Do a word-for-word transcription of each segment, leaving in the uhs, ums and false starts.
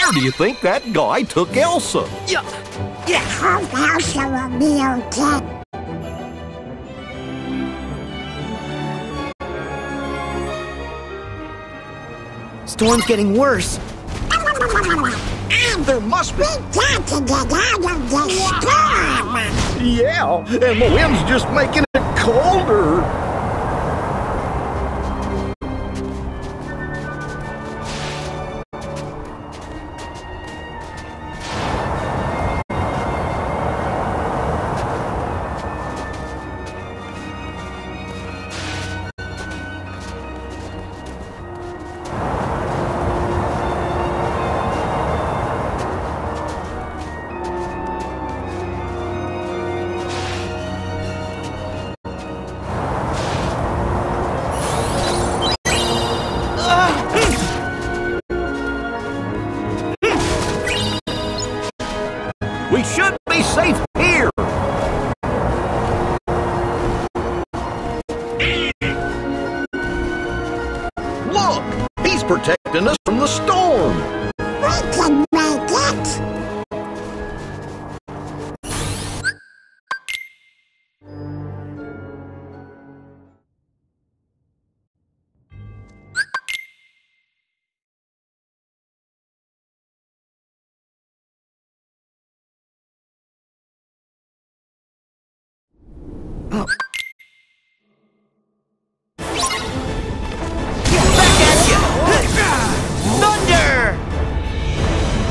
Where do you think that guy took Elsa? Yeah. Yeah. I hope Elsa will be okay. Storm's getting worse. There must be. We got to get out of this storm. Yeah, and the wind's just making it colder. We should be safe here. Look, he's protecting us from the storm. We can make it. Back at you! Thunder!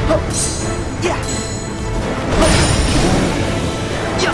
Yeah. Yeah.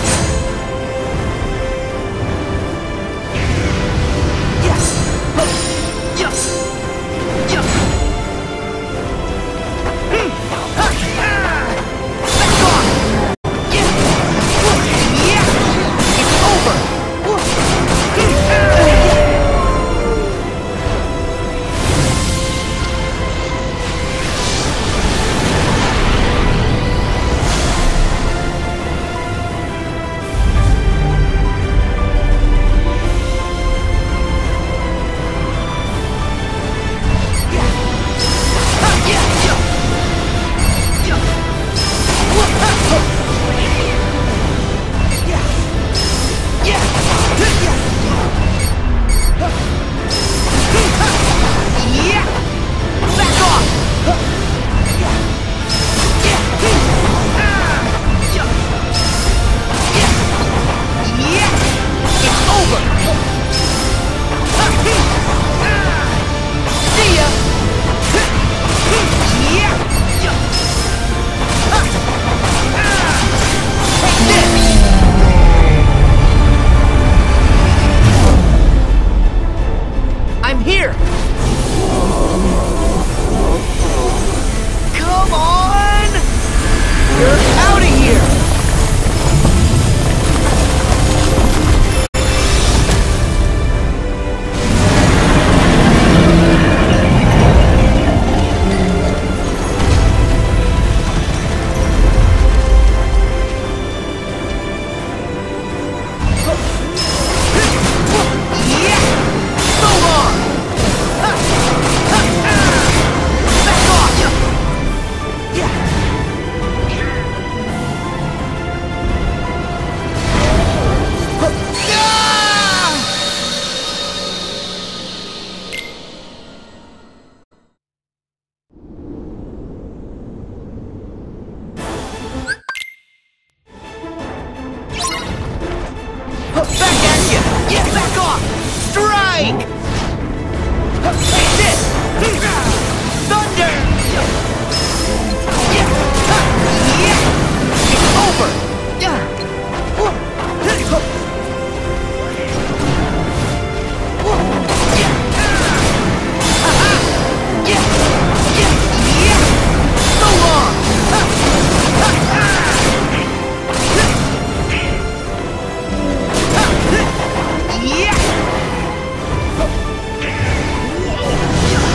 Yeah!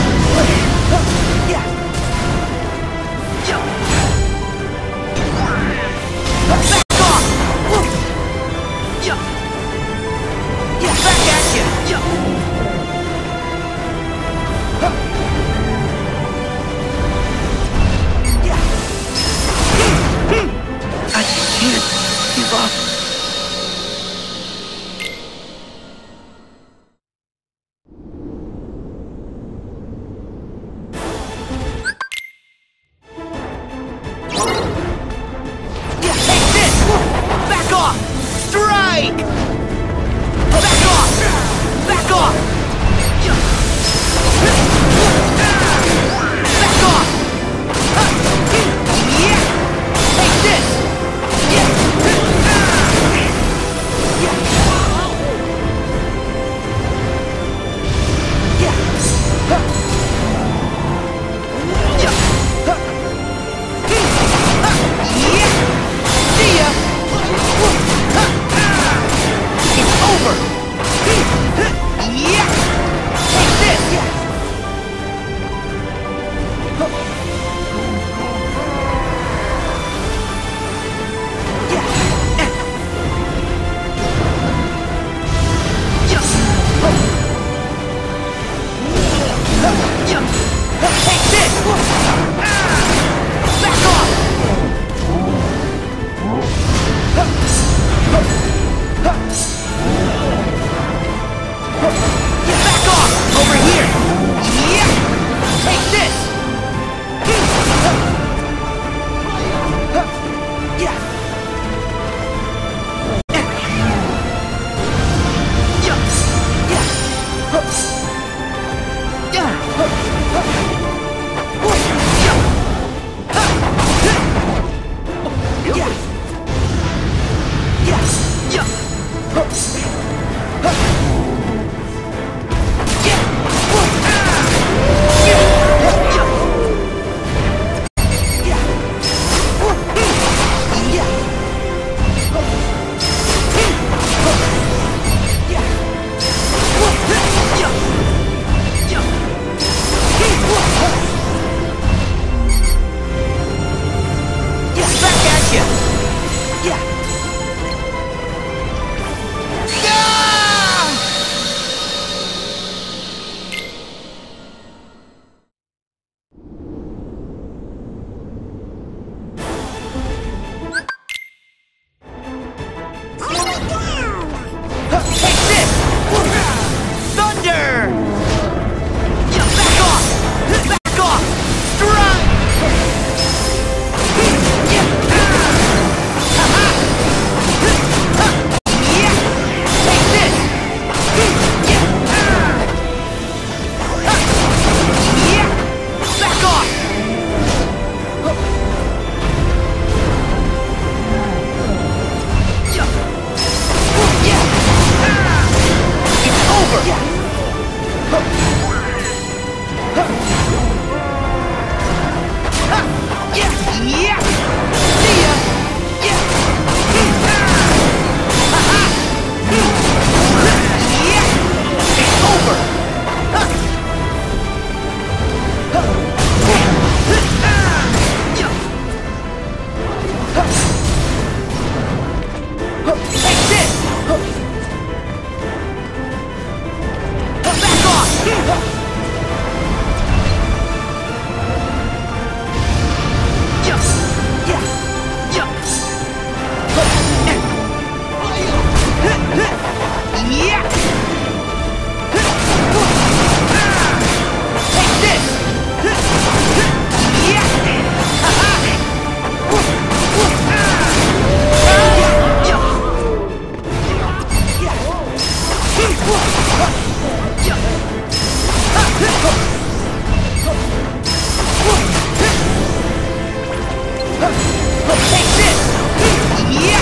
Take this! Yeah!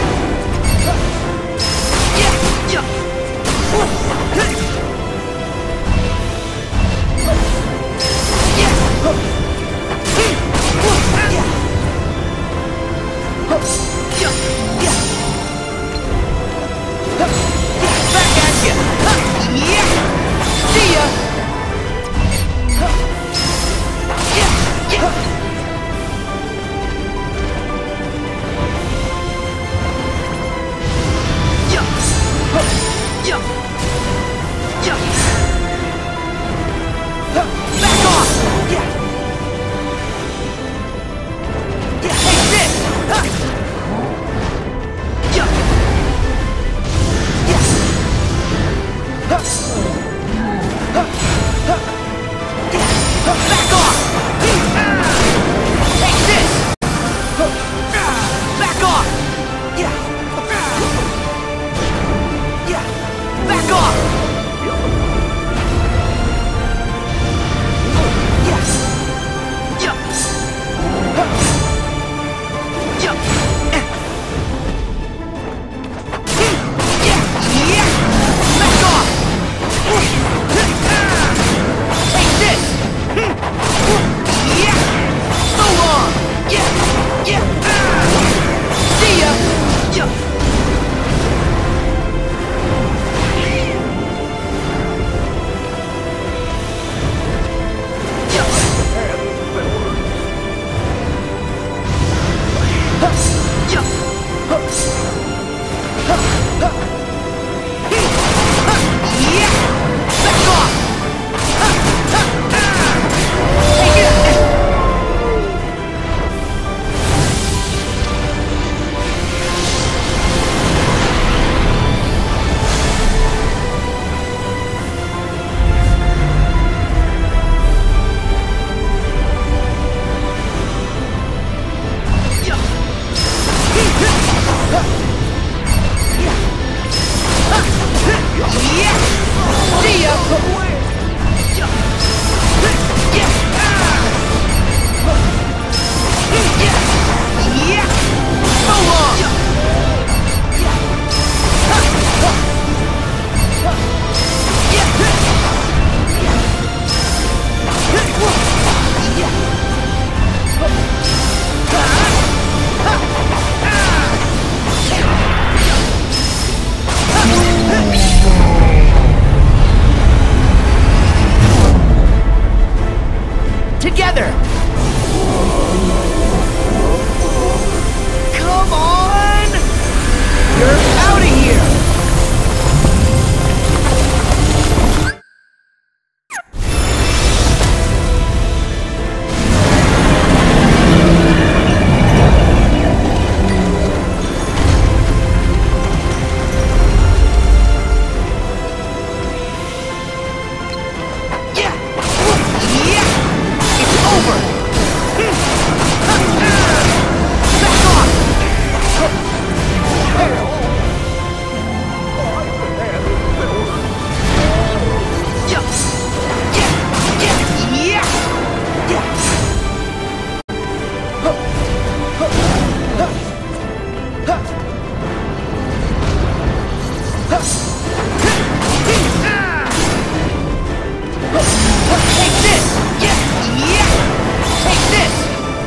Yeah! Yeah! Back at you! Yeah! See ya! Yeah! Yeah! Yeah! Yeah! Back off! Yeah! Yeah! Take this! Huh! Yeah! Yeah! Huh! Huh! Huh! Yeah! Back off! Take this! Back off! Yeah! Yeah! Back off! Yes! Yeah! Yeah! Yeah! Yeah! Back off! Take this! Yeah! So long! Yeah! Yeah! See ya! Yeah! Together! Come on! You're out of here! Yeah! Yeah! It's over! Back off! Yeah! Yeah! Yeah! Yeah! Yeah! Take this! Yeah! Yeah! Take this!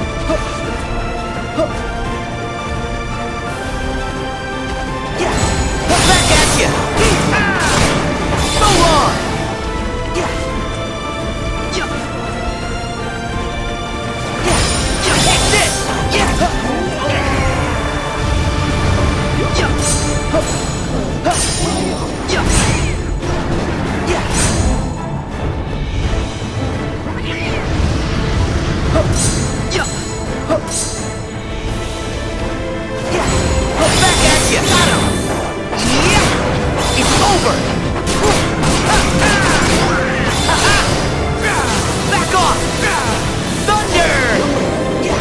Yeah! Back at you! So long! Yeah! Yeah! Yeah! Yeah! Take this! Yeah! Yeah! Yeah! Yeah! Yeah! Yeah! Back at you! Got him! Yeah! It's over! Back off! Thunder! Yeah!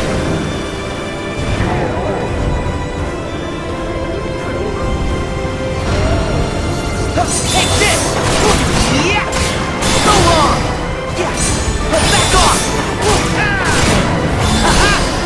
Take this! Yeah! So long! Yeah! Back off!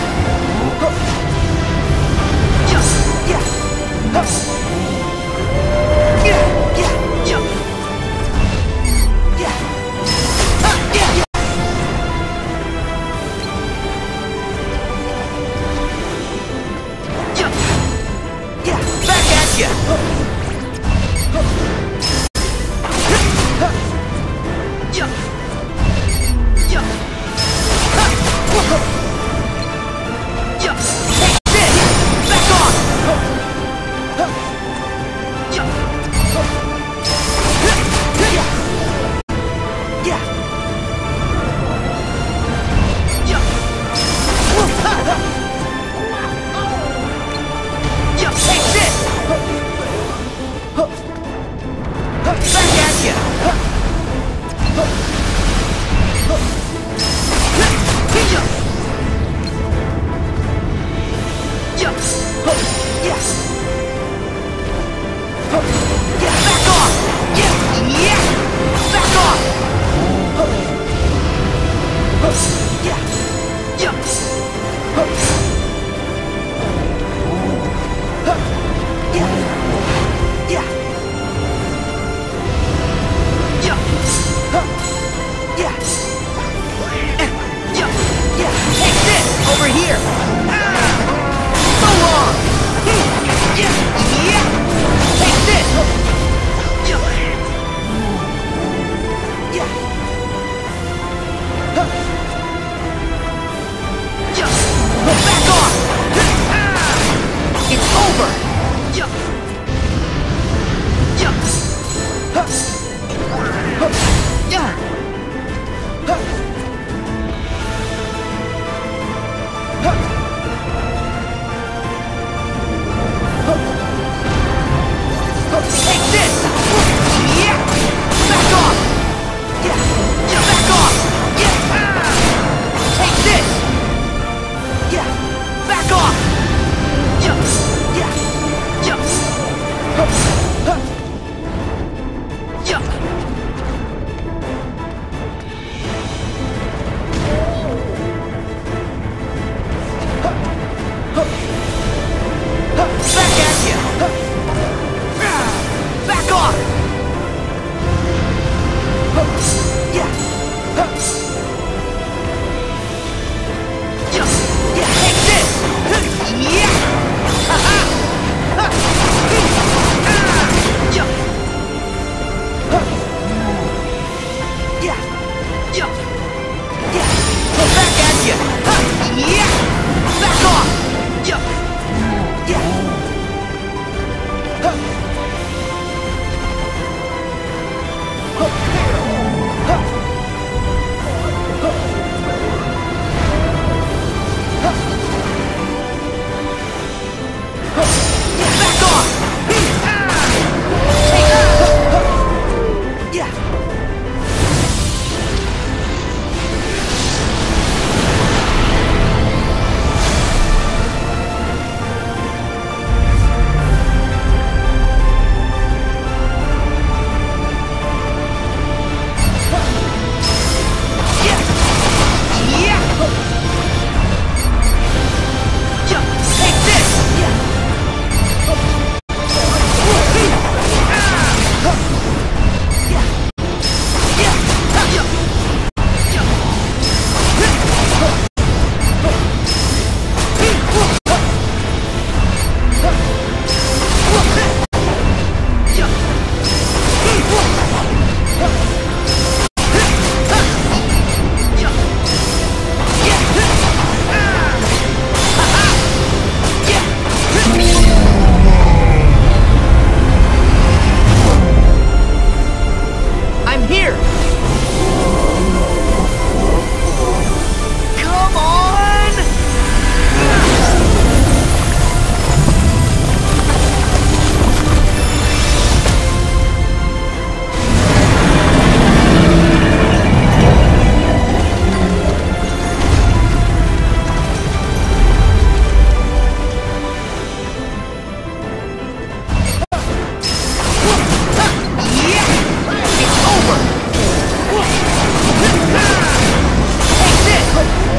Take this! Yeah! Back off! Yeah! Yeah! Back off! Yeah! Take this! Yeah! Back off! Yeah! Yeah! Yeah! Yeah! Back at you! Back off! Yeah! Yeah! Yeah! Take this! Yeah! Ha-ha! Yeah! Yeah! Yeah! Yeah! Back at you! Yeah! Back off! Yeah! Yeah! Back off! Take it! Yeah! Yeah! Yeah! Yeah! Take this! Yeah! I'm here! Come on! Yeah! It's over! Take this!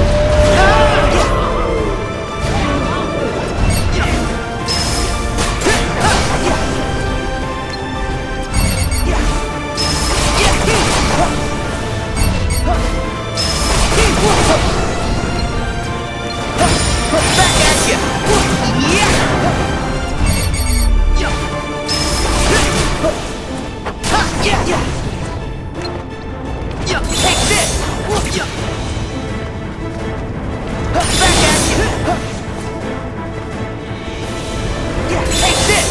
Back at you! Yeah! Yeah! Yeah! Yeah! Yeah! Take this! Yeah! Back at you! Yeah! Take this!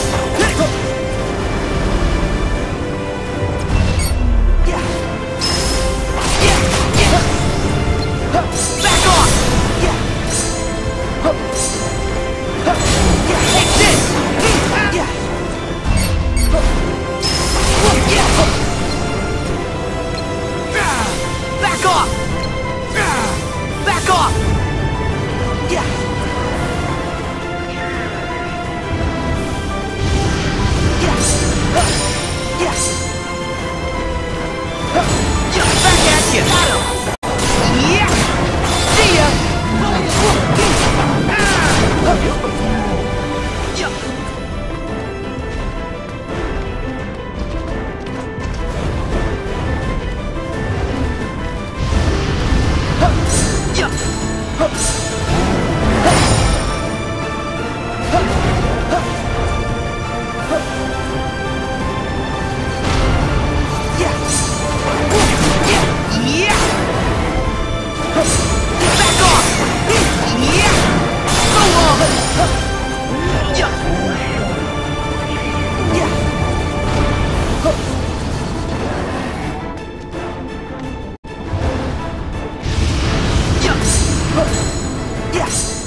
Yeah! Yeah! Yeah! Back off! Yeah! Yeah! Take this! Yeah! Yeah! Back off! Back off! Yeah! Yeah! Yeah! Yeah! Back at you! Got him! Yeah! See ya! Yeah! Yes!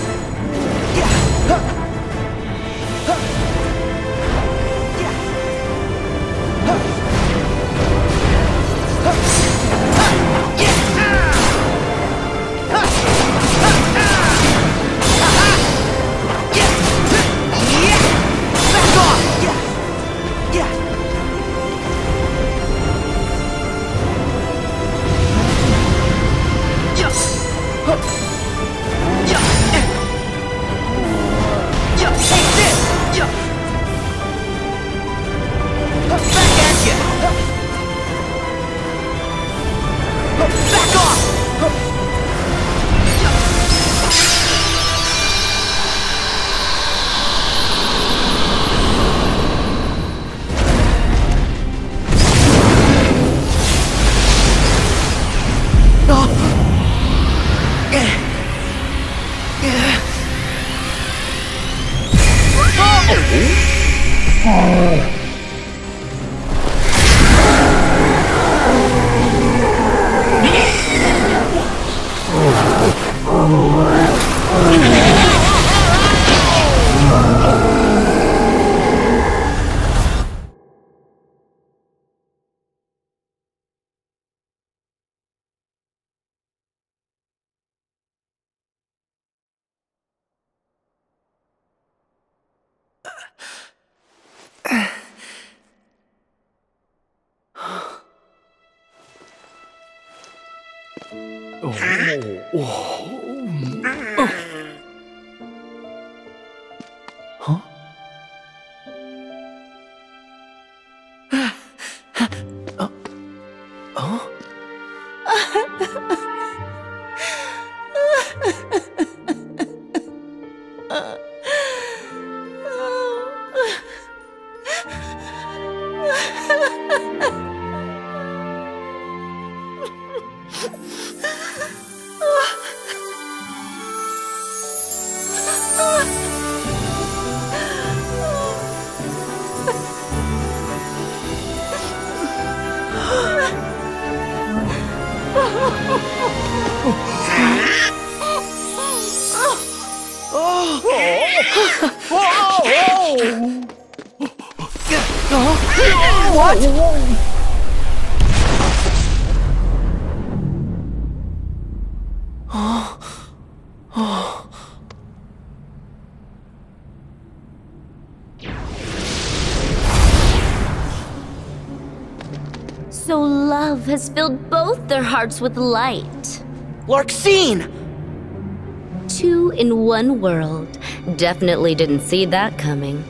So love has filled both their hearts with light. Larxene! Two in one world. Definitely didn't see that coming.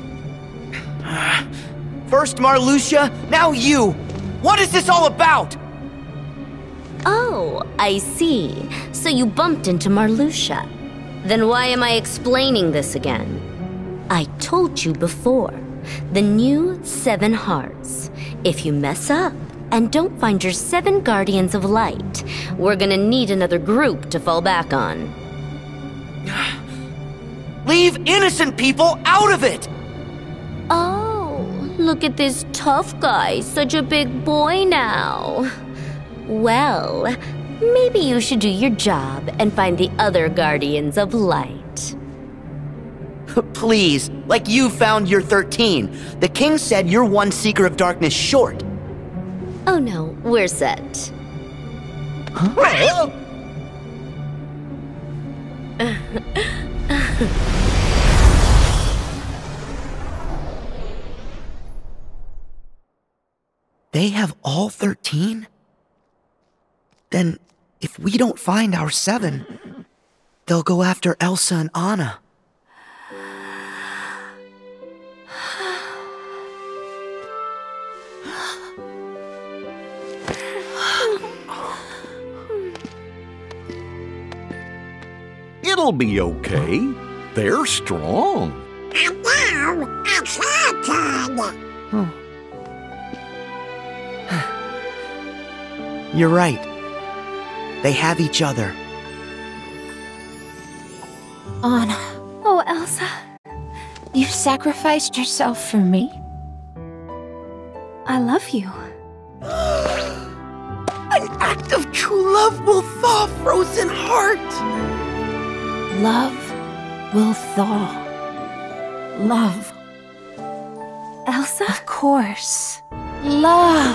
First Marluxia, now you! What is this all about? Oh, I see. So you bumped into Marluxia. Then why am I explaining this again? I told you before. The new Seven Hearts. If you mess up and don't find your seven Guardians of Light, we're gonna need another group to fall back on. Leave innocent people out of it! Oh, look at this tough guy, such a big boy now. Well, maybe you should do your job and find the other Guardians of Light. Please, like you found your thirteen. The king said you're one Seeker of Darkness short. Oh no, we're set. Huh? They have all thirteen? Then, if we don't find our seven, they'll go after Elsa and Anna. It'll be okay. They're strong. And now, it's your turn. You're right. They have each other. Anna. Oh, Elsa. You sacrificed yourself for me? I love you. An act of true love will thaw frozen heart. Love will thaw. Love. Elsa? Of course. Love.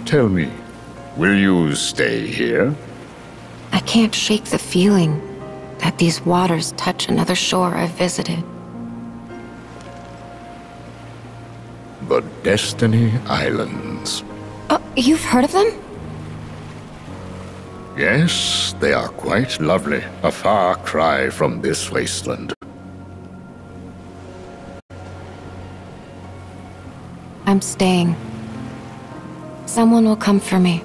Tell me, will you stay here? I can't shake the feeling that these waters touch another shore I've visited. The Destiny Islands. Oh, you've heard of them? Yes, they are quite lovely. A far cry from this wasteland. I'm staying. Someone will come for me.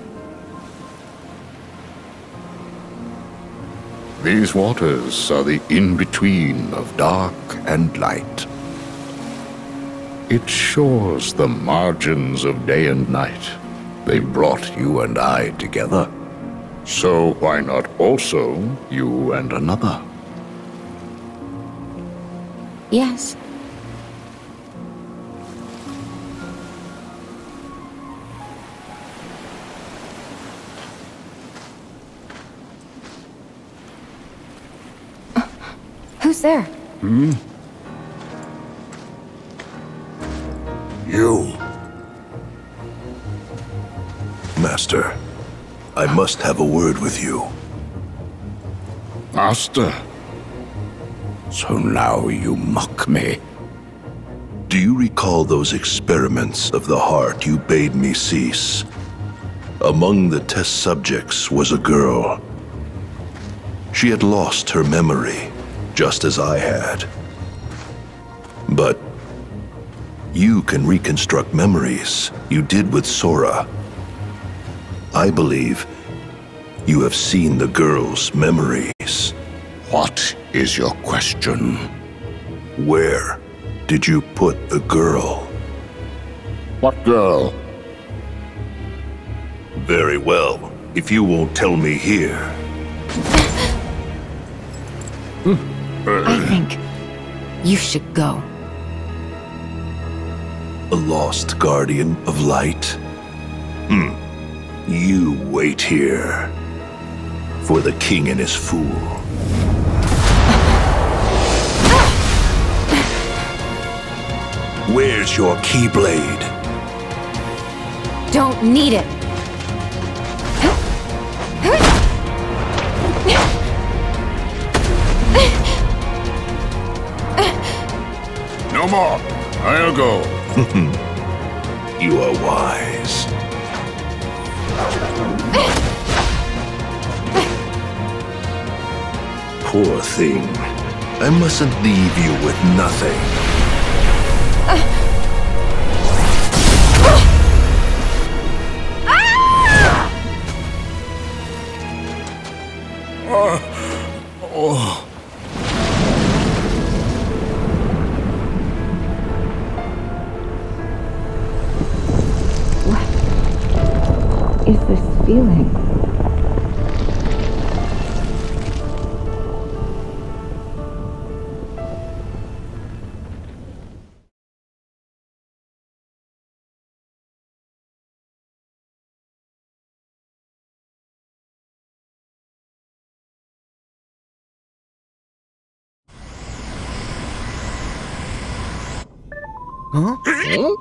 These waters are the in-between of dark and light. It shores the margins of day and night. They brought you and I together. So why not also you and another? Yes. Who's there? Hmm? You. Master, I must have a word with you. Master. So now you mock me. Do you recall those experiments of the heart you bade me cease? Among the test subjects was a girl. She had lost her memory, just as I had. But you can reconstruct memories you did with Sora. I believe you have seen the girl's memories. What is your question? Where did you put the girl? What girl? Very well, if you won't tell me here. I think you should go. A lost guardian of light? Hmm. You wait here. For the king and his fool. Where's your Keyblade? Don't need it. No more. I'll go. You are wise. Poor thing. I mustn't leave you with nothing. Oh. What is this feeling? Huh? Huh?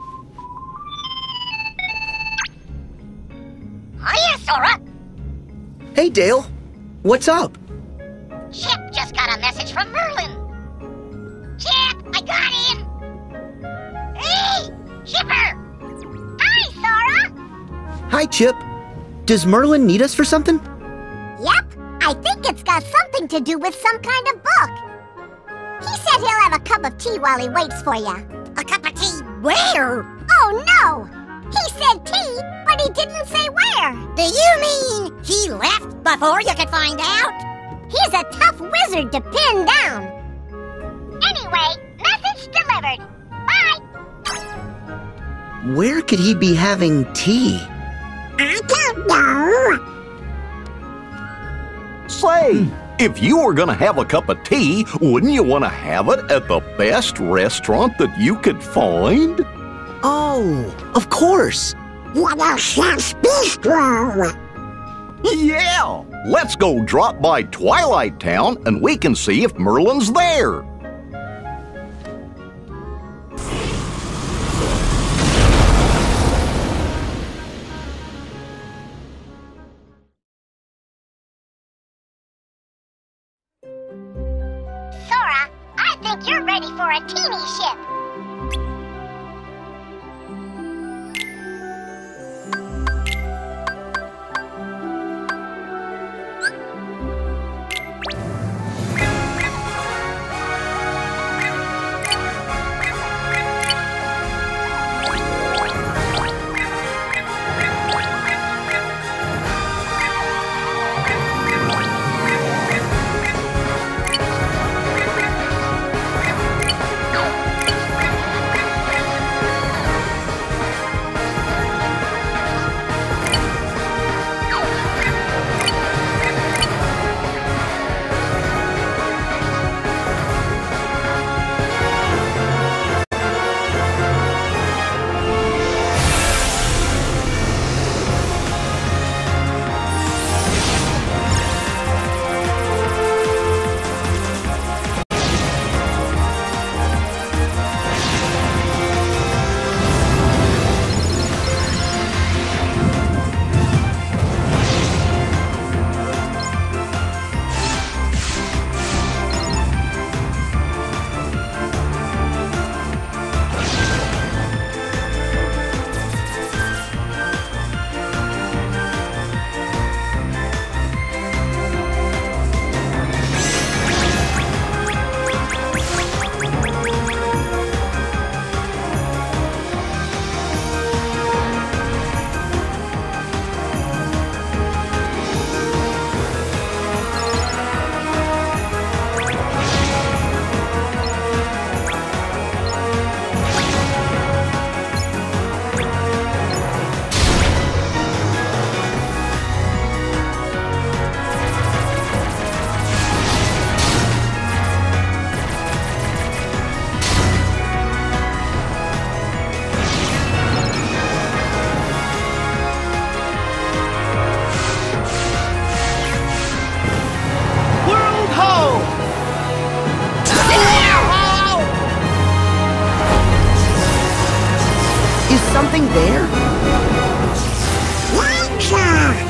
Hiya, Sora! Hey, Dale. What's up? Chip just got a message from Merlin. Chip, I got him! Hey! Chipper! Hi, Sora! Hi, Chip. Does Merlin need us for something? Yep, I think it's got something to do with some kind of book. He said he'll have a cup of tea while he waits for you. A cup of tea where? Oh, no! He said tea, but he didn't say where. Do you mean he left before you could find out? He's a tough wizard to pin down. Anyway, message delivered. Bye! Where could he be having tea? I don't know. Say, if you were gonna have a cup of tea, wouldn't you want to have it at the best restaurant that you could find? Oh, of course. Little Chef's Bistro. Yeah! Let's go drop by Twilight Town and we can see if Merlin's there. think you're ready for a teeny ship. Something there? Launcher!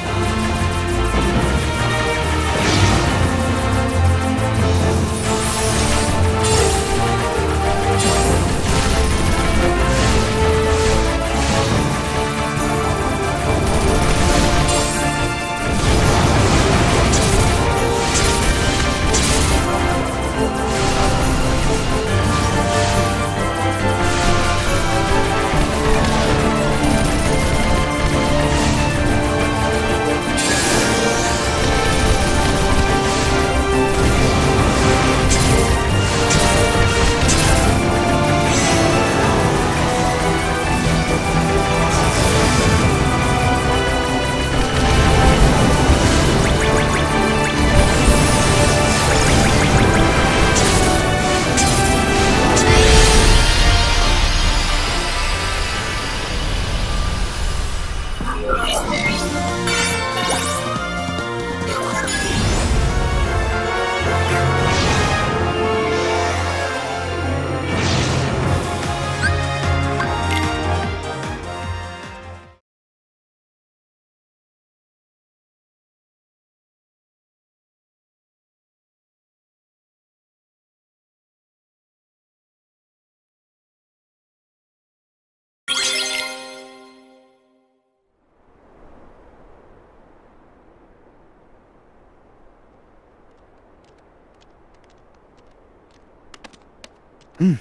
Hmm.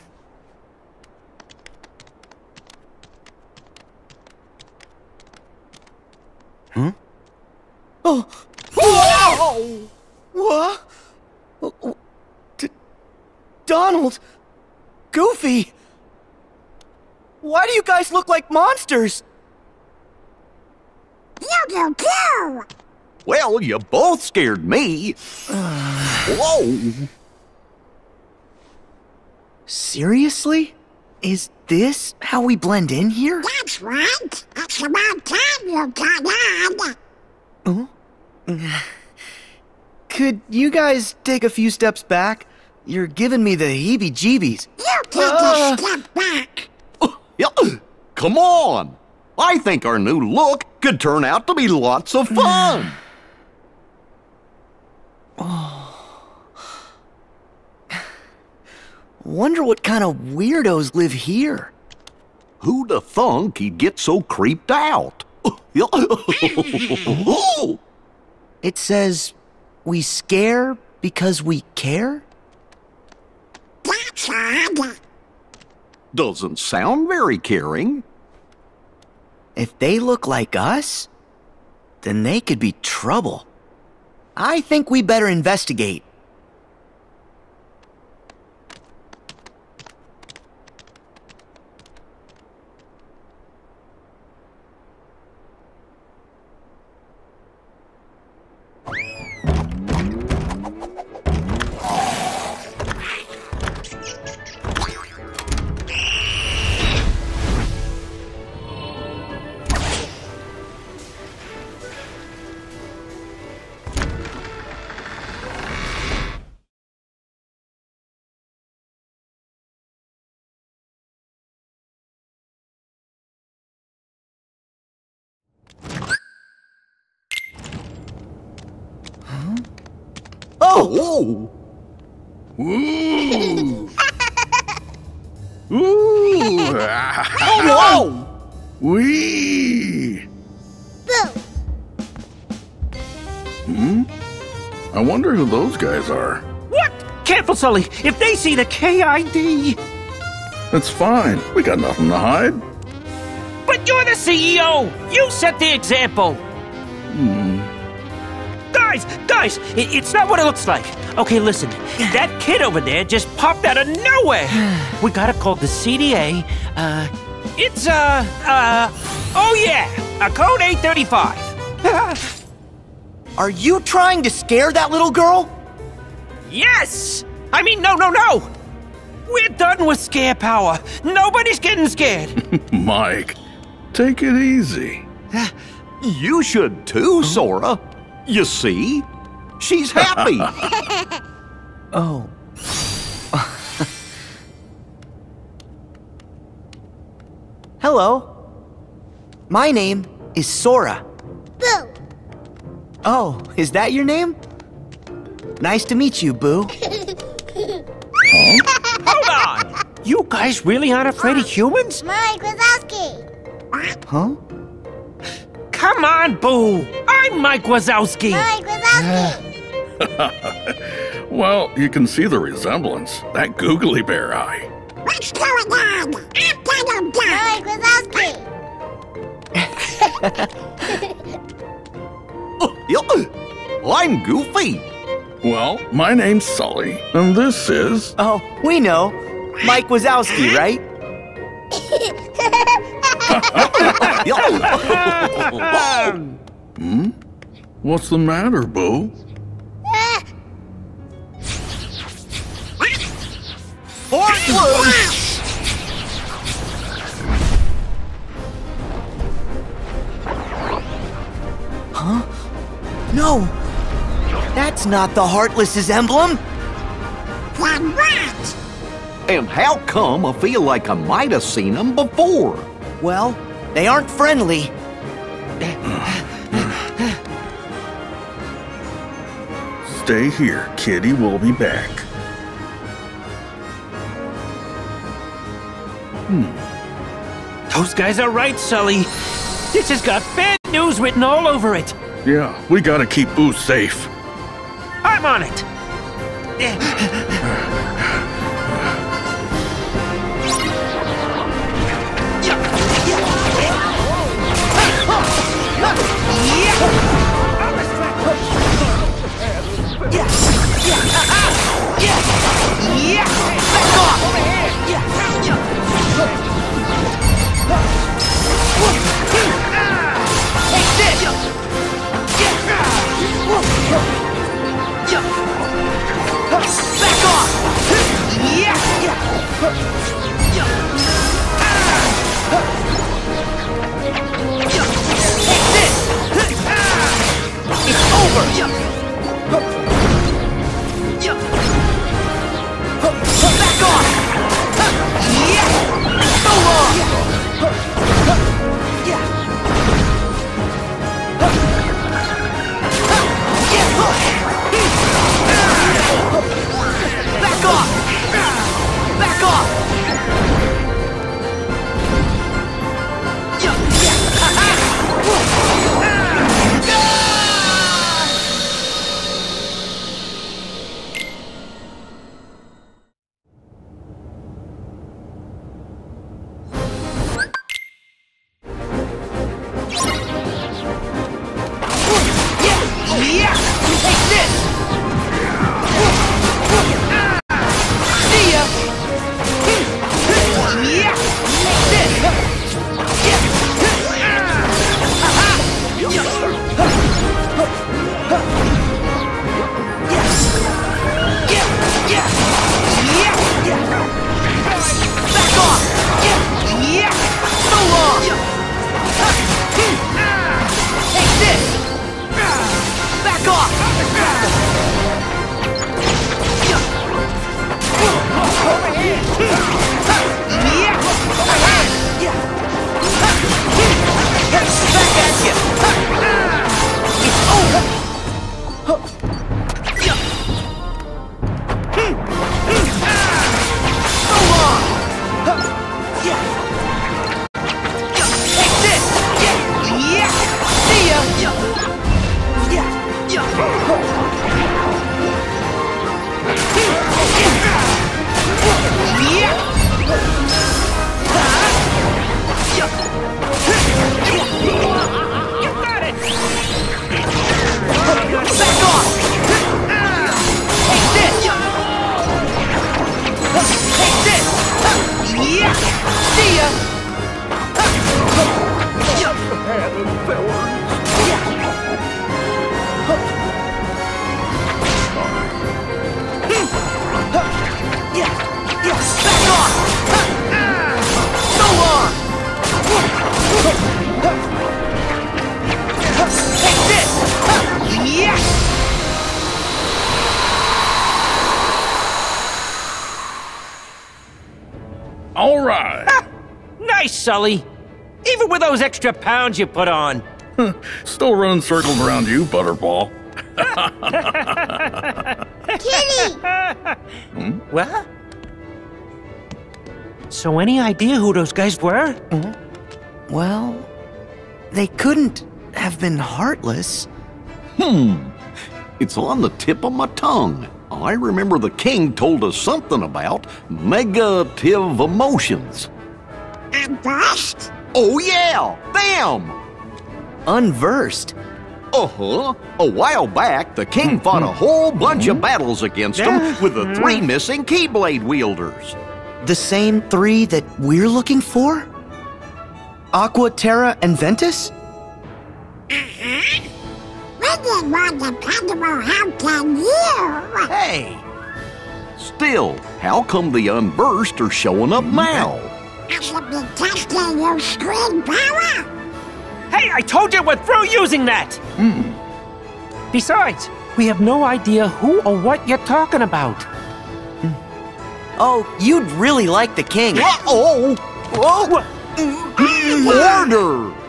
Huh? Oh! Whoa! What? Oh, oh. D- Donald! Goofy! Why do you guys look like monsters? You do too! Well, you both scared me. Whoa! Seriously? Is this how we blend in here? That's right! It's about time you got on! Oh? Could you guys take a few steps back? You're giving me the heebie-jeebies. You take Ah. a step back! Yeah, come on! I think our new look could turn out to be lots of fun. Wonder what kind of weirdos live here. Who'd have thunk he'd get so creeped out? It says, we scare because we care? That's odd. Doesn't sound very caring. If they look like us, then they could be trouble. I think we better investigate. Oh! Ooh! Ooh! Whoa! Wee! Boo! Hmm? I wonder who those guys are. What? Careful, Sully. If they see the K I D. It's fine. We got nothing to hide. But you're the C E O. You set the example. Hmm. Guys, guys, i- it's not what it looks like. Okay, listen. That kid over there just popped out of nowhere. We gotta call the C D A. Uh, it's, uh, uh, oh yeah, a code eight thirty-five. Are you trying to scare that little girl? Yes! I mean, no, no, no! We're done with scare power. Nobody's getting scared. Mike, take it easy. You should too, Sora. You see? She's happy. Oh. Hello. My name is Sora. Boo! Oh, is that your name? Nice to meet you, Boo. Hold on! You guys really aren't afraid of humans? Mike Wazowski! Huh? Come on, Boo! I'm Mike Wazowski! Mike Wazowski! Well, you can see the resemblance. That googly bear eye. What's going on? I'm gonna die! Mike Wazowski! I'm Goofy. Well, my name's Sully, and this is... Oh, we know. Mike Wazowski, right? Hmm? What's the matter, Boo? Huh? No! That's not the Heartless's emblem! Then what? And how come I feel like I might have seen them before? Well, they aren't friendly. Stay here, Kitty. We'll be back. Those guys are right, Sully. This has got bad news written all over it. Yeah, we gotta keep Boo safe. I'm on it. right. Nice, Sully. Even with those extra pounds you put on. Still running circles around you, Butterball. Kitty! Hmm? What? So any idea who those guys were? Mm-hmm. Well, they couldn't have been heartless. Hmm. It's on the tip of my tongue. I remember the king told us something about negative emotions. Unversed? Oh yeah, them! Unversed? Uh-huh. A while back, the king fought a whole bunch of battles against them with the three missing Keyblade wielders. The same three that we're looking for? Aqua, Terra, and Ventus? Uh-huh. We did more dependable help than you. Hey! Still, how come the Unversed are showing up now? I should be testing your screen power. Hey, I told you we're through using that! Hmm. Besides, we have no idea who or what you're talking about. Oh, you'd really like the king. Uh-oh! Oh! Order!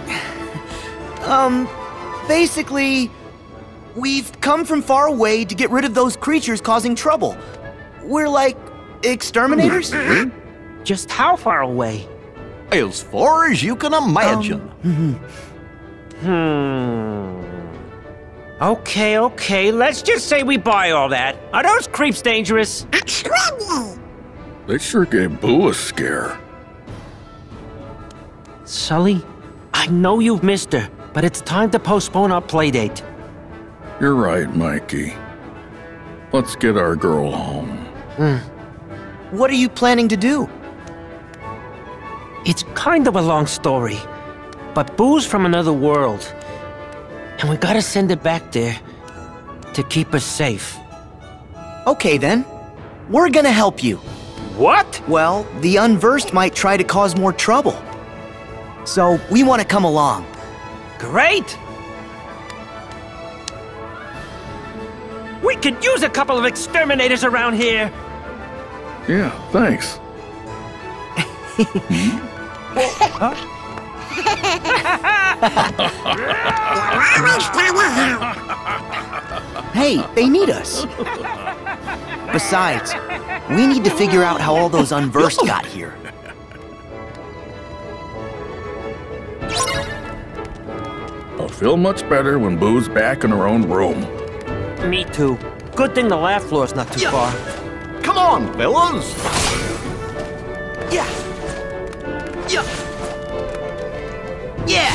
Um, basically, we've come from far away to get rid of those creatures causing trouble. We're like exterminators? Just how far away? As far as you can imagine. Um, Hmm. Okay, okay, let's just say we buy all that. Are those creeps dangerous? Extremely. They sure gave Boo a scare. Sully, I know you've missed her, but it's time to postpone our playdate. You're right, Mikey. Let's get our girl home. Hmm. What are you planning to do? It's kind of a long story, but Boo's from another world, and we gotta send it back there to keep us safe. Okay then, we're gonna help you. What? Well, the Unversed might try to cause more trouble. So we want to come along. Great! We could use a couple of exterminators around here. Yeah, thanks. Huh? Hey, they need us. Besides, we need to figure out how all those Unversed got here. I'll feel much better when Boo's back in her own room. Me too. Good thing the laugh floor's not too far. Come on, fellas! Yeah. Yeah. Yeah.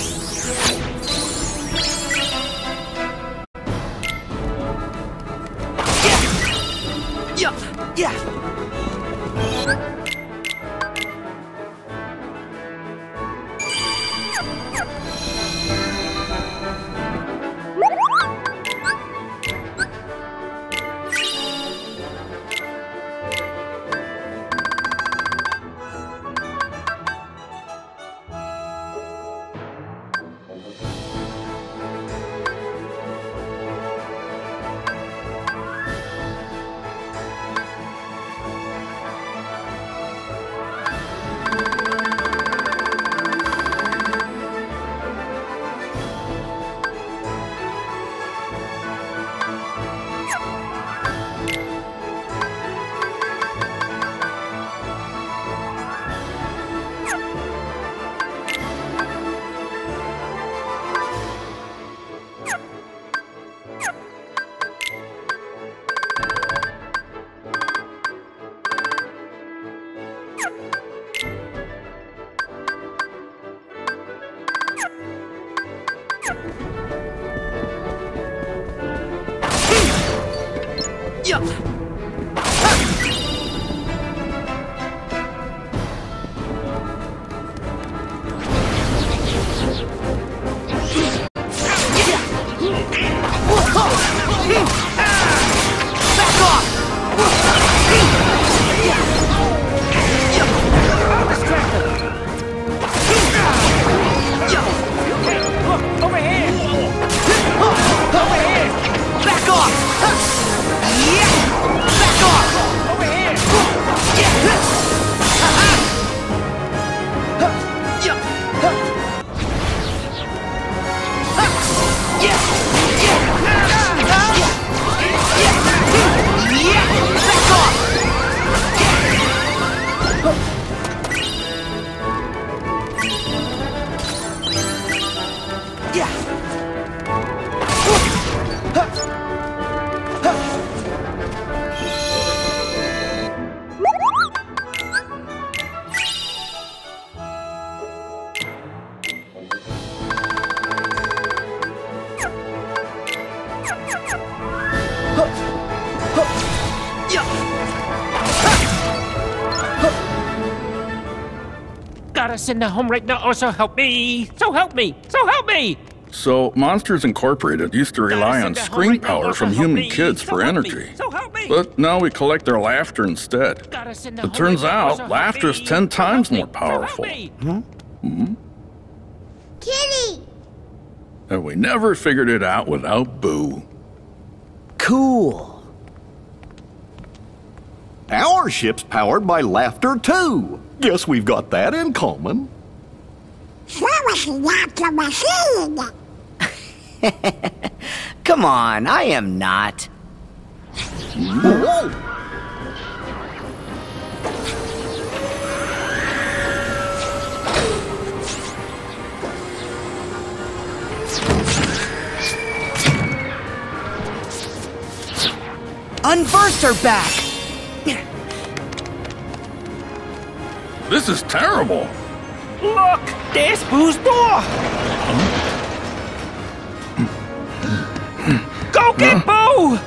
Yeah. Yeah. Yeah. Back off! Over here! Yeah! Gotta send her home right now, or so help me! So help me! So help me! So, Monsters Incorporated used to rely on screen power from human kids for energy. But now we collect their laughter instead. It turns out, laughter is ten times more powerful. Kitty! And we never figured it out without Boo. Cool. Our ship's powered by laughter, too. Guess we've got that in common. So was the laughter machine. Come on, I am not. Whoa! Unversed her back! This is terrible! Look! There's Boo's door! Go get Boo!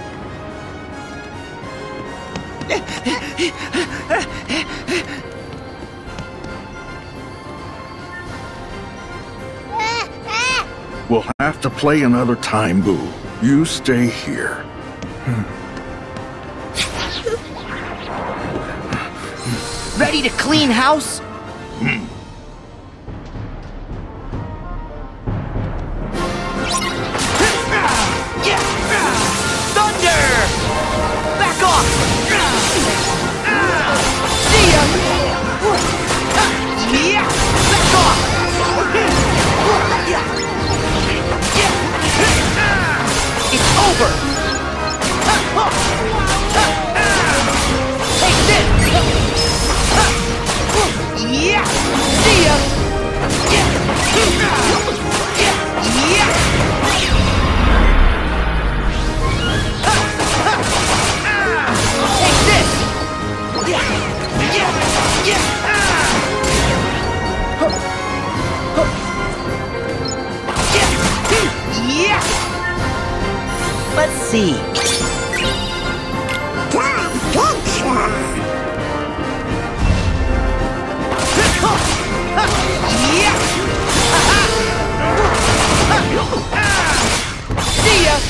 We'll have to play another time, Boo. You stay here. Ready to clean house? Thunder! Back off! See ya! Yeah! Back off! It's over! Take this! Yeah! See ya! Yeah! Yeah! Take this! Yeah! Yeah! Yeah! Yeah! Let's see. Good picture. Yeah! See ya!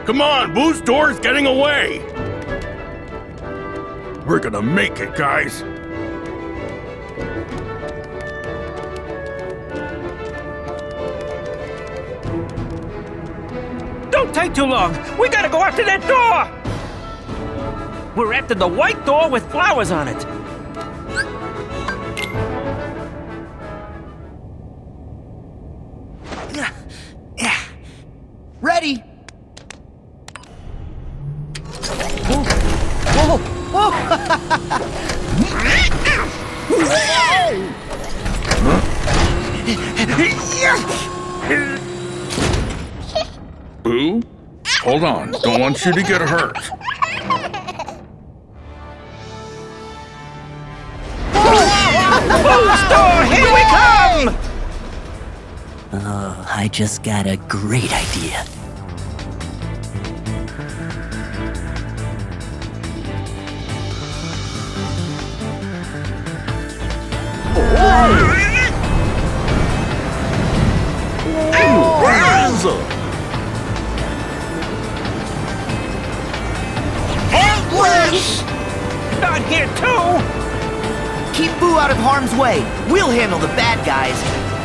Come on, Boo's door's getting away! We're gonna make it, guys. Don't take too long. We gotta go after that door! We're after the white door with flowers on it. Ready? Whoa! Whoa! Whoa! Boo? Hold on. Don't want you to get hurt. Boo's door! Here we come! Oh, I just got a great idea. Hands up! Helpless! Not here too! Keep Boo out of harm's way. We'll handle the bad guys.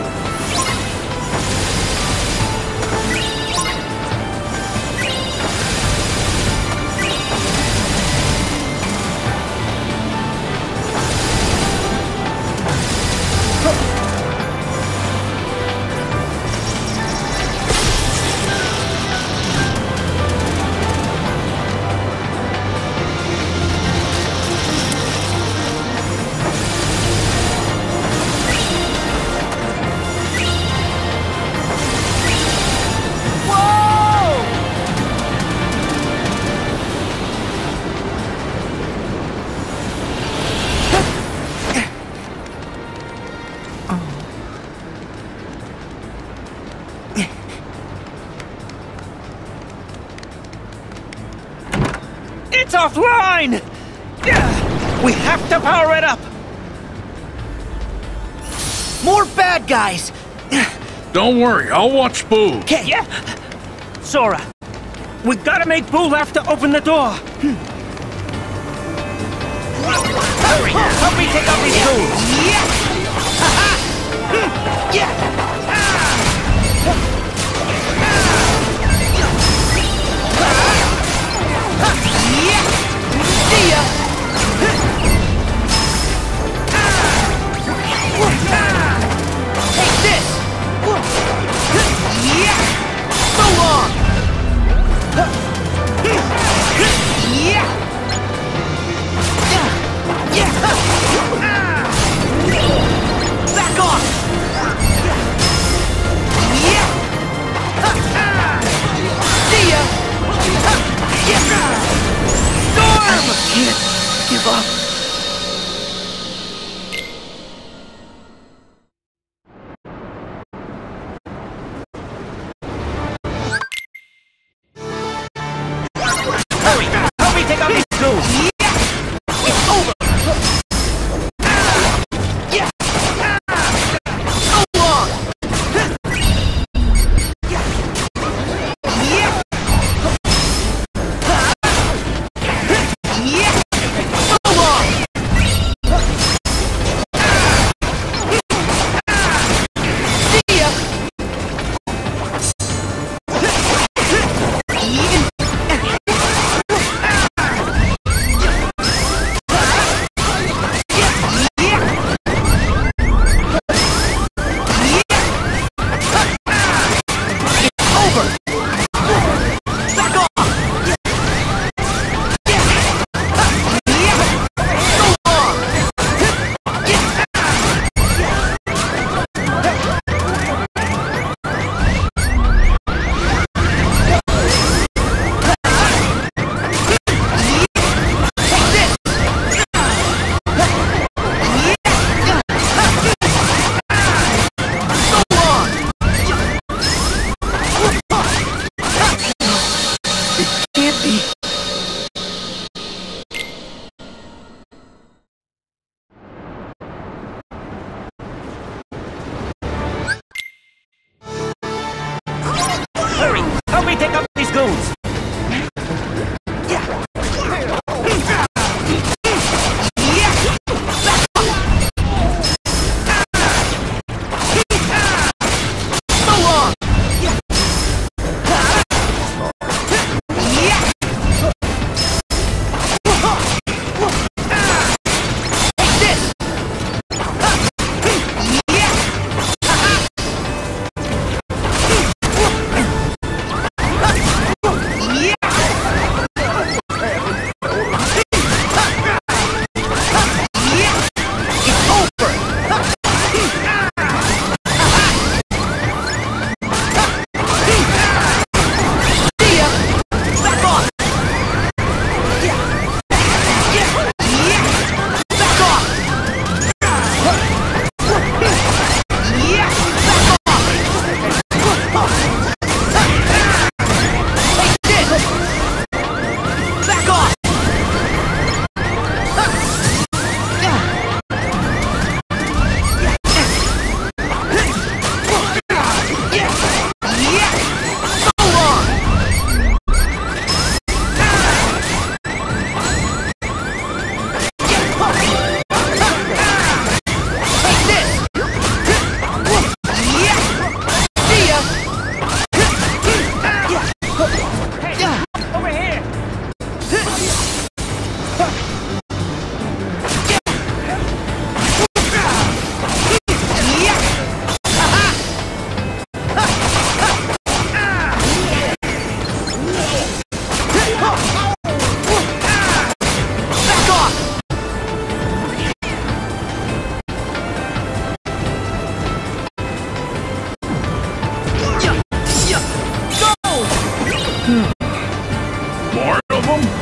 It's offline! Yeah, we have to power it up! More bad guys! Don't worry, I'll watch Boo. Okay. Yeah. Sora, we gotta make Boo have to open the door. Hmm. Hurry! Help me take out these tools! Yeah! Ha-ha! Yeah! See ya! Take this! Yeah! So long! Yeah! Back off! Yeah! See ya! Storm! I can't give up. Hurry! Help me take out these tools! Yeah! It's over! Yeah! So long! Yeah! Yeah! Yeah! So long! of them?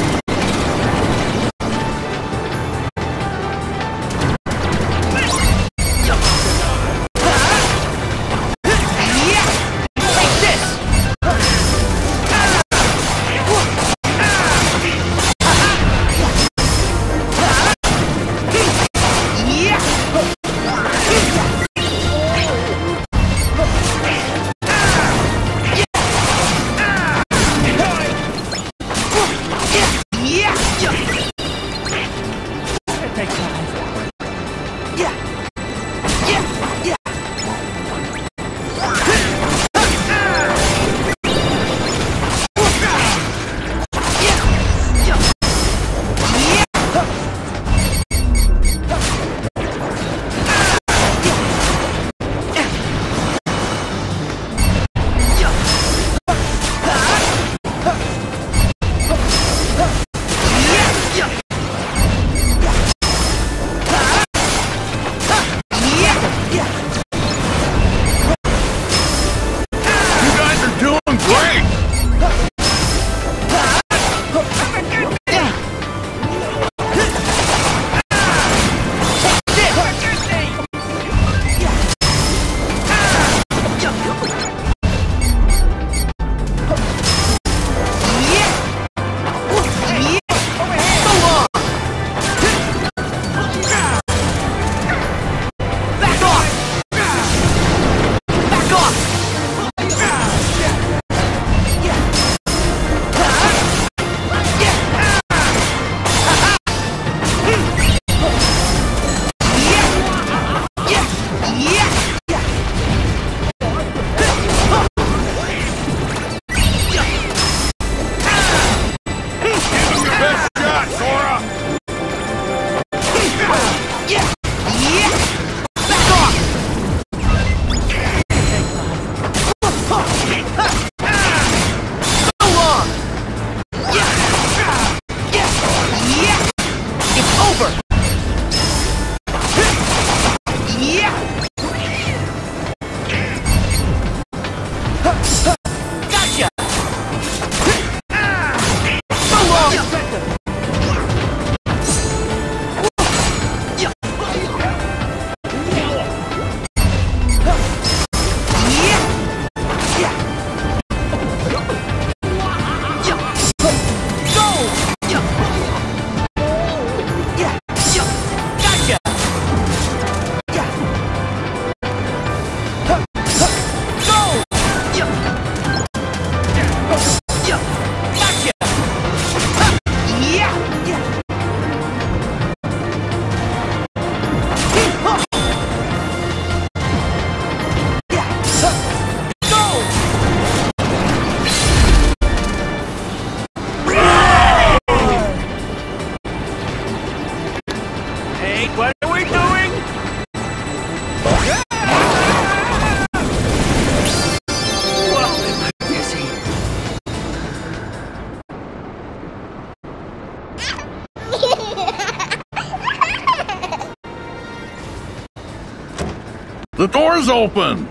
The door's open!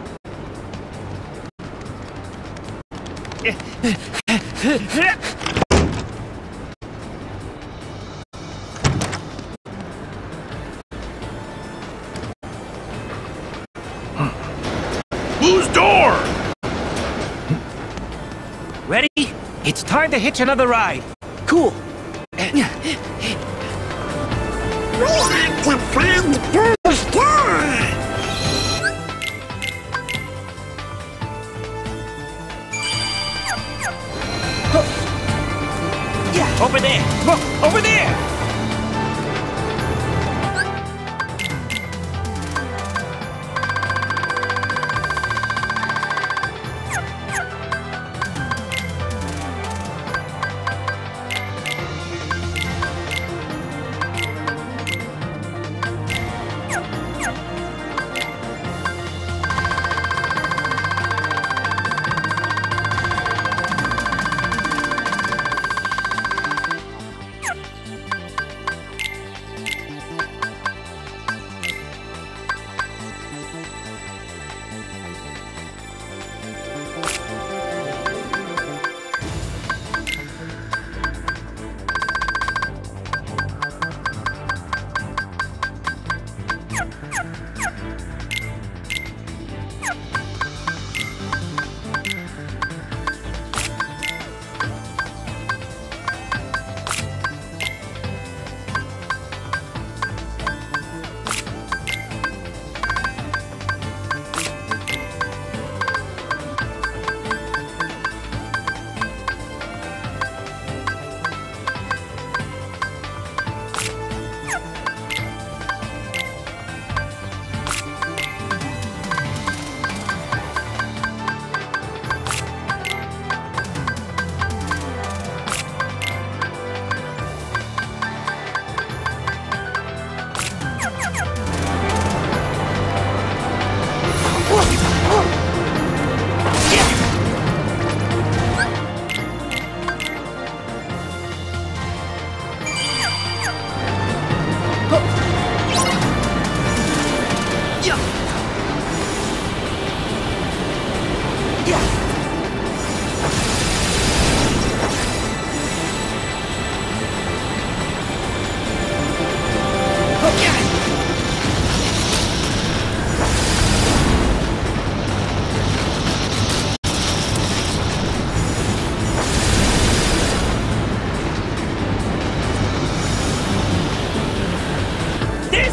Whose door? Ready? It's time to hitch another ride. Cool. We have to find whose door. Over there! Look! Over there!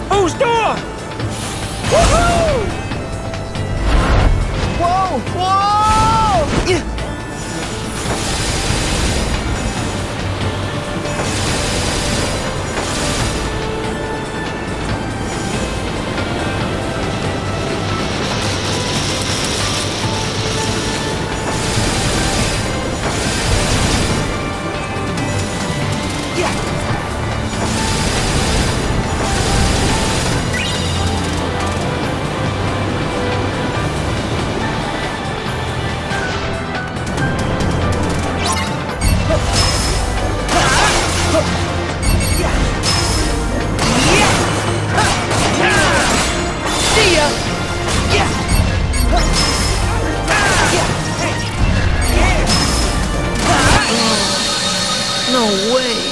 Whose door? Woohoo! Whoa! Whoa! Yeah. No way.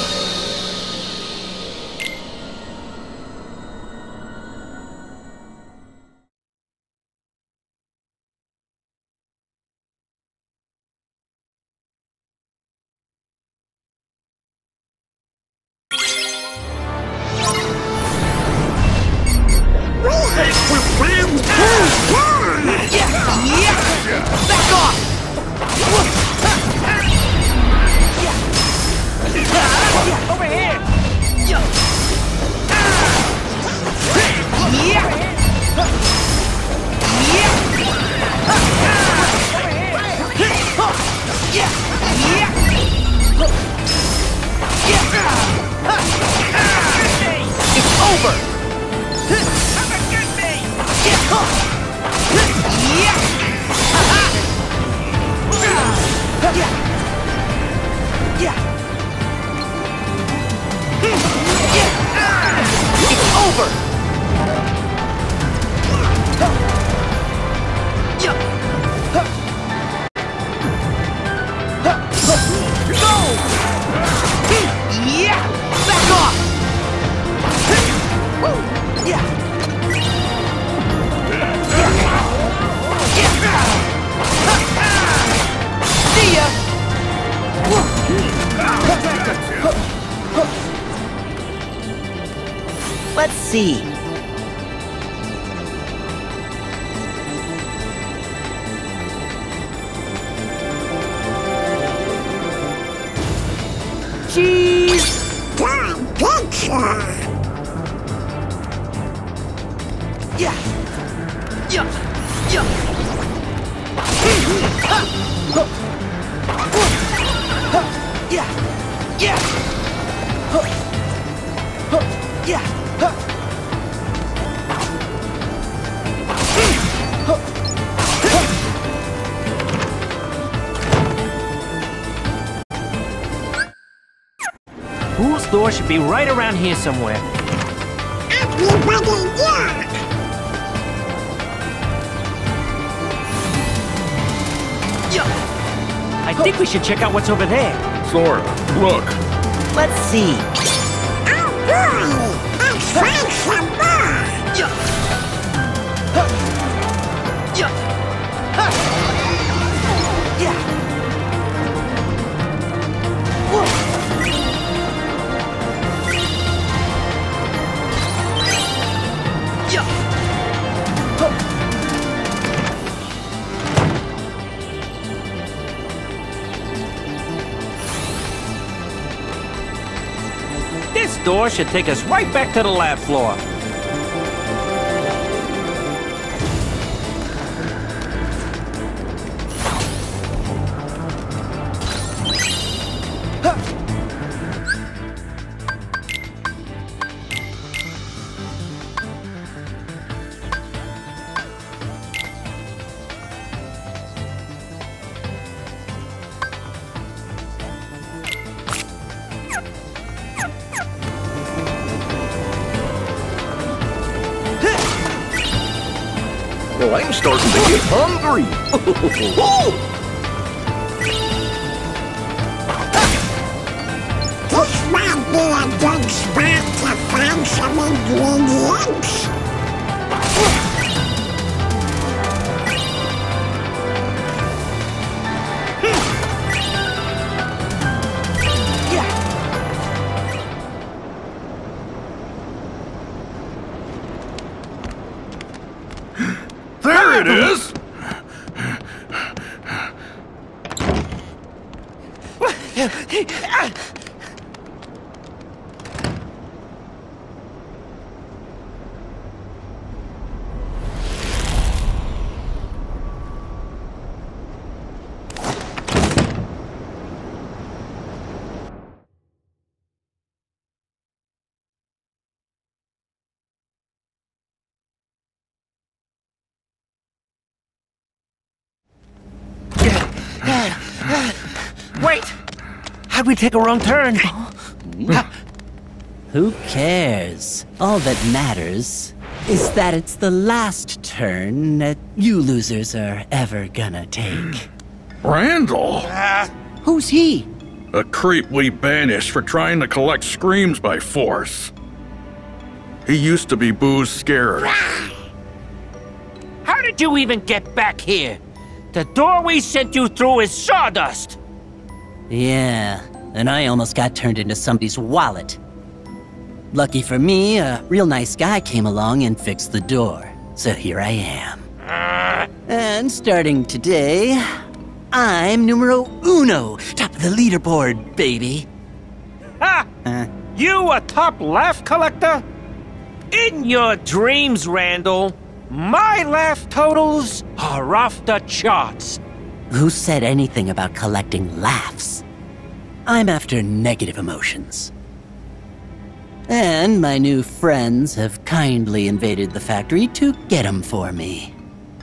Let's see. Cheese! Good picture! Yeah! Yeah! Yeah! Yeah! Yeah! Yeah! Whose door should be right around here somewhere? Everybody, yeah! I think we should check out what's over there. Sora, look. Let's see. Oh boy! Let's find some more! Yeah! Huh. Yeah! Huh. Yeah! Whoa. This door should take us right back to the lab floor. Well, I'm starting to get hungry. This might be a good spot to find some ingredients. Here it is! Wait! How'd we take a wrong turn? Who cares? All that matters is that it's the last turn that you losers are ever gonna take. Randall! Who's he? A creep we banished for trying to collect screams by force. He used to be Boo's scared. How did you even get back here? The door we sent you through is sawdust! Yeah, and I almost got turned into somebody's wallet. Lucky for me, a real nice guy came along and fixed the door. So here I am. Uh, And starting today, I'm numero uno, top of the leaderboard, baby. ha! Uh, You a top laugh collector? In your dreams, Randall, my laugh totals are off the charts. who said anything about collecting laughs? I'm after negative emotions. And my new friends have kindly invaded the factory to get them for me.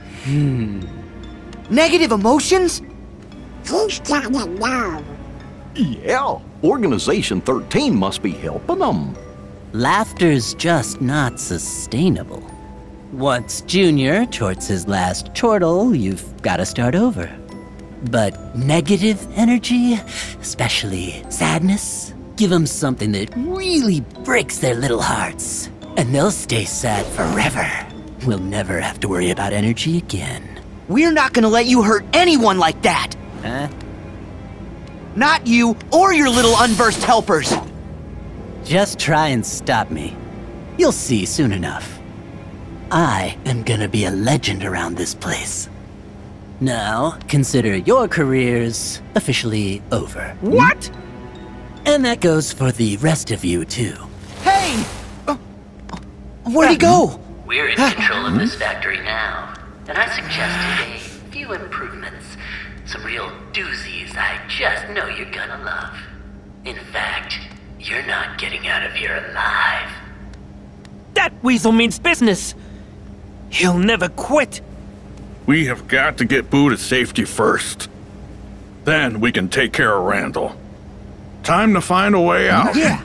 Negative emotions? He's gotta know. Yeah, Organization thirteen must be helping them. Laughter's just not sustainable. Once Junior chorts his last chortle, you've gotta start over. But negative energy, especially sadness, give them something that really breaks their little hearts. And they'll stay sad forever. We'll never have to worry about energy again. We're not gonna let you hurt anyone like that! Huh? Not you or your little unversed helpers! Just try and stop me. You'll see soon enough. I am gonna be a legend around this place. Now, consider your careers officially over. What? And that goes for the rest of you, too. Hey! Uh, where'd he go? We're in control of this factory now, and I suggested a few improvements. Some real doozies I just know you're gonna love. In fact, you're not getting out of here alive. That weasel means business. He'll never quit. We have got to get Boo to safety first. Then we can take care of Randall. Time to find a way out. Yeah.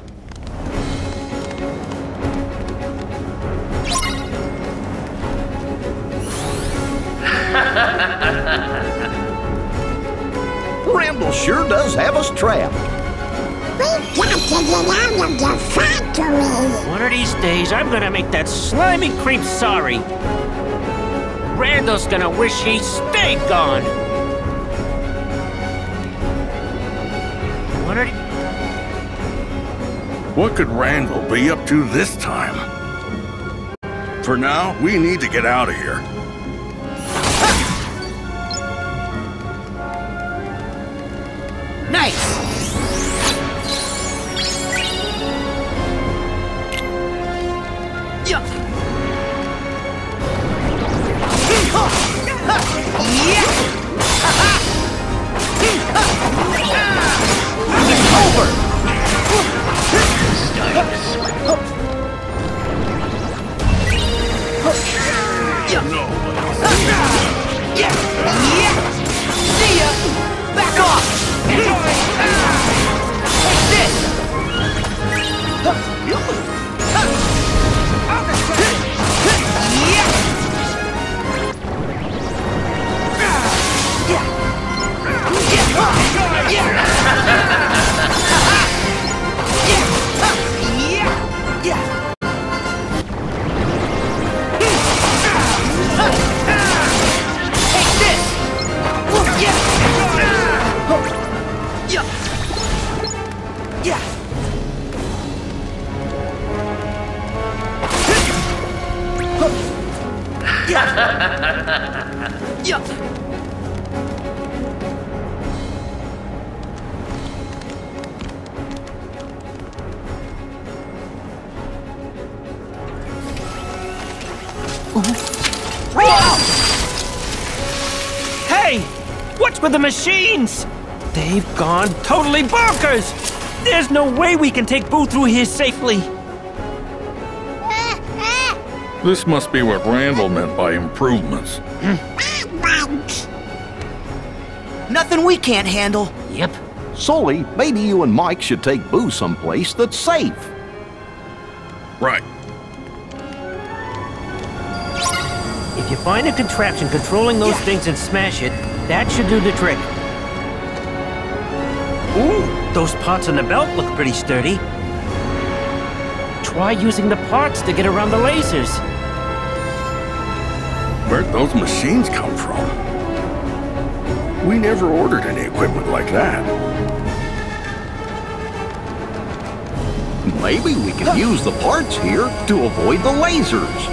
Randall sure does have us trapped. We've got to get out of the factory. One of these days, I'm gonna make that slimy creep sorry. Randall's gonna wish he stayed gone. One of the... What could Randall be up to this time? For now, we need to get out of here. Nice! Yeah! No. Hey! What's with the machines? They've gone totally bonkers! There's no way we can take Boo through here safely. This must be what Randall meant by improvements. Nothing we can't handle. Yep. Sully, maybe you and Mike should take Boo someplace that's safe. Right. If you find a contraption controlling those things and smash it, that should do the trick. Ooh, those parts on the belt look pretty sturdy. Try using the parts to get around the lasers. Where'd those machines come from? We never ordered any equipment like that. Maybe we can use the parts here to avoid the lasers.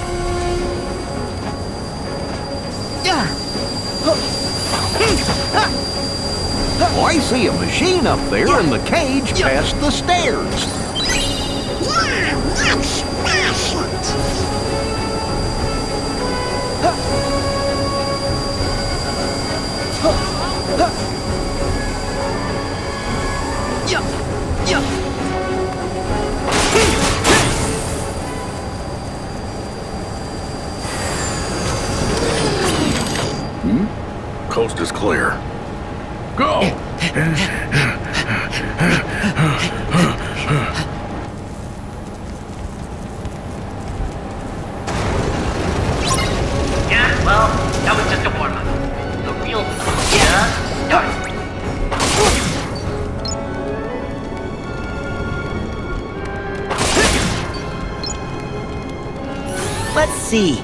I see a machine up there in the cage past the stairs. Yeah, let's smash it. Hmm? Coast is clear. Go! Yeah, well, that was just a warm-up. The real just started. Let's see.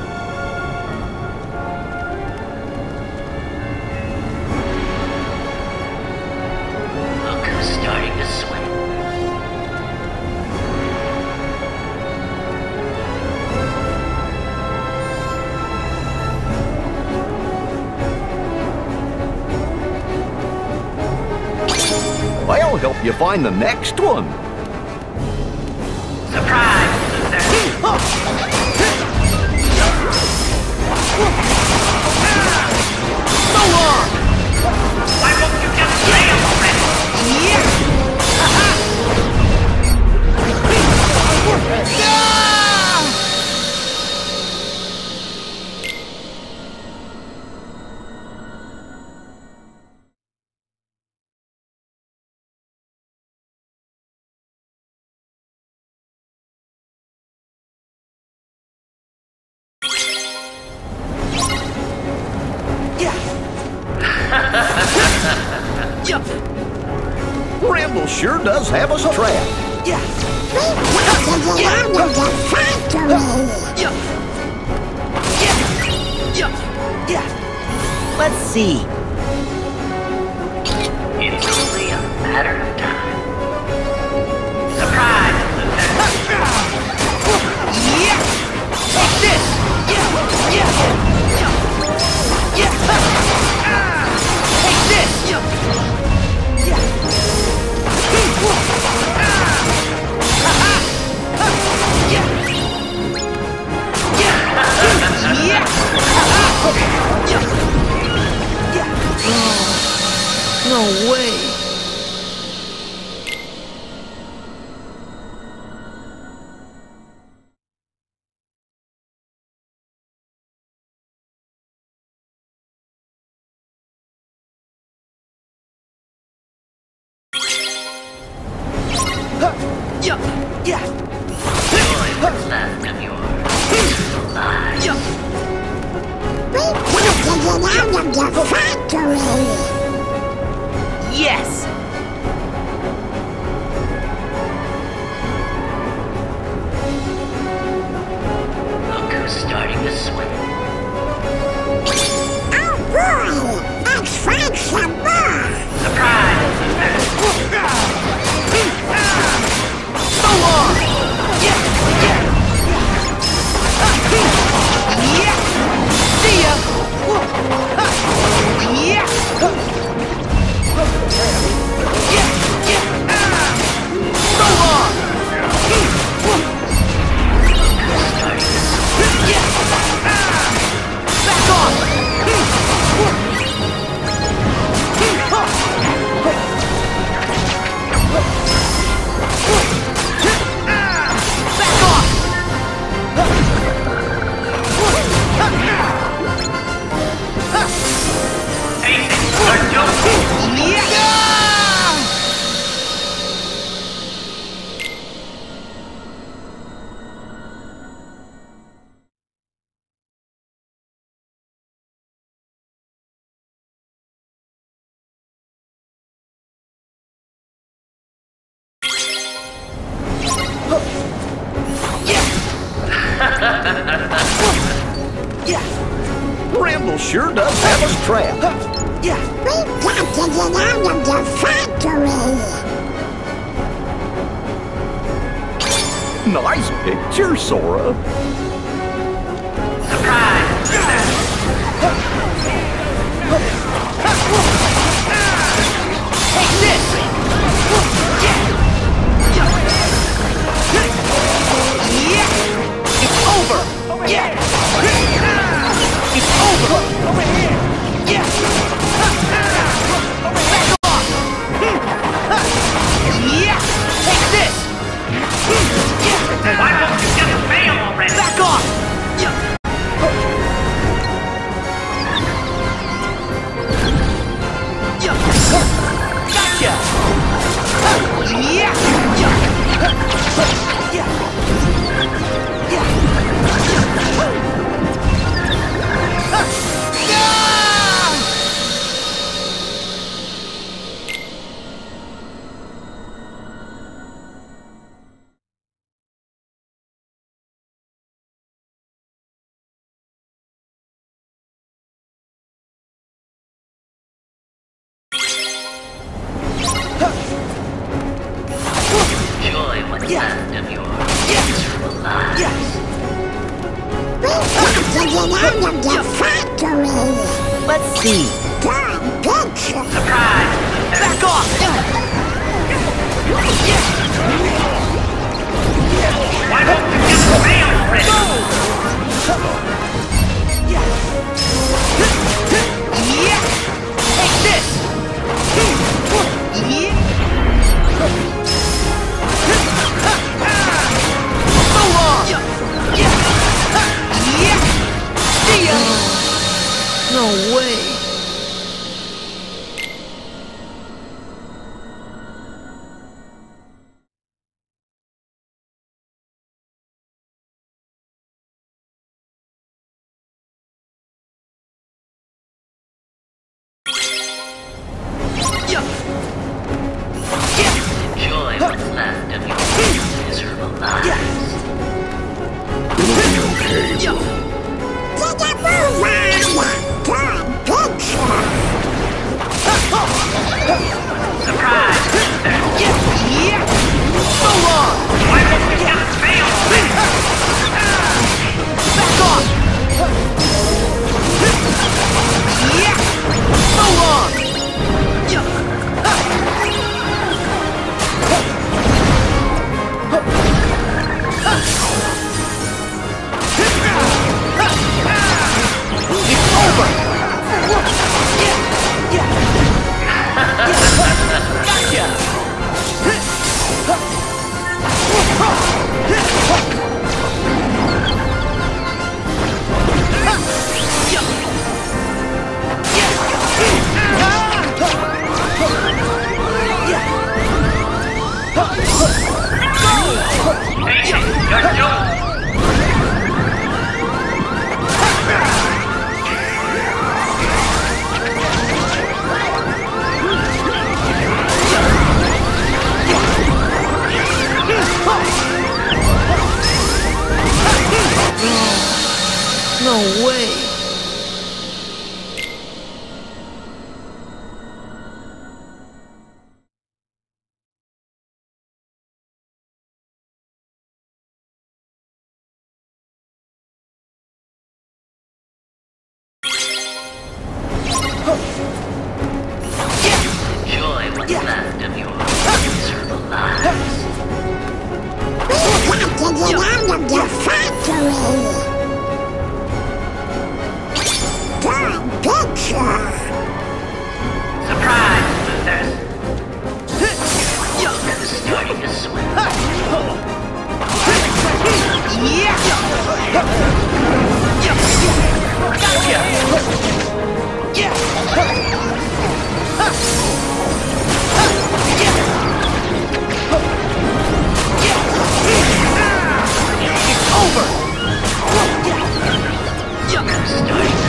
Look who's starting to swim. I'll help you find the next one. Surprise! So long! Why won't you just sail already? Randall sure does have us trapped. We want to get out of the factory. Let's see. It's only a matter of time. Surprise, Luther! Take this! Take No way! What's left of your life? We want to get out of the factory. Yes! Look who's starting to swim. Oh boy! Let's find some more. Surprise, So long! Yeah! Yeah! Yeah! Bramble sure does have us trapped. We've got to get out of the factory. Nice picture, Sora. Take this! It's over! Yeah! It's over! Over here! Yeah! Back off! Yeah! Take this! Why won't you just fail already? Back off! Yeah! Gotcha! Yeah! Yeah! Enjoy what's left of your miserable life. We've got to get out of the factory. Let's see. Good picture. Surprise! Back off! Why won't you just fail already? Yeah! Take this! Yeah! So long! Yeah! See ya! No way. Enjoy what's left of your miserable life. Okay. Get a move on. Good picture. Surprise! Yeah! So long! Why won't you just fail already? Back off! Yeah! So long! It's over! Yeah! Yeah! Gotcha! You're doomed! No way. Enjoy what's left of your miserable life. We've got to get out of the factory. Good picture. Surprise, losers! I'm starting to swim. It's over! I'm starting to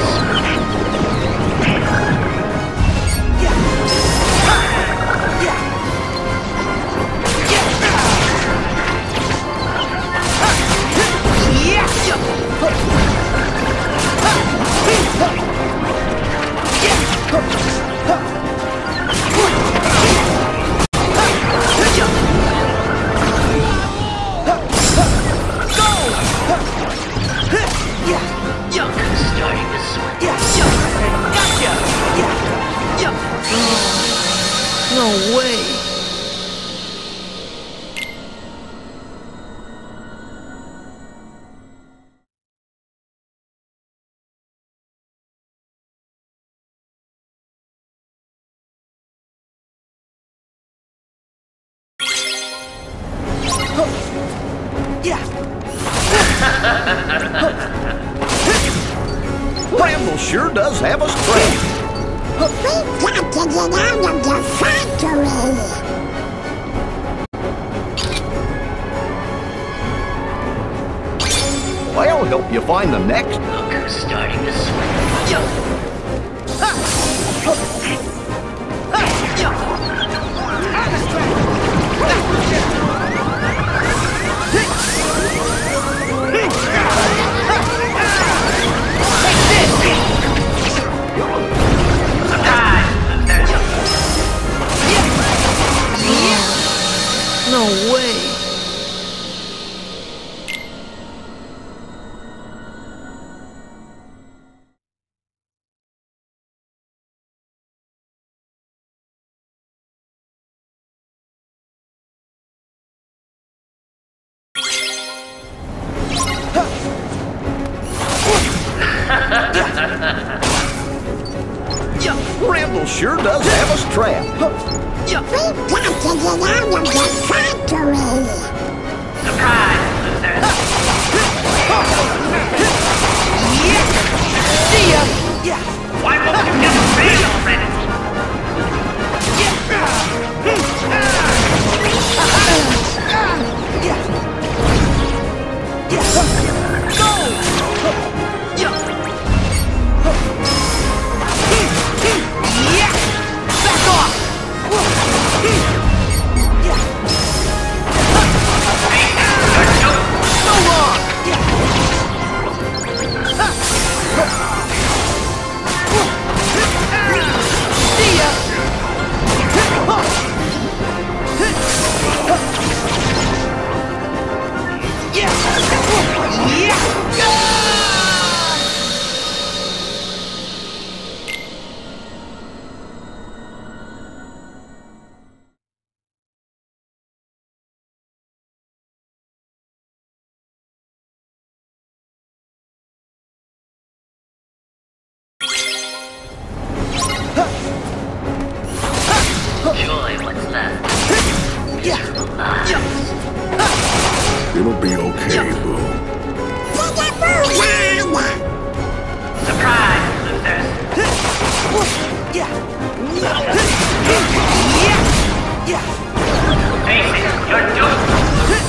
Bramble sure does have us trapped. We've got to get out of the factory. I'll help you find the next. Look who's starting to swim. No way. Bramble sure does have us trapped. We've got to get out of the factory. Surprise, losers. See ya. Why won't you get free already? Back off. Joy, what's that? Miserable lies. It'll be okay, Boo. Surprise, losers. Face it, you're doomed.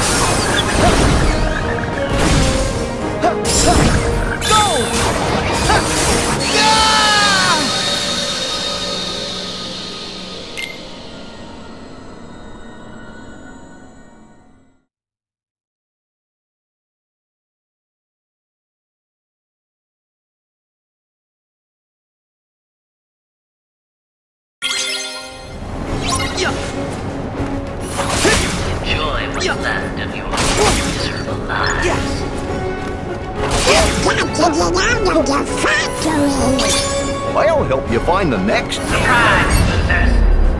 Enjoy what's left of your miserable lives. We've got to get out of the factory. I'll help you find the next. Surprise, losers.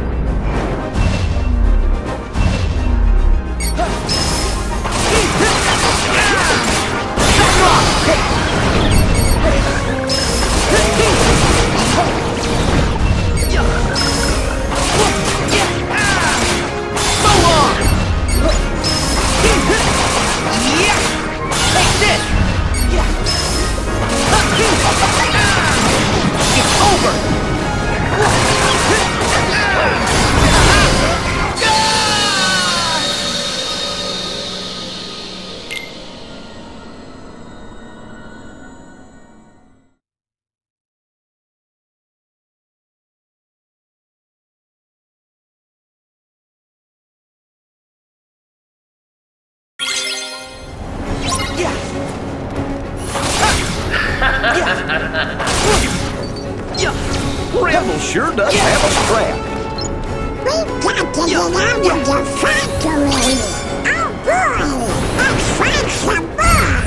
Bramble sure does have us trapped. We've got to get out of the factory. Oh boy, a French bar.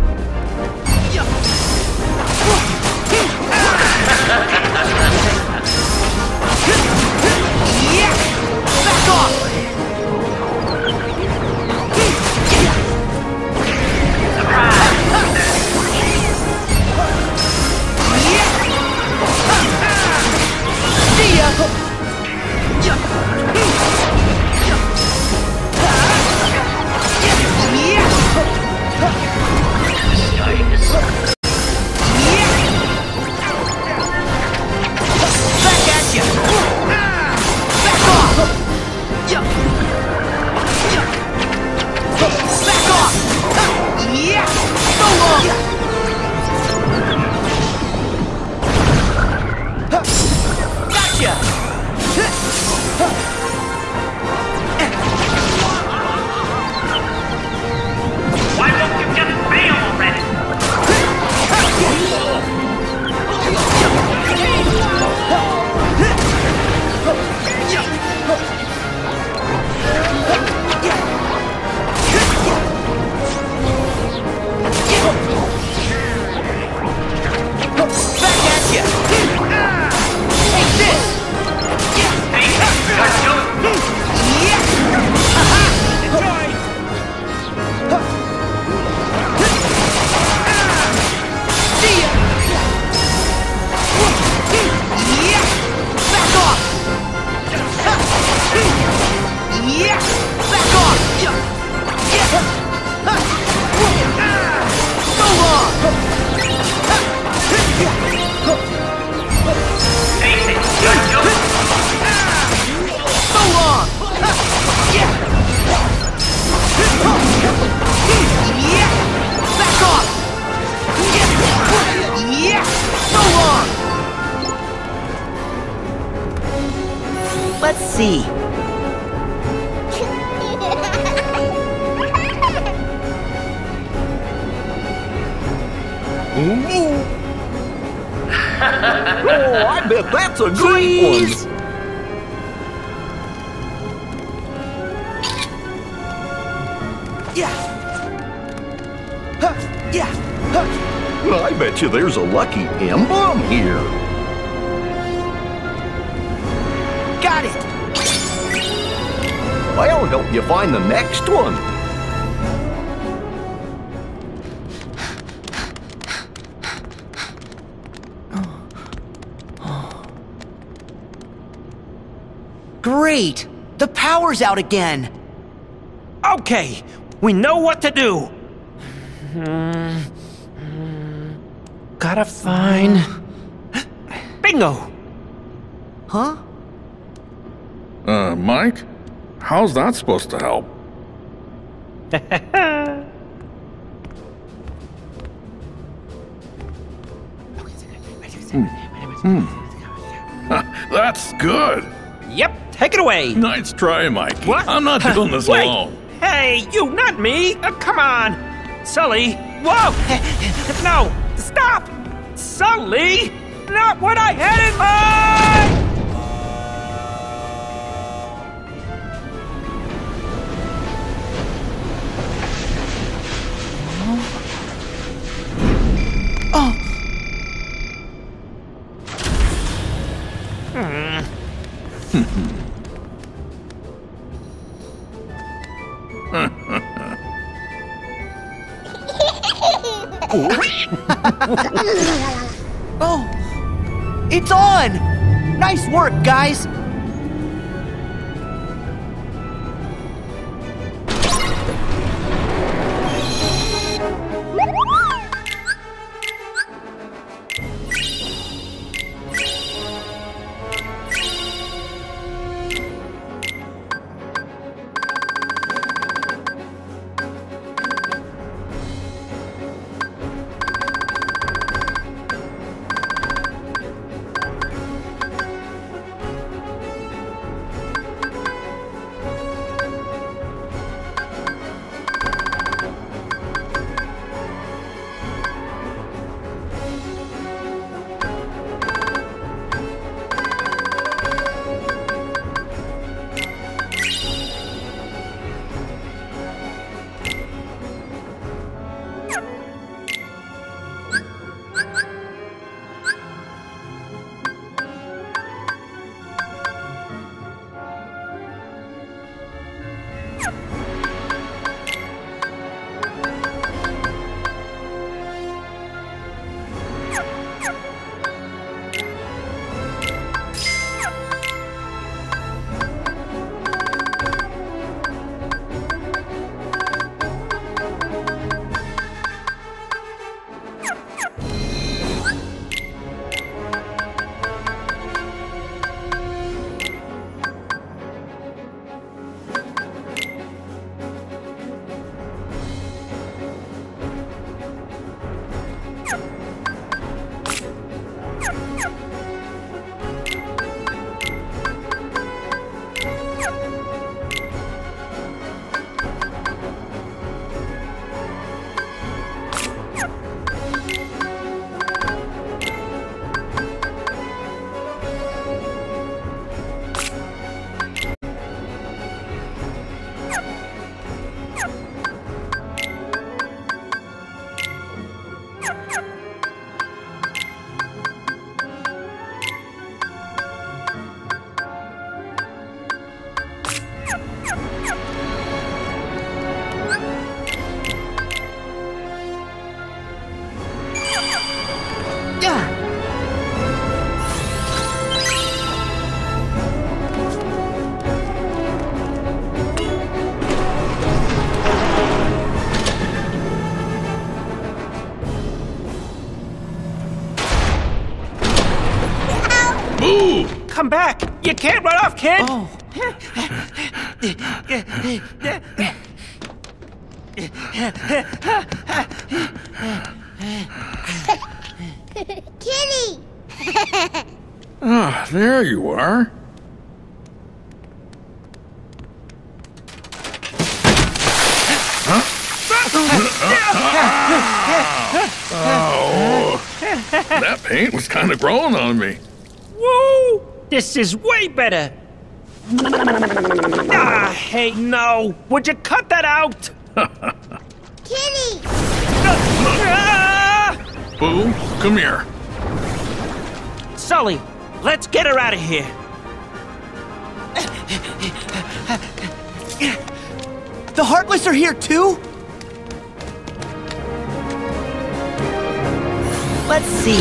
Back off. See ya. see. Oh, I bet that's a great Jeez. one. Yeah. Huh. Yeah. Huh. Well, I bet you there's a lucky emblem here. Got it. I'll help you find the next one. Great! The power's out again! Okay, we know what to do. Gotta find... Bingo! Huh? Uh, Mike? How's that supposed to help? Hmm. Hmm. That's good! Yep, take it away. Nice try, Mike. What? I'm not doing this Wait. alone. Hey, you, not me. Uh, come on. Sully. Whoa. No, stop. Sully. Not what I had in mind. Oh! Oh! It's on! Nice work, guys! Come back! You can't run off, kid! Oh. Kitty! Ah, there you are. Oh, that paint was kind of growing on me. Woo! This is way better. Ah, hey, no. Would you cut that out? Kitty! Ah! Boo, come here. Sully, let's get her out of here. The Heartless are here too? Let's see.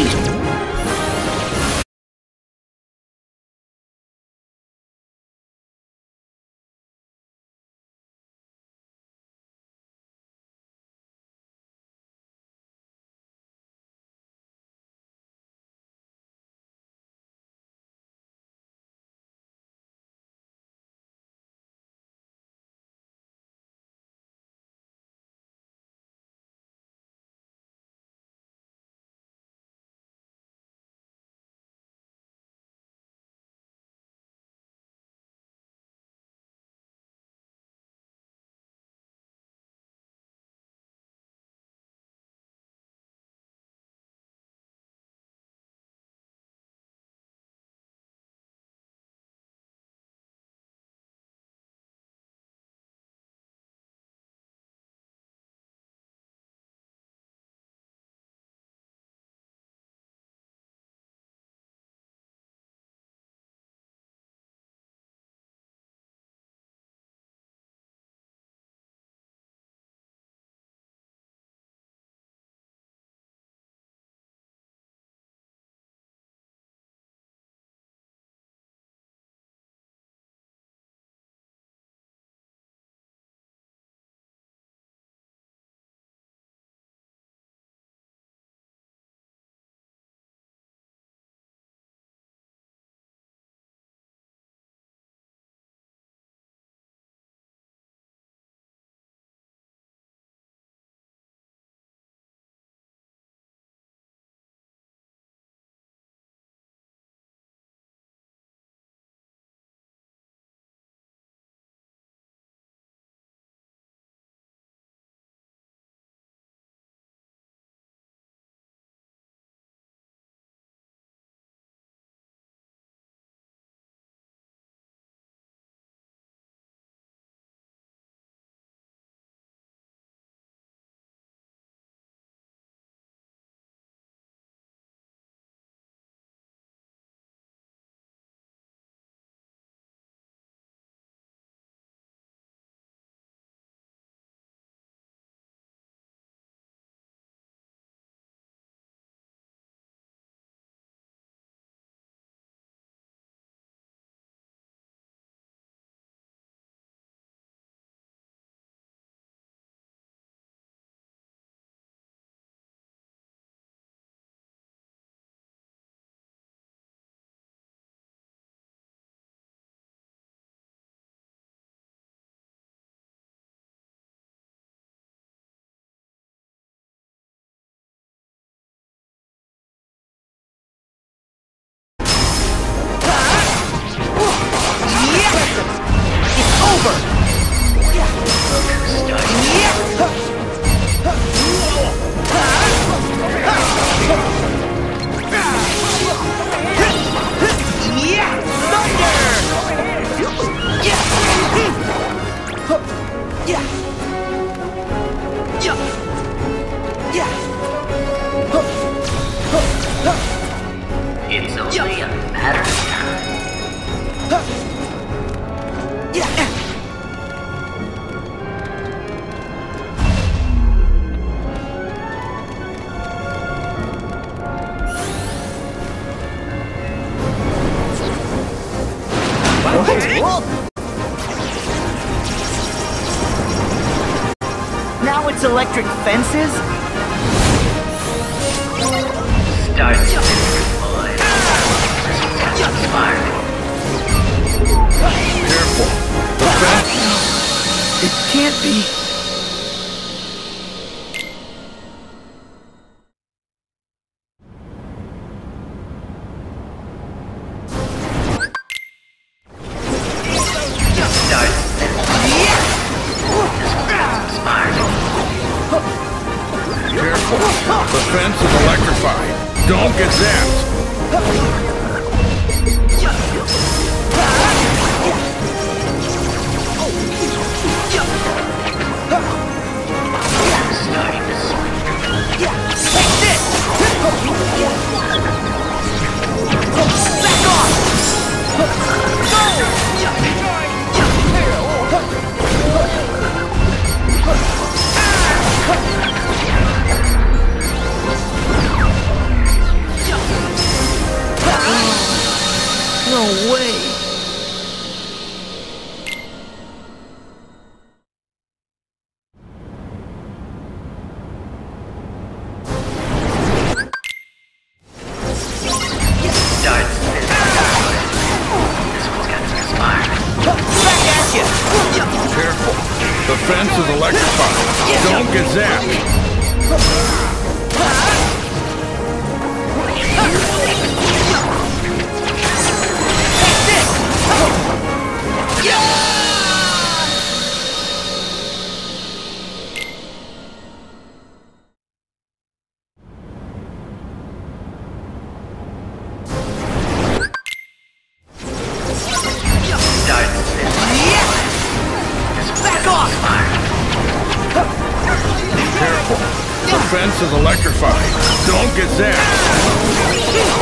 It's only a matter of Now it's electric fences? Start the boys. Spark. Careful. The fence. It can't be. Start. Spark. fence is electrified. Don't get zapped. No way! Careful. The fence is electrified. Don't get zapped. Careful. The fence is electrified. Don't get zapped.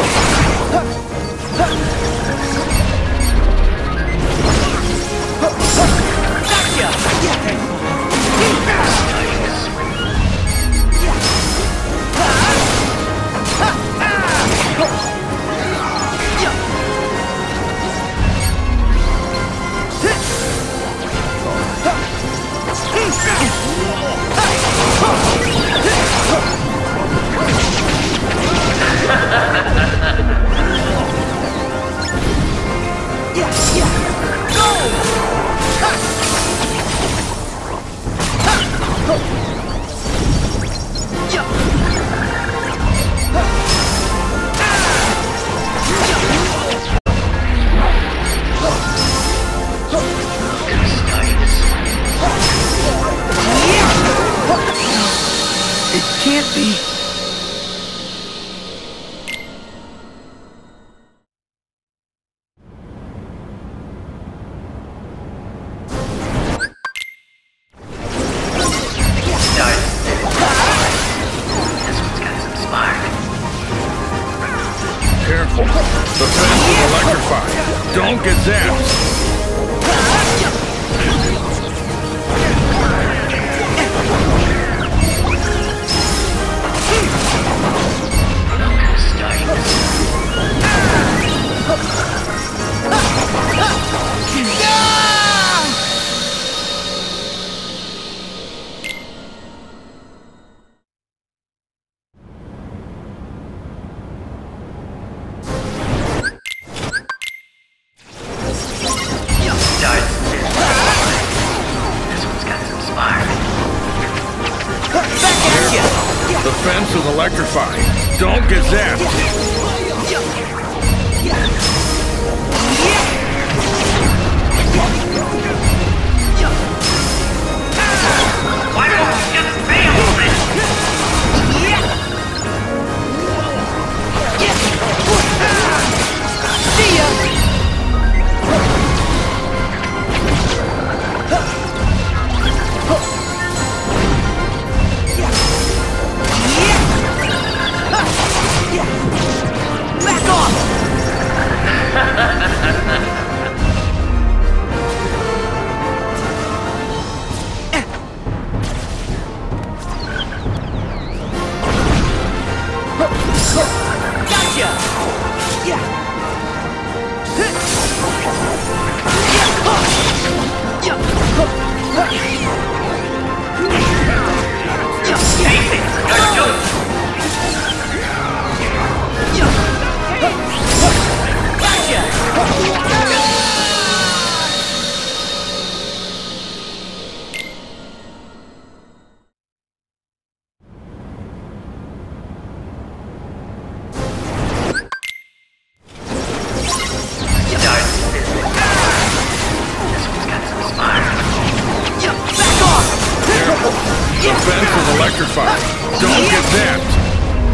Can't be. Careful. The fence is electrified. Don't get zapped. The fence is electrified. Don't get zapped. Why don't you just fail already? See ya! Back off! The fence is electrified. Don't get zapped.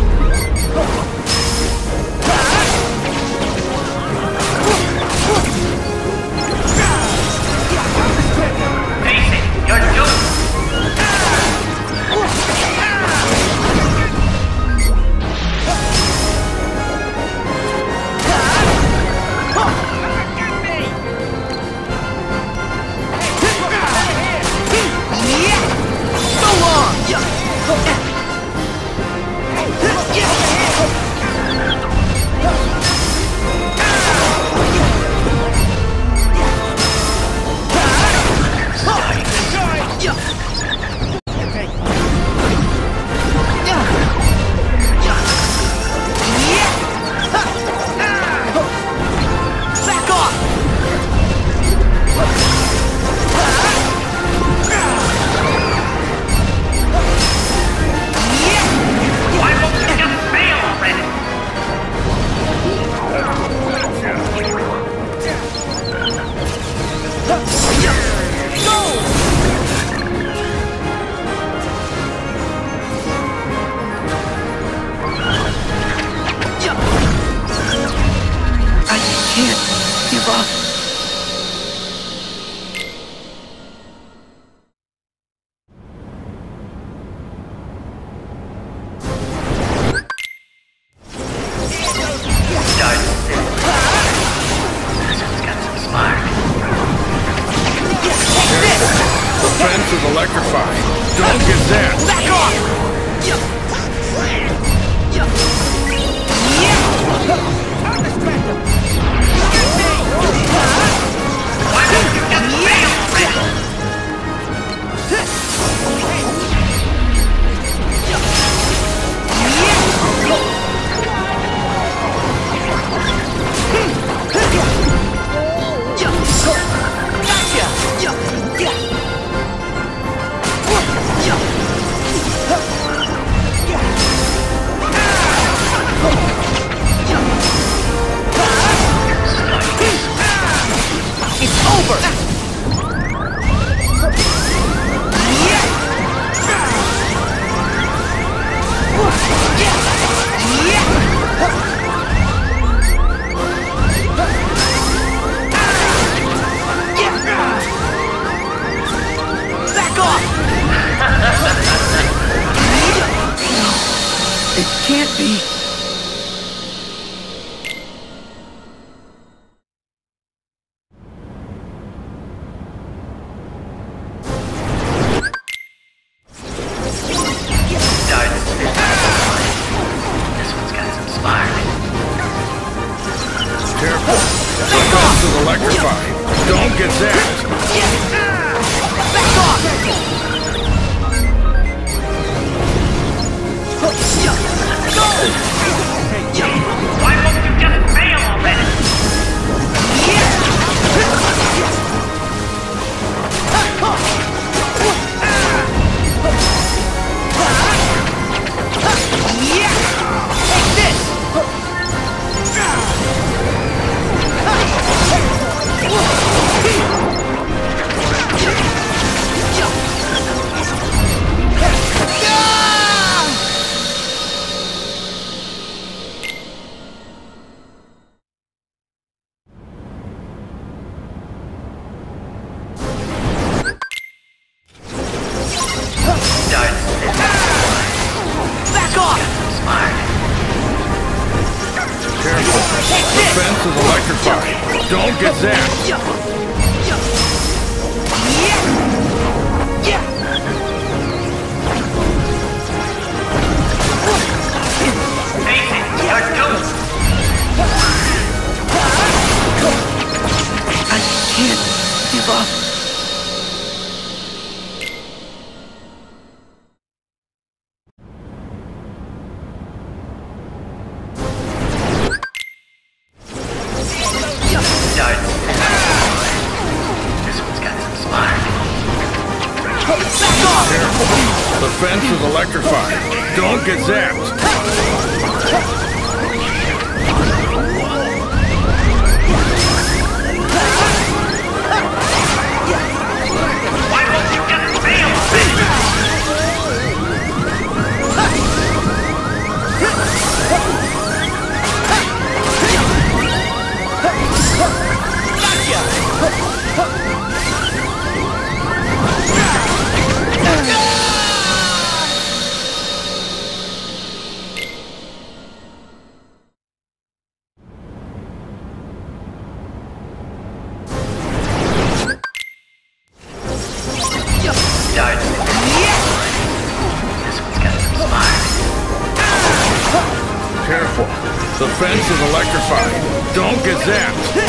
The fence is electrified. Don't get zapped.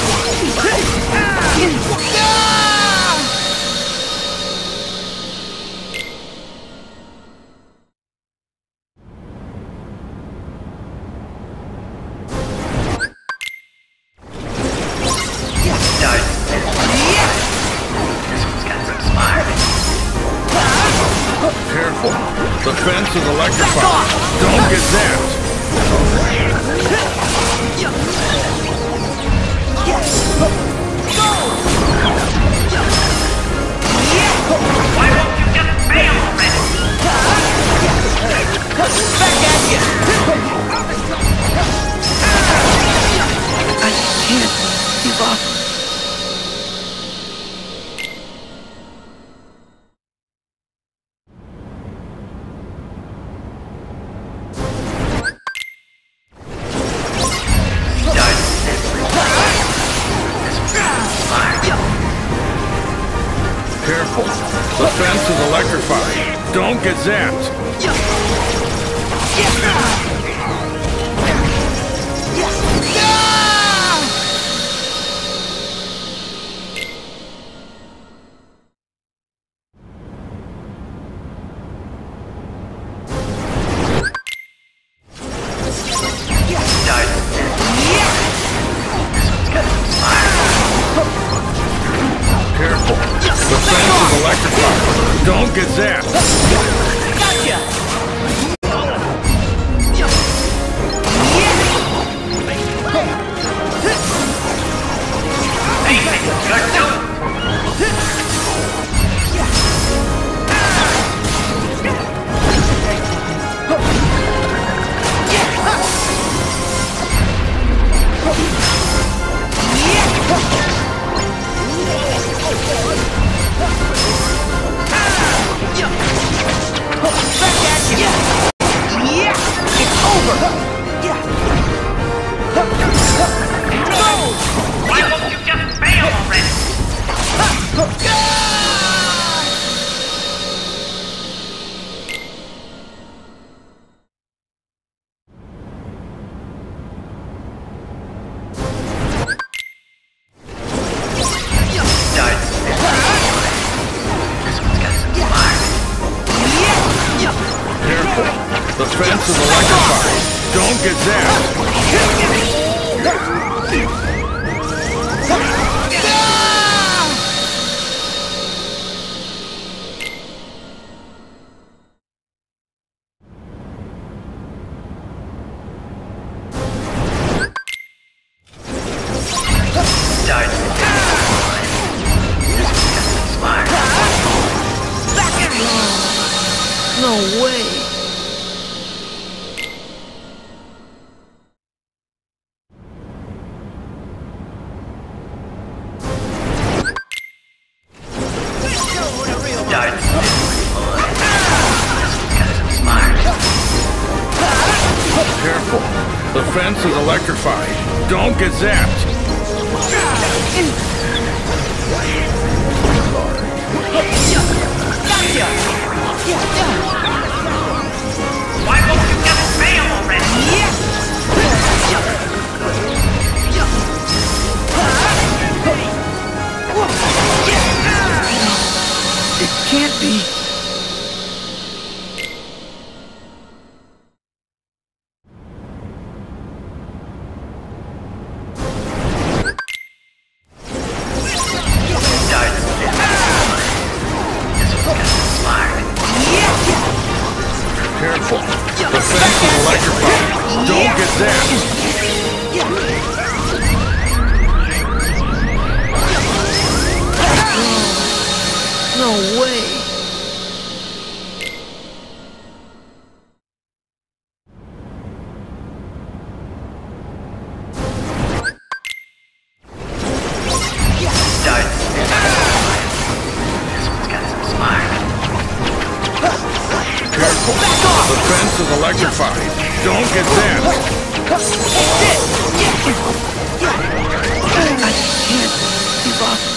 Careful. The fence is electrified. Don't get zapped. Why won't you just bail already? Back at you! I can't give up. Careful. The fence is electrified. Don't get zapped. Careful. The fence is electrified. Don't get zapped. Gotcha! Why won't you just bail already? Careful. The fence is electrified. Don't get zapped. No way. Careful. The fence is electrified. Don't get zapped. Why won't you just bail already? It can't be. Careful. The fence is electrified. Don't get zapped. No way. Careful. The fence is electrified. Don't get zapped. I can't give up.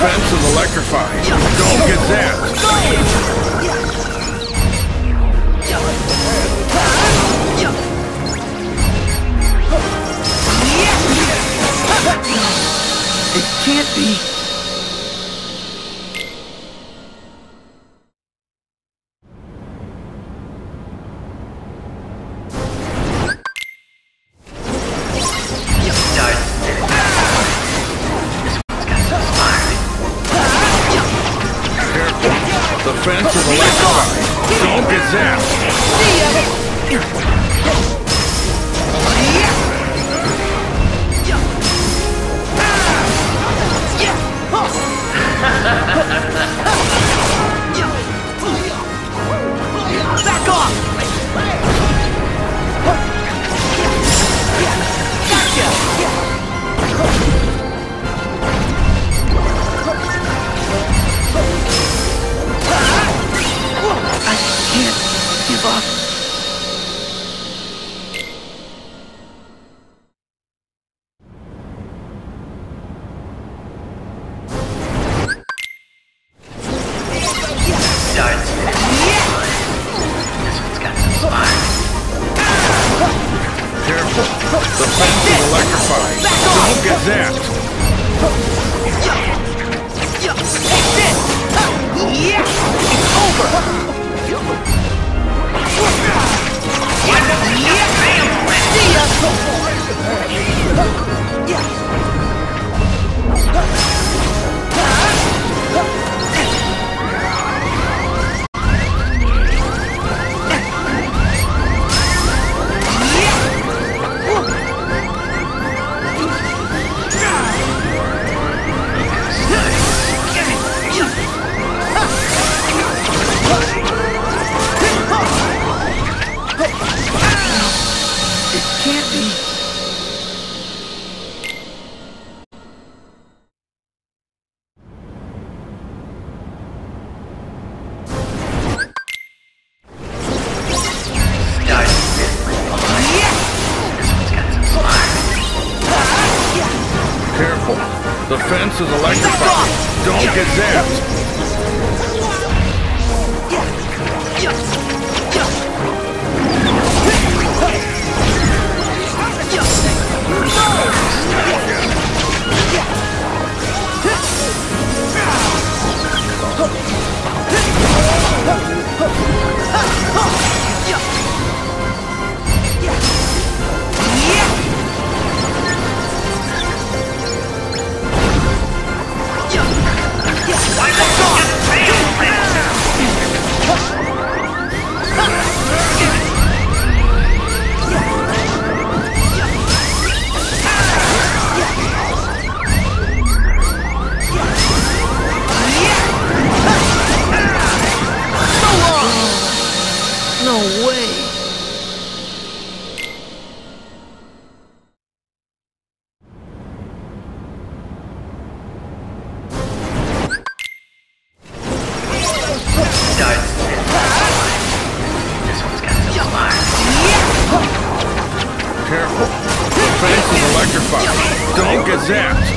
fence is electrified. Don't get zapped. It can't be. The fence is electrified. Don't get zapped. Back off! Gotcha! I can't give up. Careful. The fence is electrified. Don't get zapped. Yeah! It's over! See ya! It can't be. Careful. The fence is electrified. Don't get zapped. No way. Careful. The fence is electrified. Don't get zapped.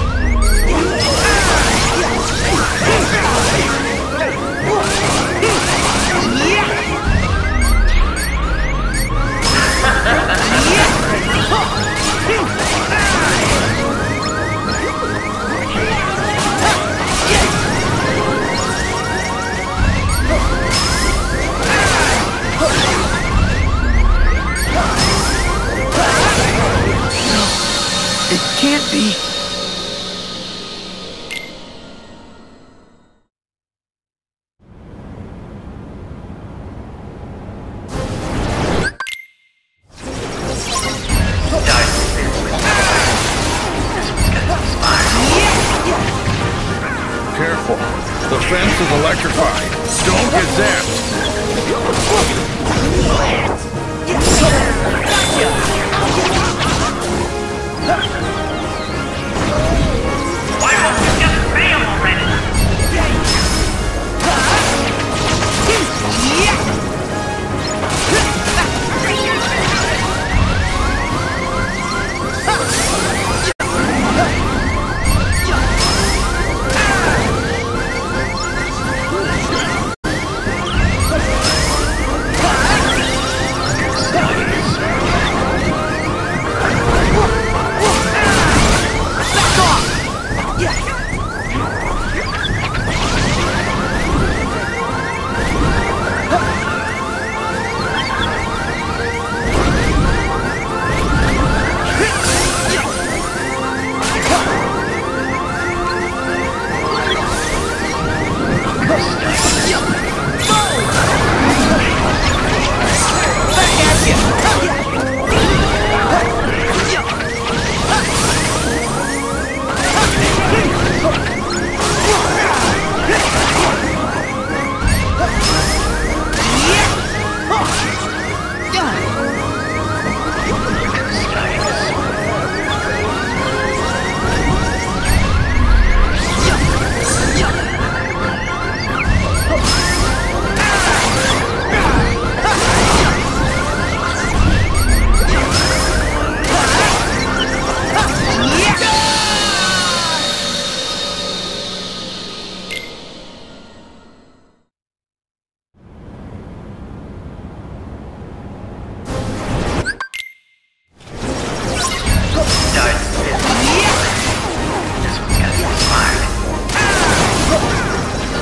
It can't be. Careful. The fence is electrified. Don't get zapped. Why won't you just bam already?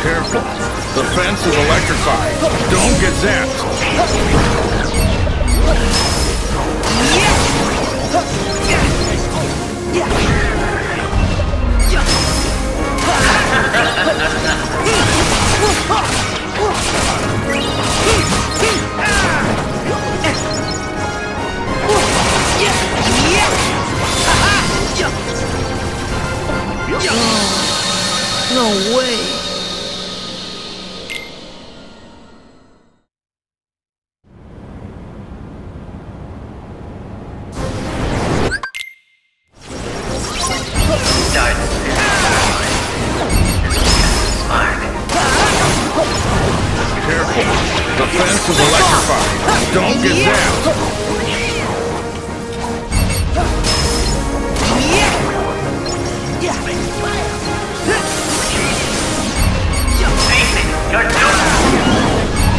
Careful. The fence is electrified. Don't get zapped. No way. Careful. The fence is electrified. Don't get zapped. You're doing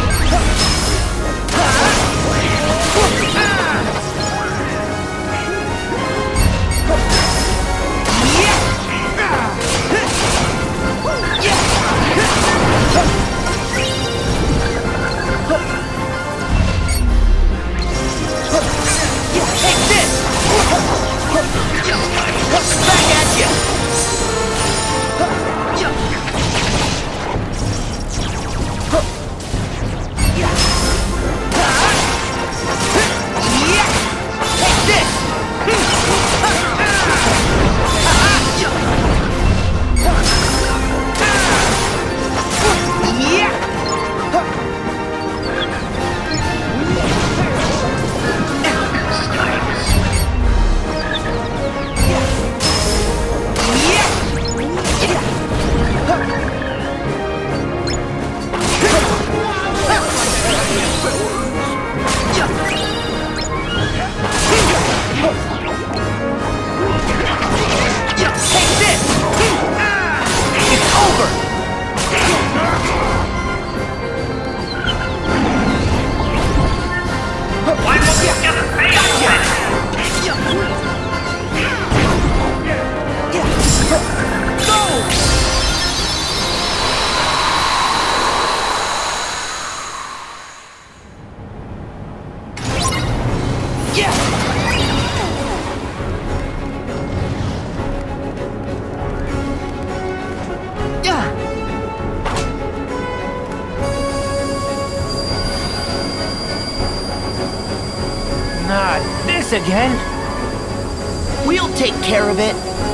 Not this again. We'll take care of it.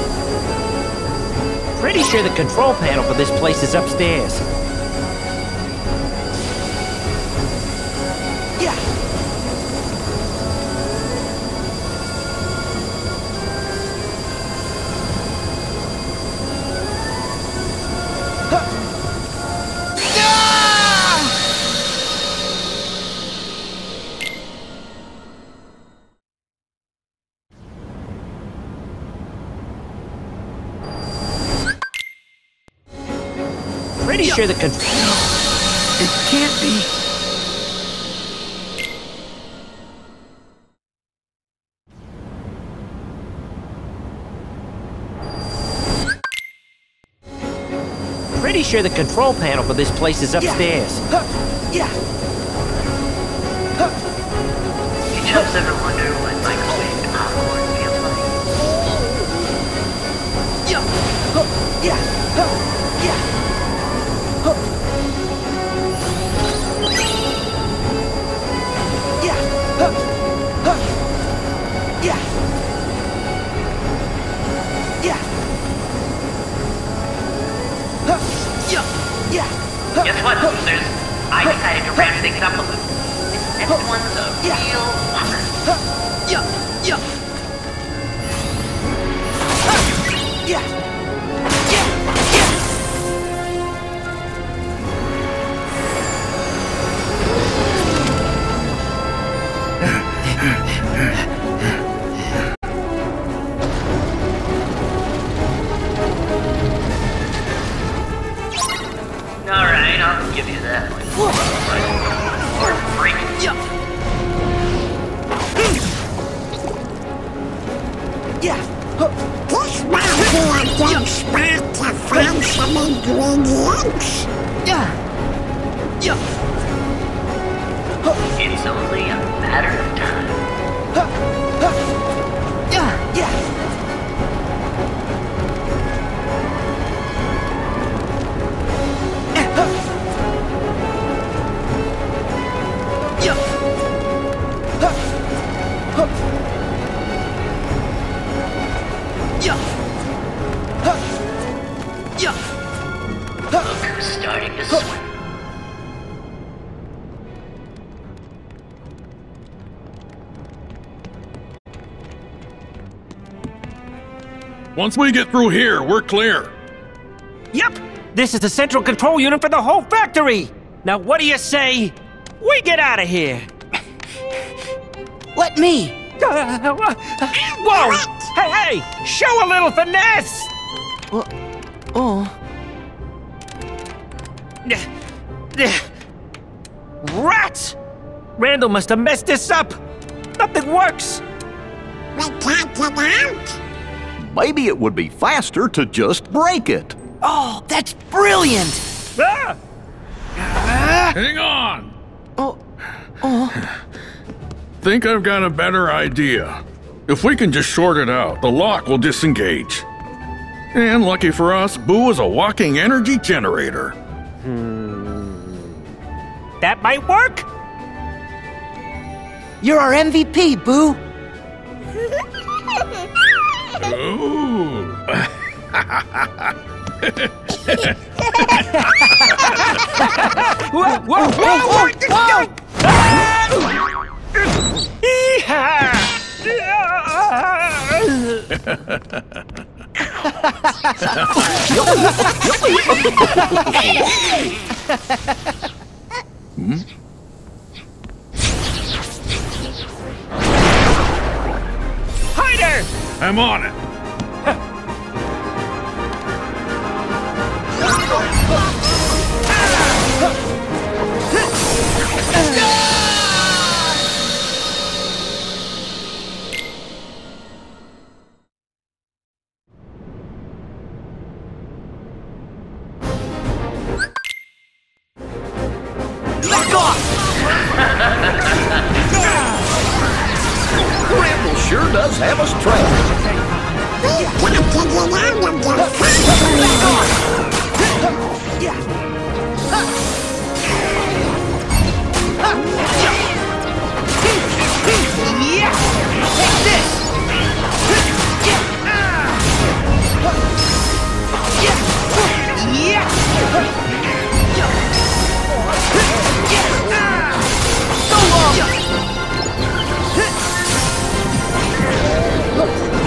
Pretty sure the control panel for this place is upstairs. Pretty sure the control... It can't be. Pretty sure the control panel for this place is upstairs. Yeah. You chumps ever wonder what microwaved popcorn feels like? Yeah. Yeah. Yeah. Guess what, losers? I decided to ramp things up a little. This next one's a real whopper. Yeah. Yeah. Yeah. Alright, I'll give you that. Or freak. This might be a good spot to find some ingredients? Yeah. Yeah. It's only a matter of time. Yeah. Yeah. Look who's starting to swim. Once we get through here, we're clear. Yep! This is the central control unit for the whole factory! Now what do you say? We get out of here! Let me. Whoa! Hey, hey! Show a little finesse! Oh. Oh. Rats! Randall must have messed this up! Nothing works! We can't get out? Maybe it would be faster to just break it. Oh, that's brilliant. Ah! Hang on! Oh. Oh. Think I've got a better idea. If we can just short it out, the lock will disengage. And lucky for us, Boo is a walking energy generator. That might work? You're our M V P, Boo. Ooh. Whoa, whoa, whoa, whoa! Hmm? Hider! I'm on it. Randall sure does have us trapped. We can't get out of the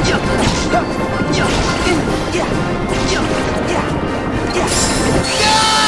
Yeah.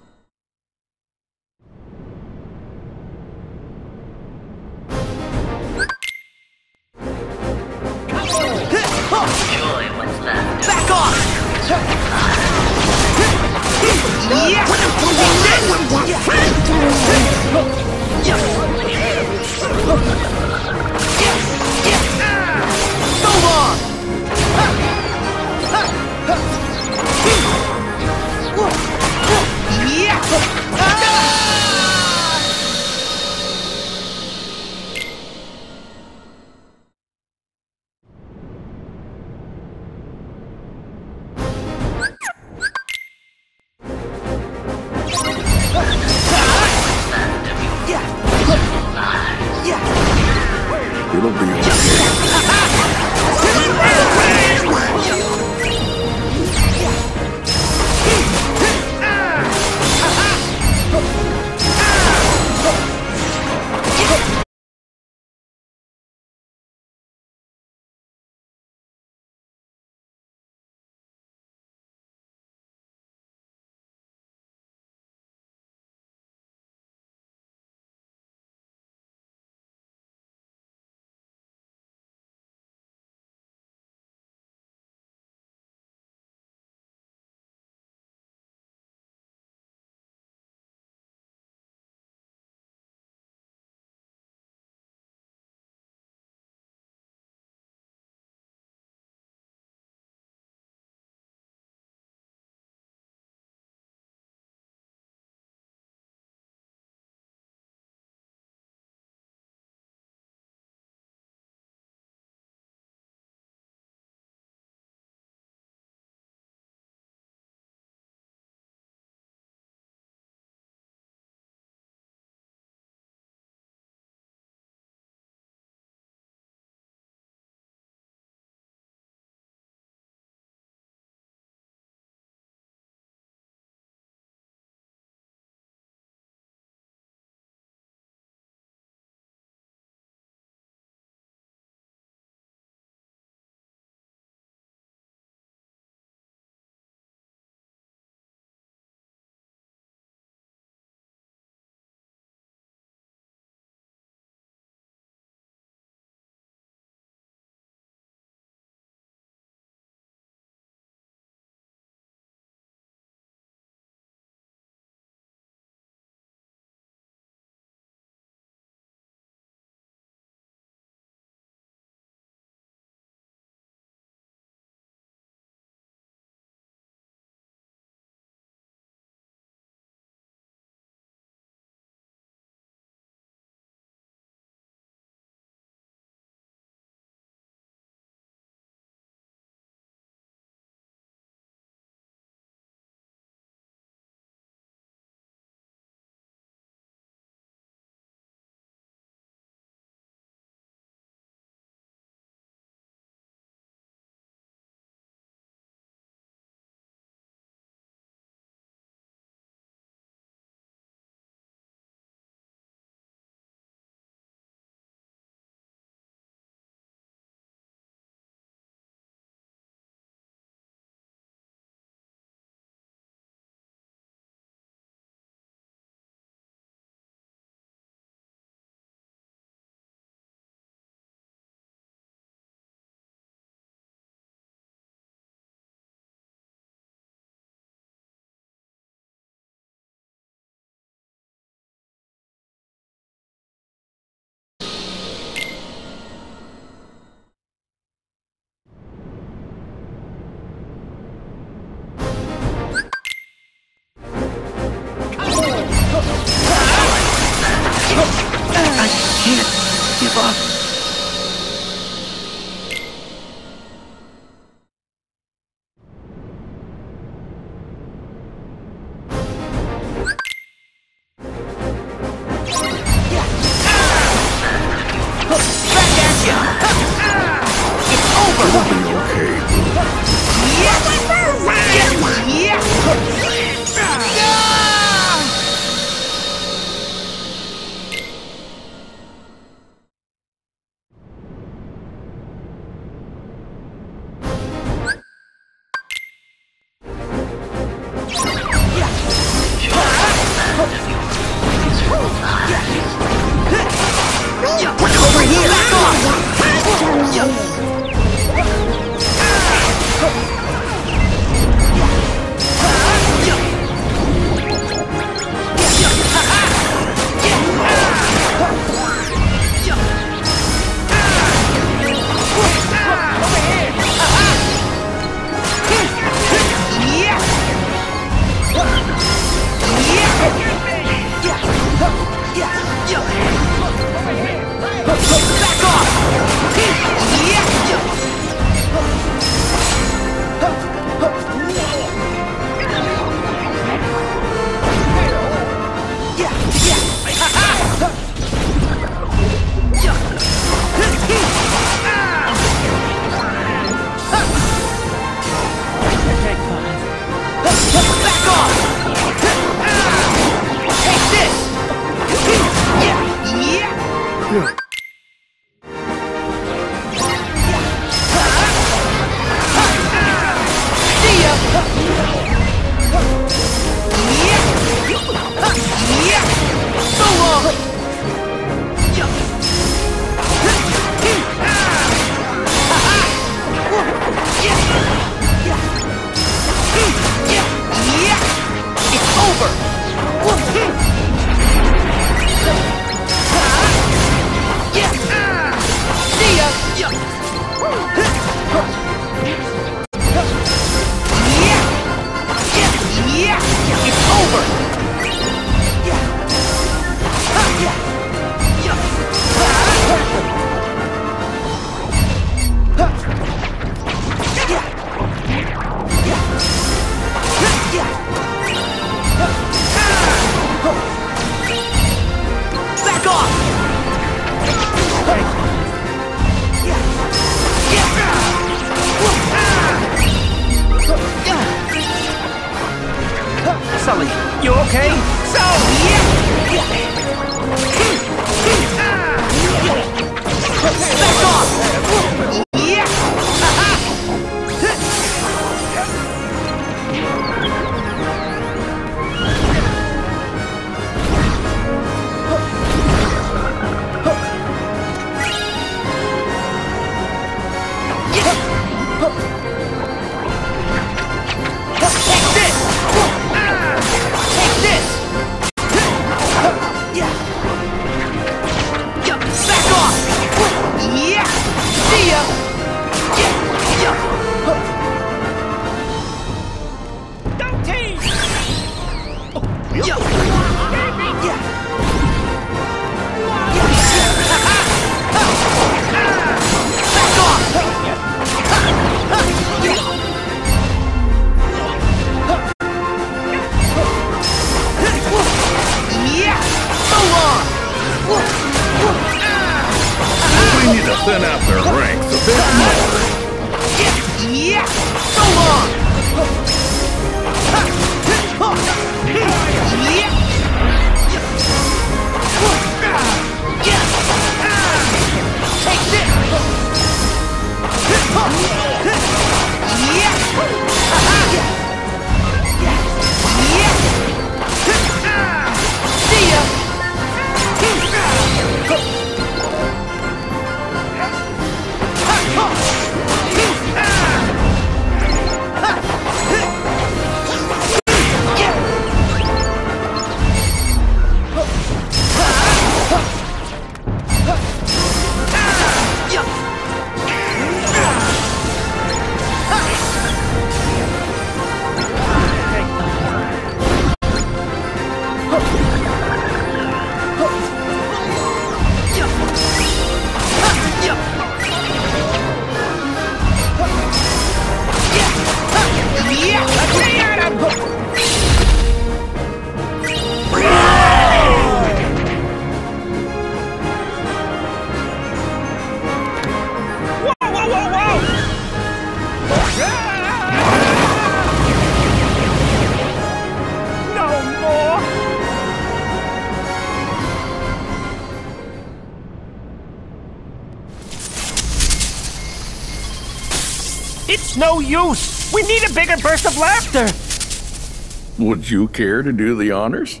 It's no use! We need a bigger burst of laughter! Would you care to do the honors?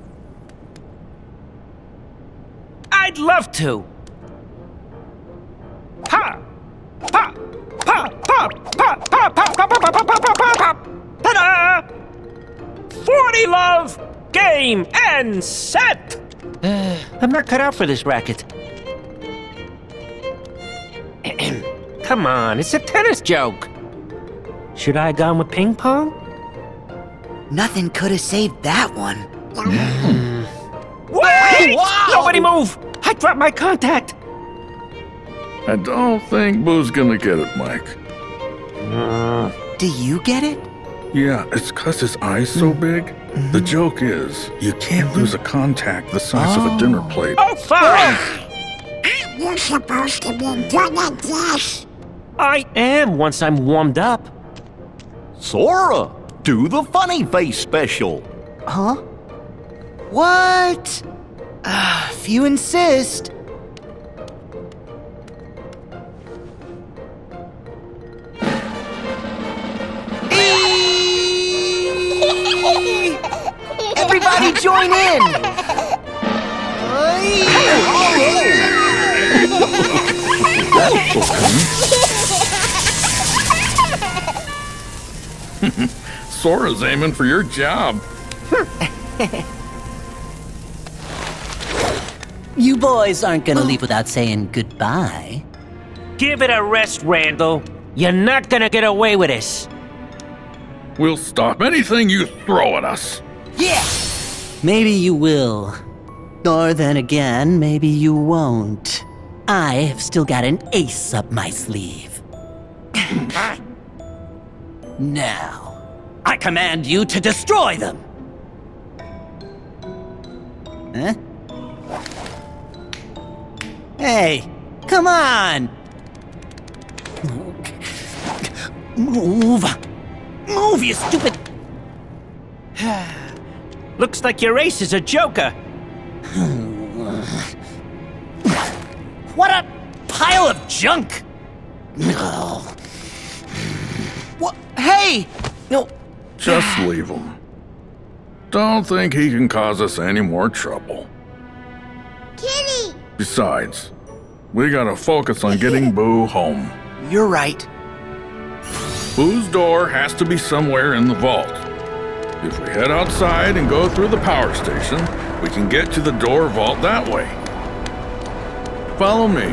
I'd love to! Ha! Pa! Pa! Pa! Pa! Pa! Pa! Pa! Pa! Pa! Pa! Pa! Pa! Pa! Ta-da! forty love! Game and set! I'm not cut out for this racket. Come on, it's a tennis joke. Should I have gone with ping pong? Nothing could have saved that one. Wait! Wow. Nobody move! I dropped my contact. I don't think Boo's gonna get it, Mike. Uh, Do you get it? Yeah, it's 'cause his eye's so big. Mm-hmm. The joke is, you can't lose a contact the size oh. of a dinner plate. Oh, fine! You're supposed to be good at this. I am once I'm warmed up. Sora, do the funny face special. Huh? What? Uh, if you insist. Everybody join in! Sora's aiming for your job. You boys aren't gonna leave without saying goodbye. Give it a rest, Randall. You're not gonna get away with this. We'll stop anything you throw at us. Yeah! Maybe you will. Or then again, maybe you won't. I have still got an ace up my sleeve. Now, I command you to destroy them! Huh? Hey, come on! Move! Move, you stupid... Looks like your ace is a joker. What a pile of junk! What? Hey! No. Just leave him. Don't think he can cause us any more trouble. Kitty! Besides, we gotta focus on getting Boo home. You're right. Boo's door has to be somewhere in the vault. If we head outside and go through the power station, we can get to the door vault that way. Follow me.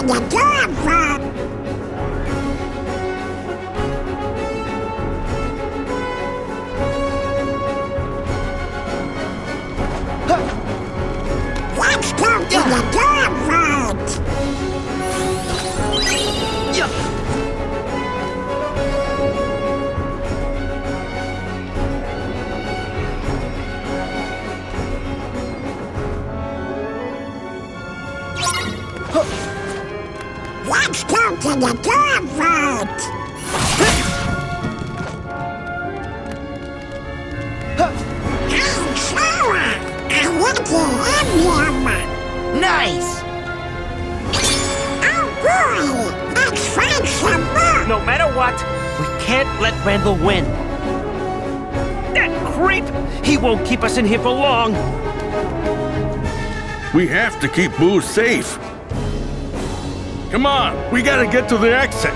can you do it from? Let's go to the dog road! Let's go to the dog road! Hey, Sarah! I want to have him! Nice! Oh boy! Let's find some more! No matter what, we can't let Randall win. That creep! He won't keep us in here for long. We have to keep Boo safe. Come on, we gotta get to the exit.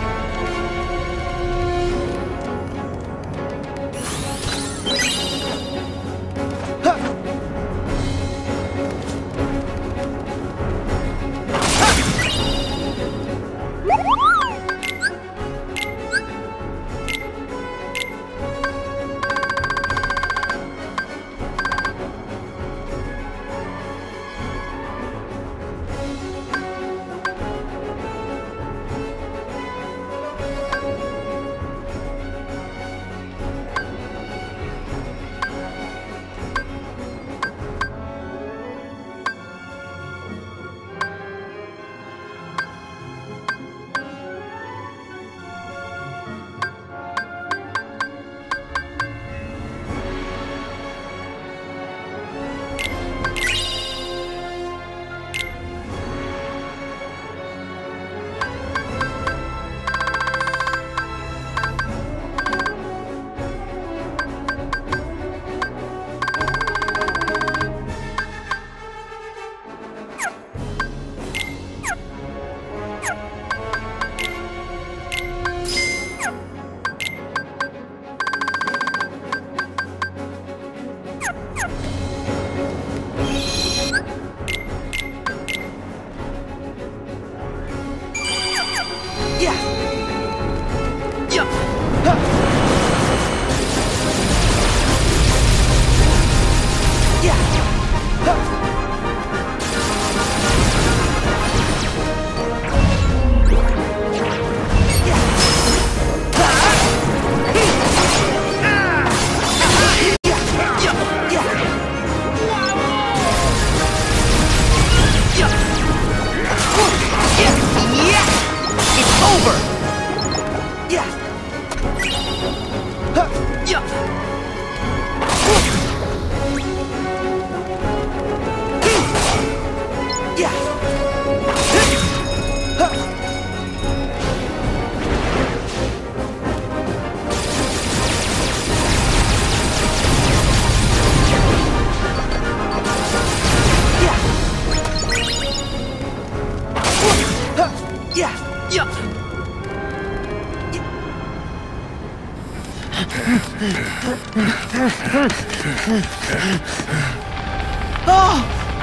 Oh!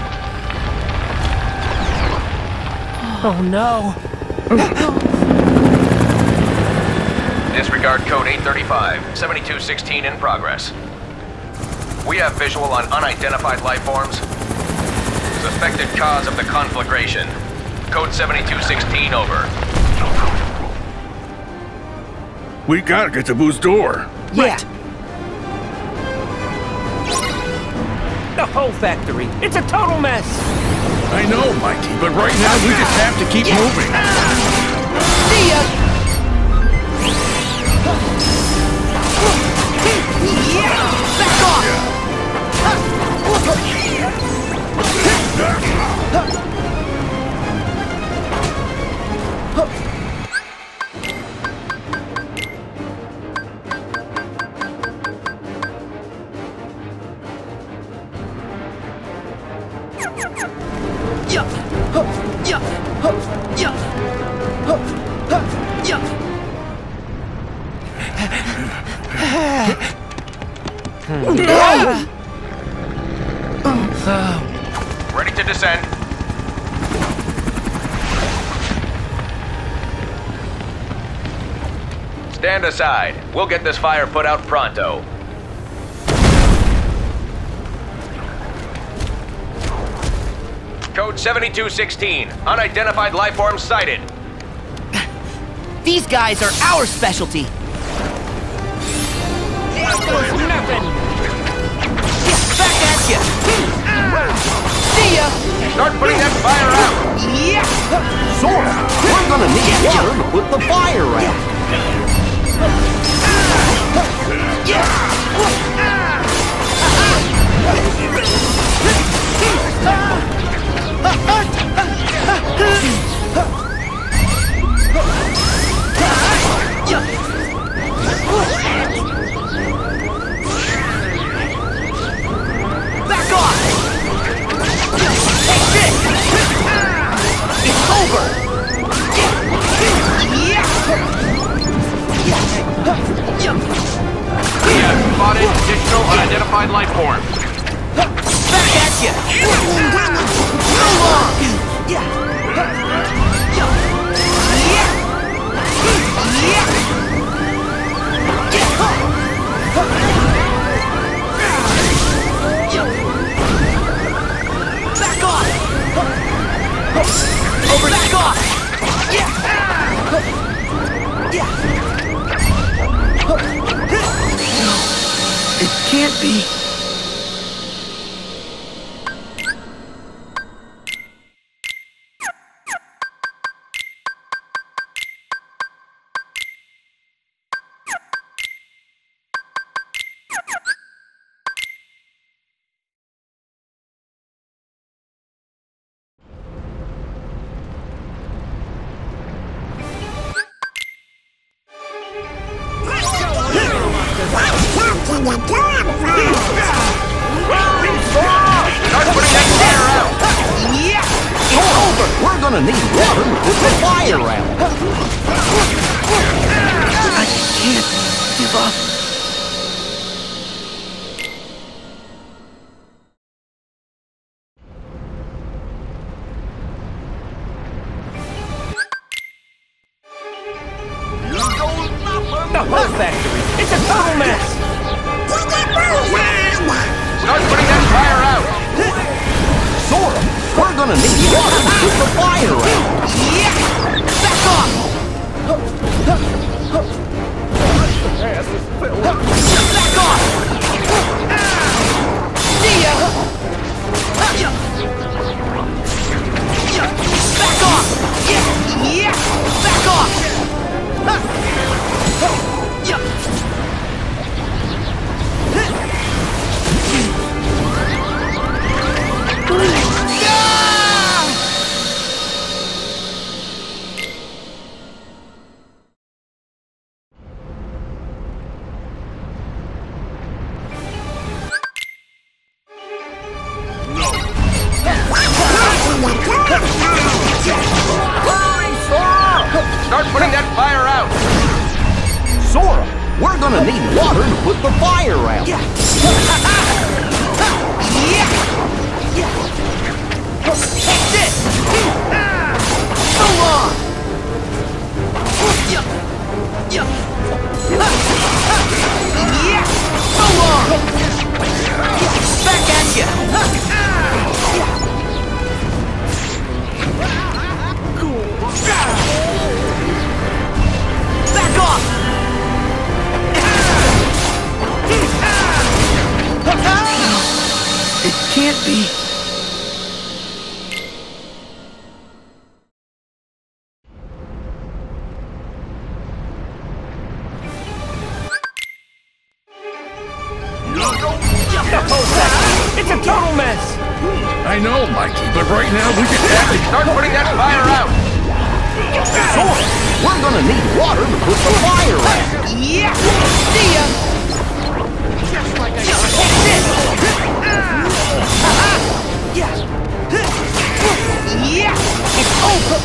Oh no! Disregard code eight thirty-five, seventy-two sixteen in progress. We have visual on unidentified life forms. Suspected cause of the conflagration. Code seventy-two sixteen, over. We gotta get to Boo's door. Yeah. The whole factory. It's a total mess. I know, Mikey, but right now we just have to keep moving. See ya! Back off! Stand aside. We'll get this fire put out pronto. Code seventy-two sixteen. Unidentified life forms sighted. These guys are our specialty. Nothing. Back at ya. See ya. Start putting that fire out. Yeah. Sora, we're gonna need water to put the fire out. Back off! Take this! It's over! We have spotted additional unidentified life forms. Back at ya! So long! Back off! Over back off! It can't be. Start putting that fire out. It's over. We're gonna need water to put the fire out. I can't give up. The whole factory. It's a total mess. Start putting that fire out. Sora, we're gonna need water to put the fire out. Back off! Back off! See ya! Back off! Yeah! Back off! Start putting that fire out. Sora, we're gonna need water to put the fire out. Take this! So long! So long! Back at ya! Back off! It can't be. The whole factory. It's a total mess. I know, Mikey, but right now we can have it. Start putting that fire out. Sora, we're gonna need water to put the fire out. Yeah! See ya! Just like I Take this! Yeah! Yeah! It's over!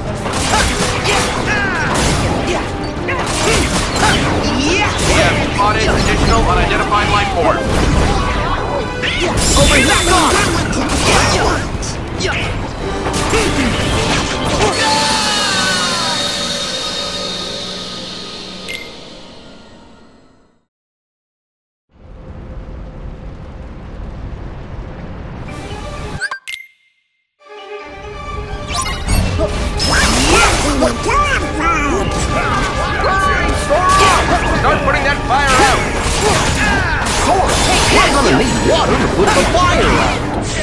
Yeah! We have spotted additional unidentified life forms. Over back off! We're gonna need water to put the fire out.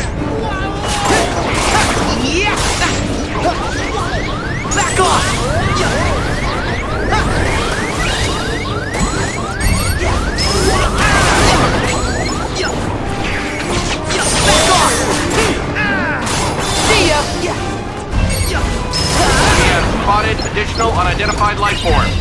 Back off! We have spotted additional unidentified life forms.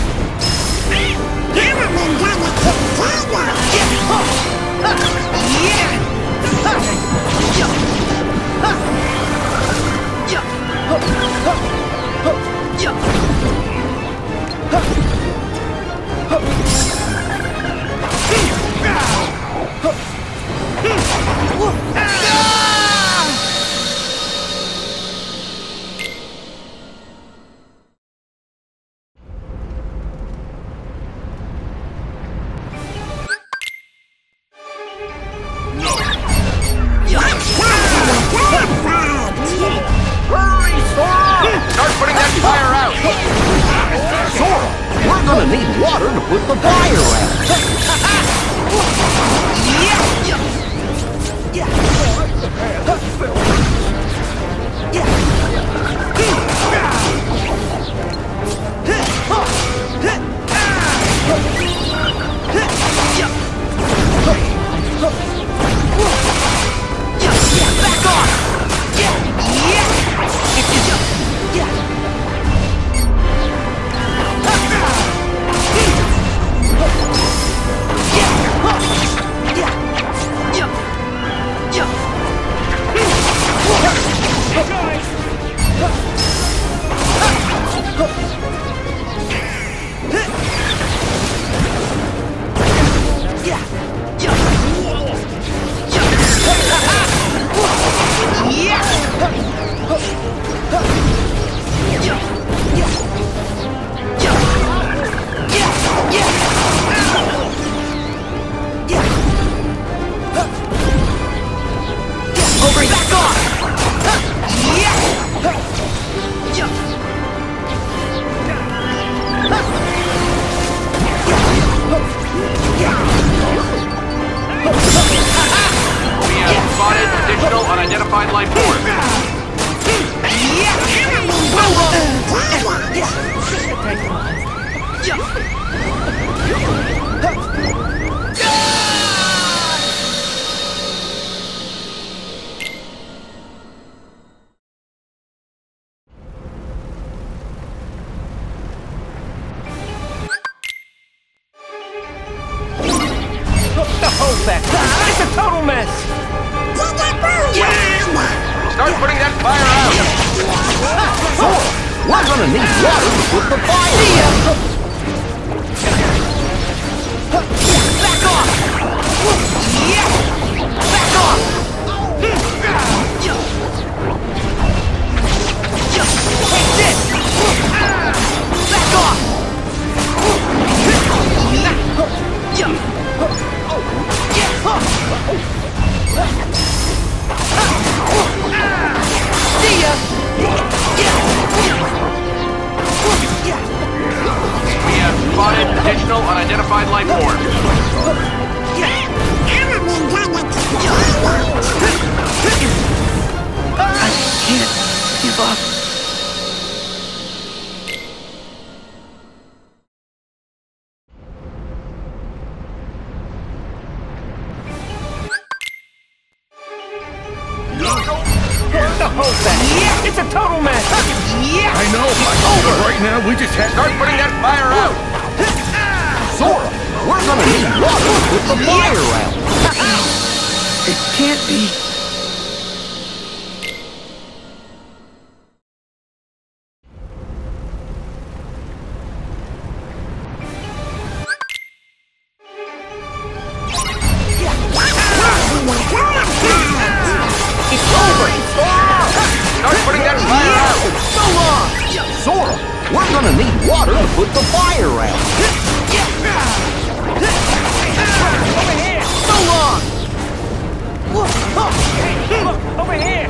Start putting that fire out! Sora, we're gonna need water to put the fire out. Back off! Unidentified life form. It's a total mess! Start putting that fire out! Sora, we're gonna need water to put the fire out! Back off! Back off! Take this! Back off! See ya! We have spotted additional unidentified life forms. I can't give up. It's a total mess! I know, but right now we just have... Start putting that fire out! Sora, we're gonna need water to put the fire out! It can't be. It's over! Start putting that fire out! So long! Sora, we're gonna need water to put the fire out! Over here! So long! Hey, look! Over here!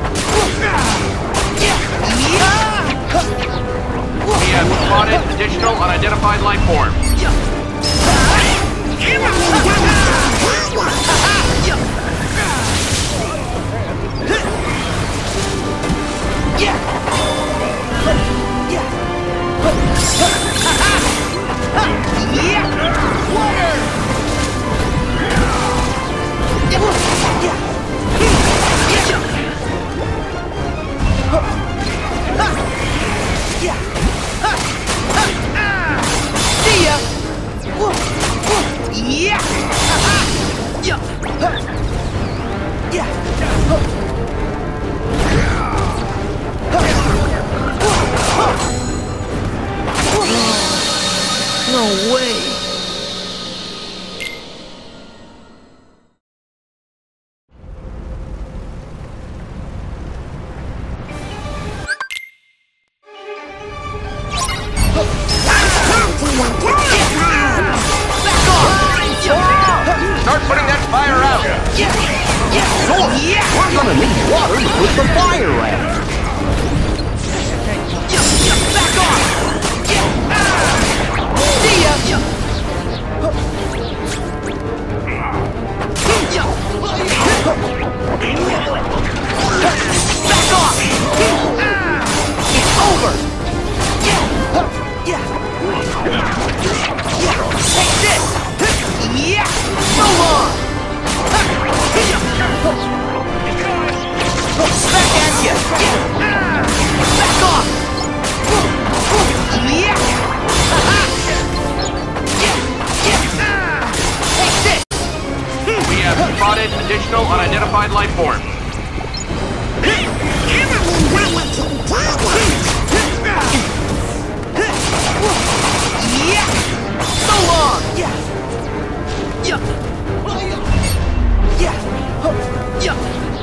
We have spotted additional unidentified life forms. I can't No way! Start putting that fire out! Sora, we're gonna need water to put the fire out. Back off! See ya! Back off! It's over! Take this! Yeah! So long! Back at you! Back off! Yeah! Take this! We have spotted additional unidentified life forms. Yeah! So long! Yeah! Yeah! Yeah! Yeah!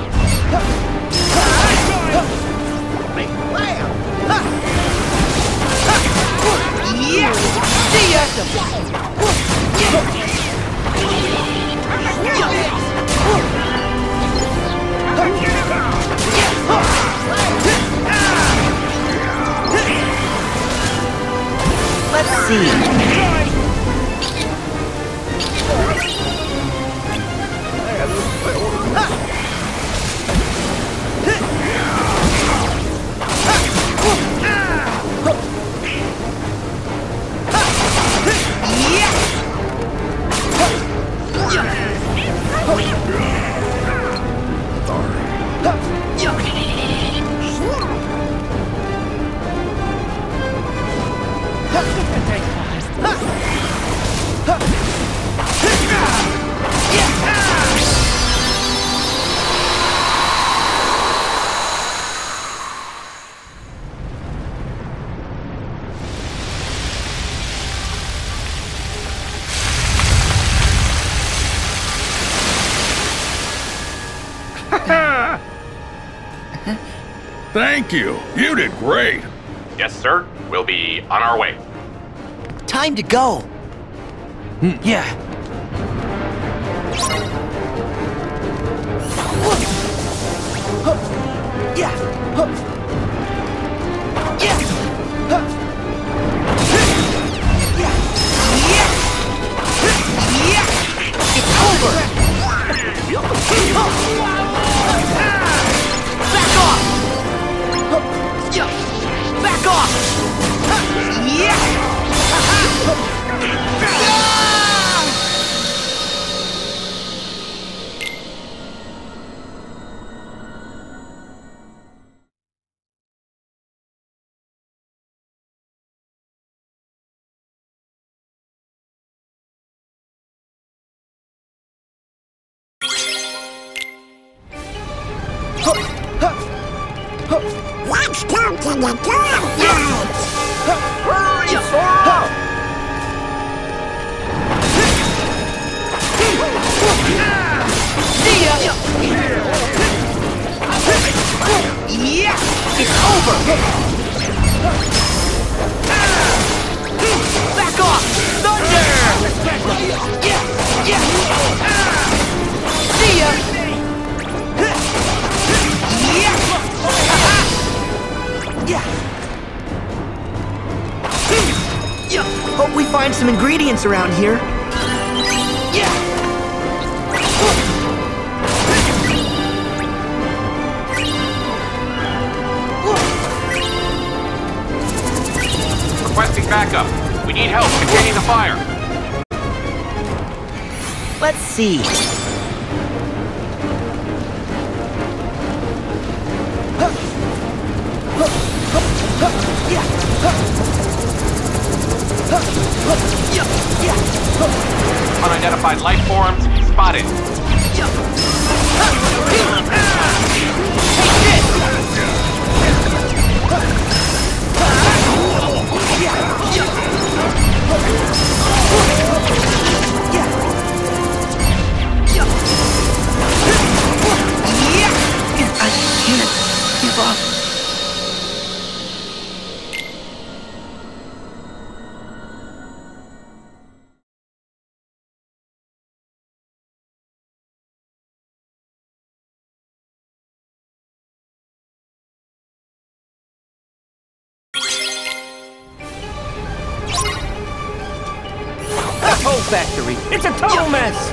Yeah! See ya! Let's see. Thank you. You did great. Yes, sir. We'll be on our way. Time to go. Yeah. Yeah. Yeah. Yeah. Yeah. It's over. Back off. Back off. Yeah. Let's go to the dark side! Hurry, Sora! See ya! Yeah! It's over! Back off! Thunder! Yeah! Yeah! See ya! Yeah! Yeah! Yeah! Hope we find some ingredients around here. Yeah! Requesting backup. We need help containing the fire. Let's see. Unidentified life forms spotted. I can't give up. That whole factory, it's a total mess!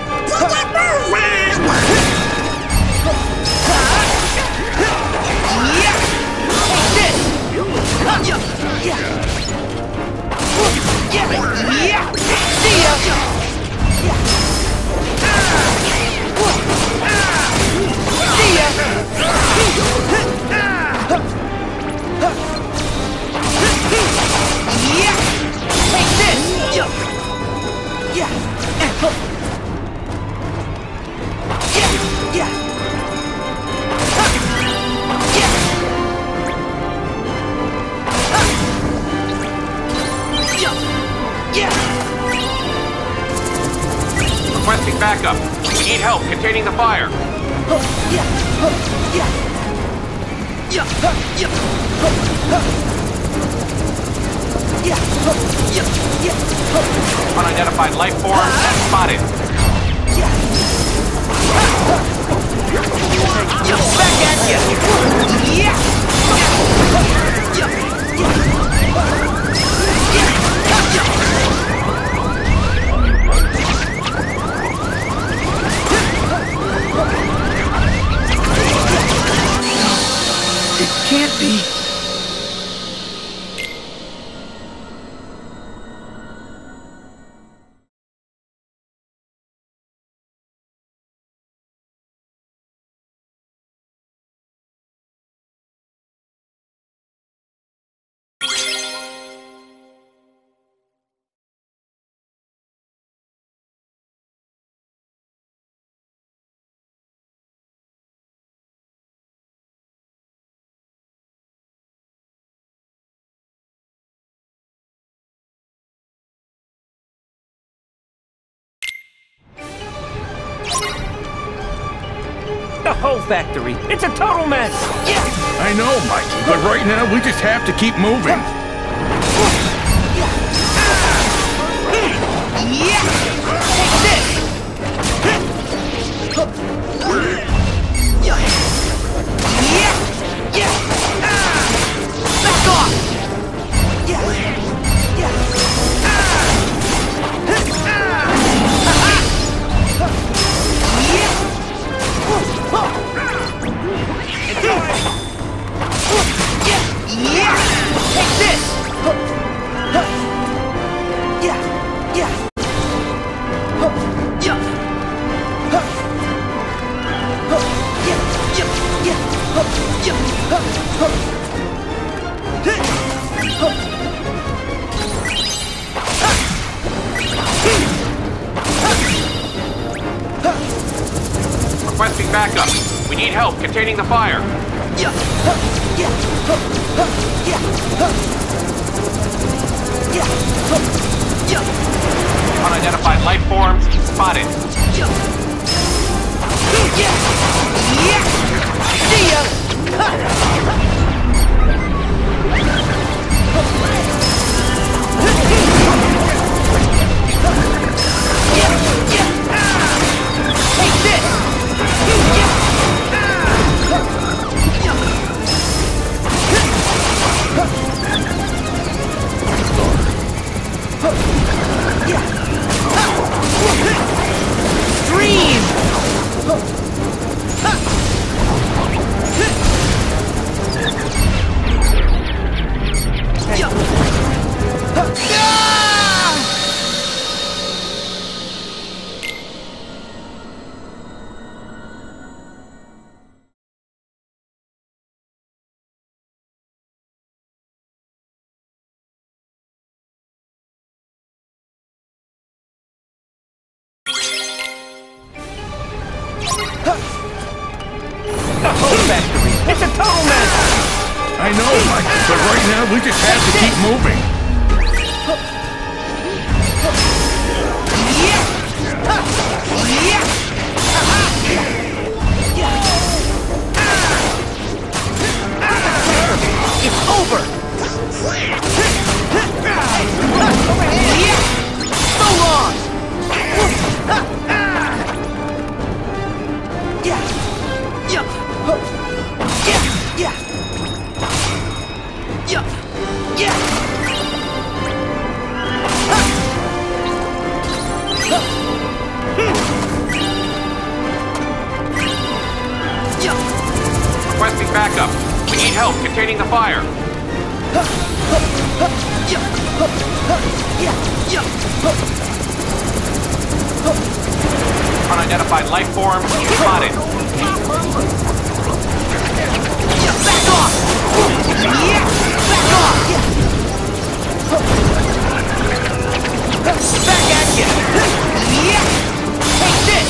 Requesting backup. We need help containing the fire. Unidentified life forms spotted. Back at you! It can't be. The whole factory, it's a total mess! I know, Mikey, but right now we just have to keep moving. Requesting backup. We need help containing the fire. Unidentified life forms spotted. See ya! Take this! Stream! The whole factory. It's a total mess. I know, Mike, but right now we just have to keep moving. It's over. So long. Yeah. Yeah. Yeah. Yeah. Yeah. Yeah. Requesting backup. We need help containing the fire. Unidentified life form spotted. Back off! Yeah! Back off! Back at you! Yeah! Take this!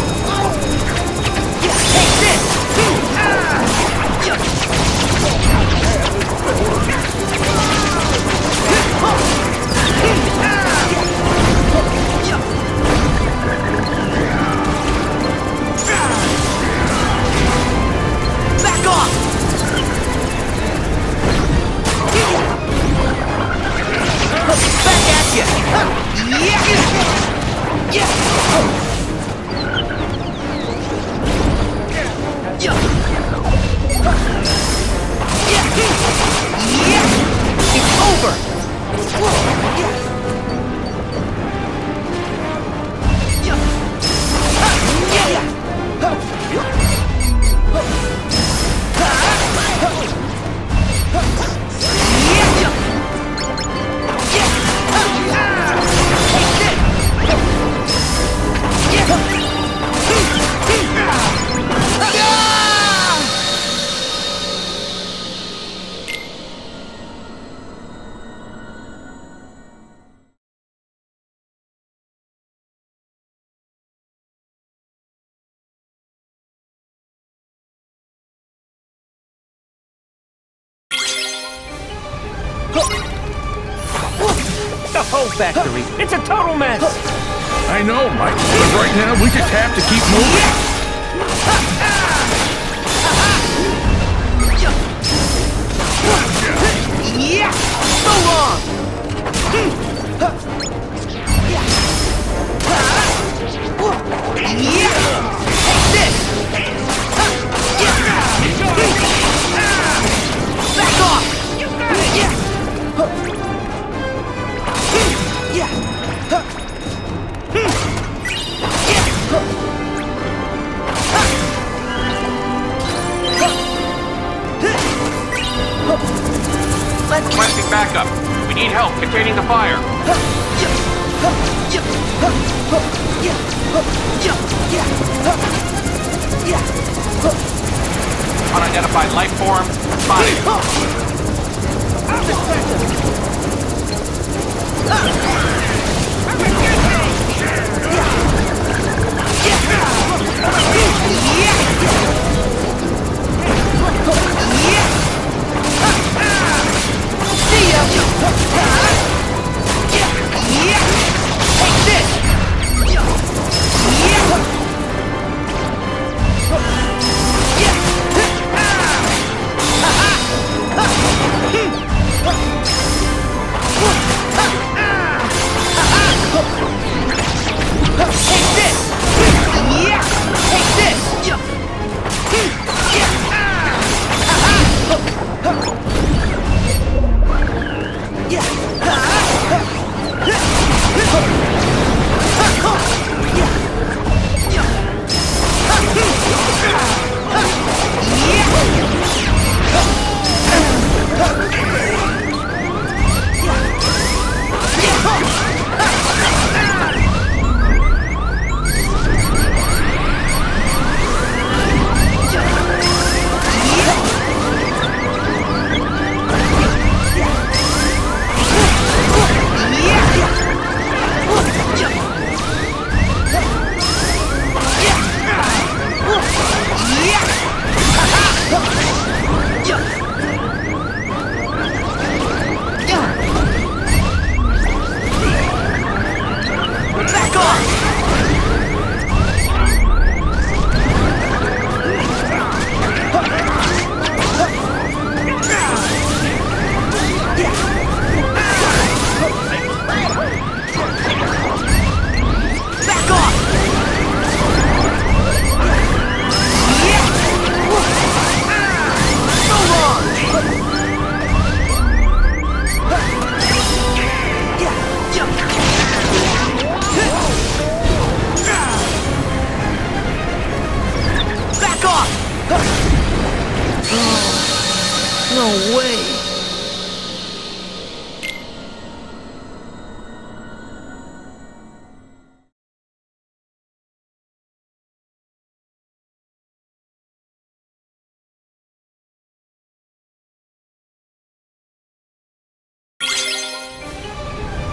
Take this! Back off! Back at you! Yeah! Yeah! Yeah! Yeah! It's over! The whole factory. It's a total mess. I know, Mike, but right now we just have to keep moving. Yeah! So long! Yeah! Take this! Back off! Yeah! Yeah! Requesting backup. We need help containing the fire. Unidentified life form spotted. See ya! Take this!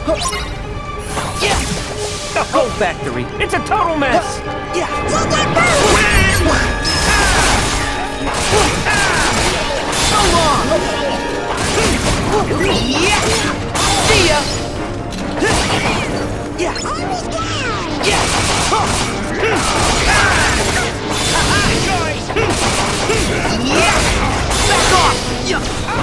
Yeah! The whole factory. It's a total mess. Yeah. So long. Yeah. See ya. Yeah. Yeah. Yeah. Back off. Yeah.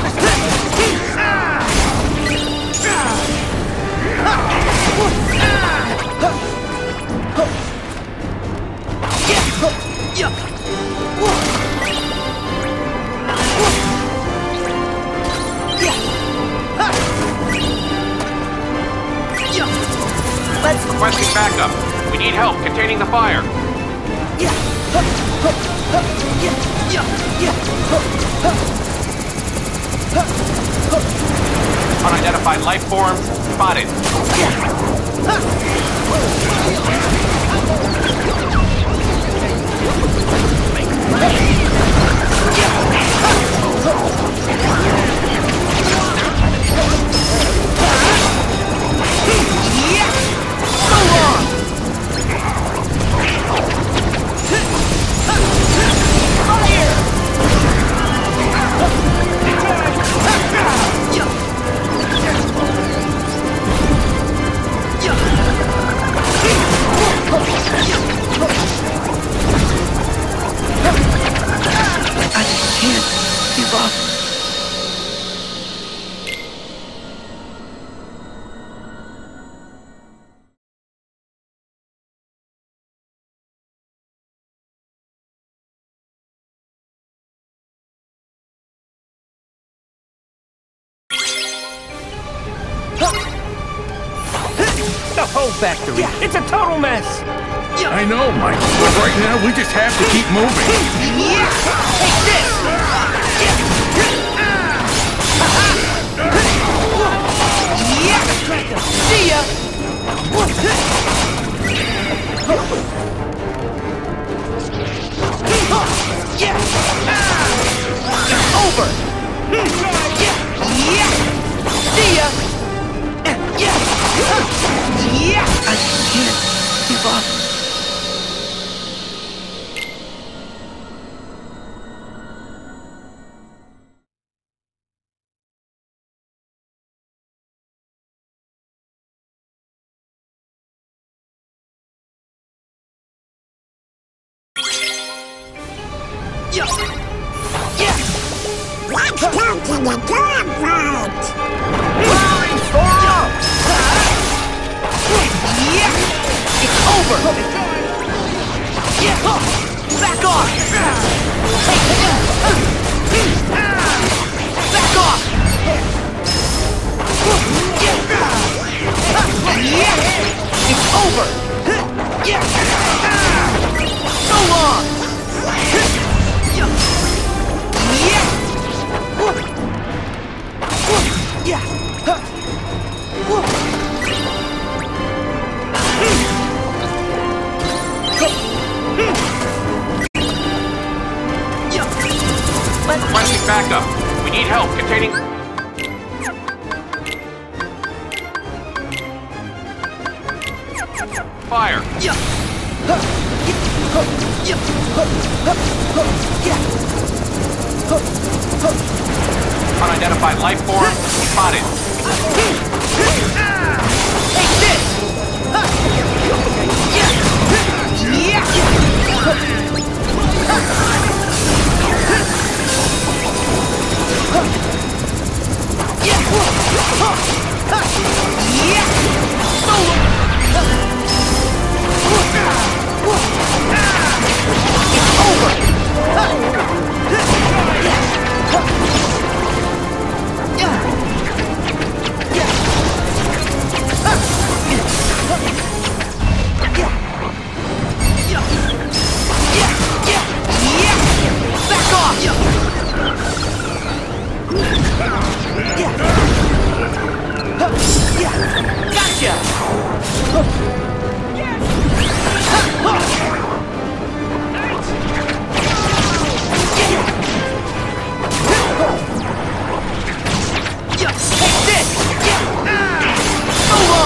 Requesting backup. We need help containing the fire. Unidentified life form spotted. The whole factory. Yeah. It's a total mess. Yeah. I know, Mike. But right now, we just have to keep moving. Yeah. Take this. Yeah. See ya. Yeah. It's over. Yeah. Yeah. See ya. Yeah! Yeah! I can't give up. Yeah! Yeah! Let's go to the good part! Roaring storm! Yeah! It's over! Yeah! Back off! Back off! Yeah! It's over! Yeah! So long! Yeah! Yeah! Requesting backup. We need help containing... Fire. Yeah. Unidentified life form spotted. Take this! Yeah! So long!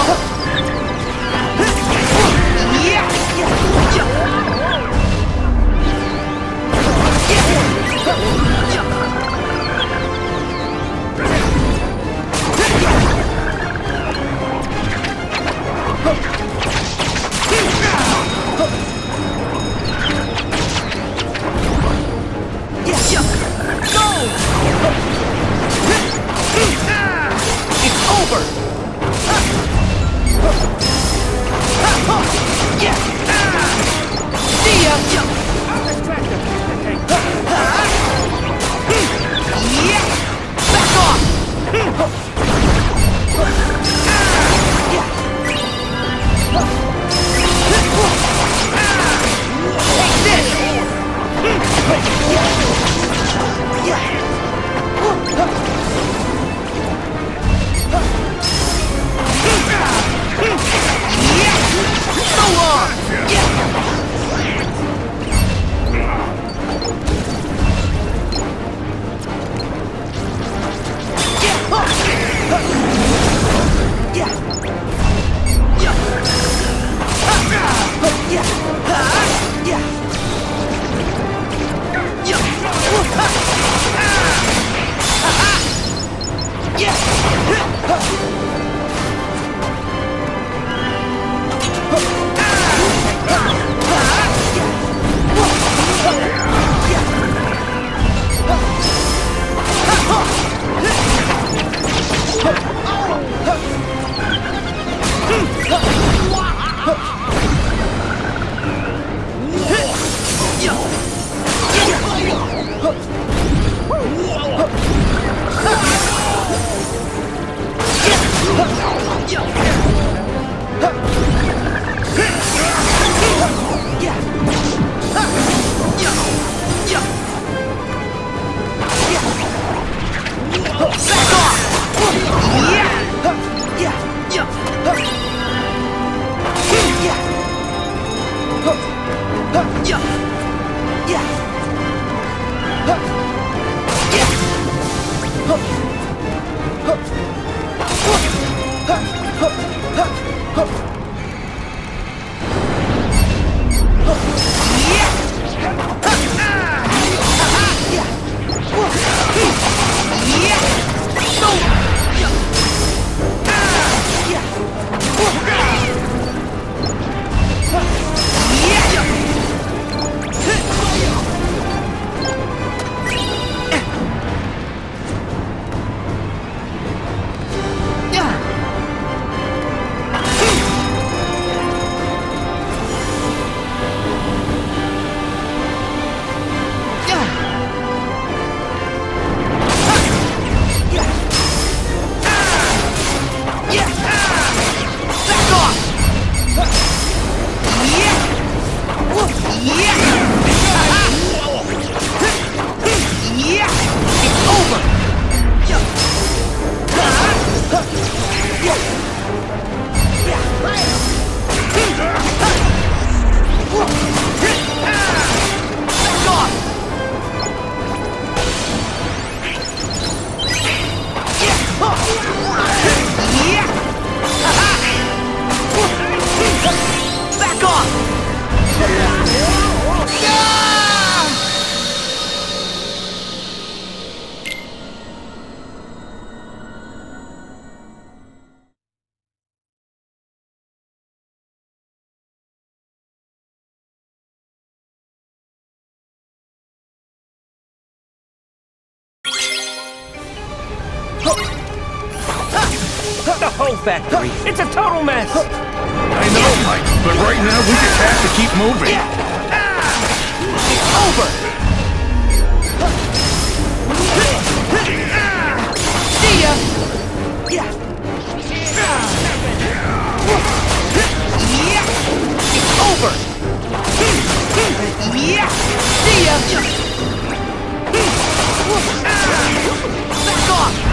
The whole factory. It's a total mess. I know, Mike, but right now we just have to keep moving. It's over. See ya. Yeah. It's over. Yeah. See ya. Back off.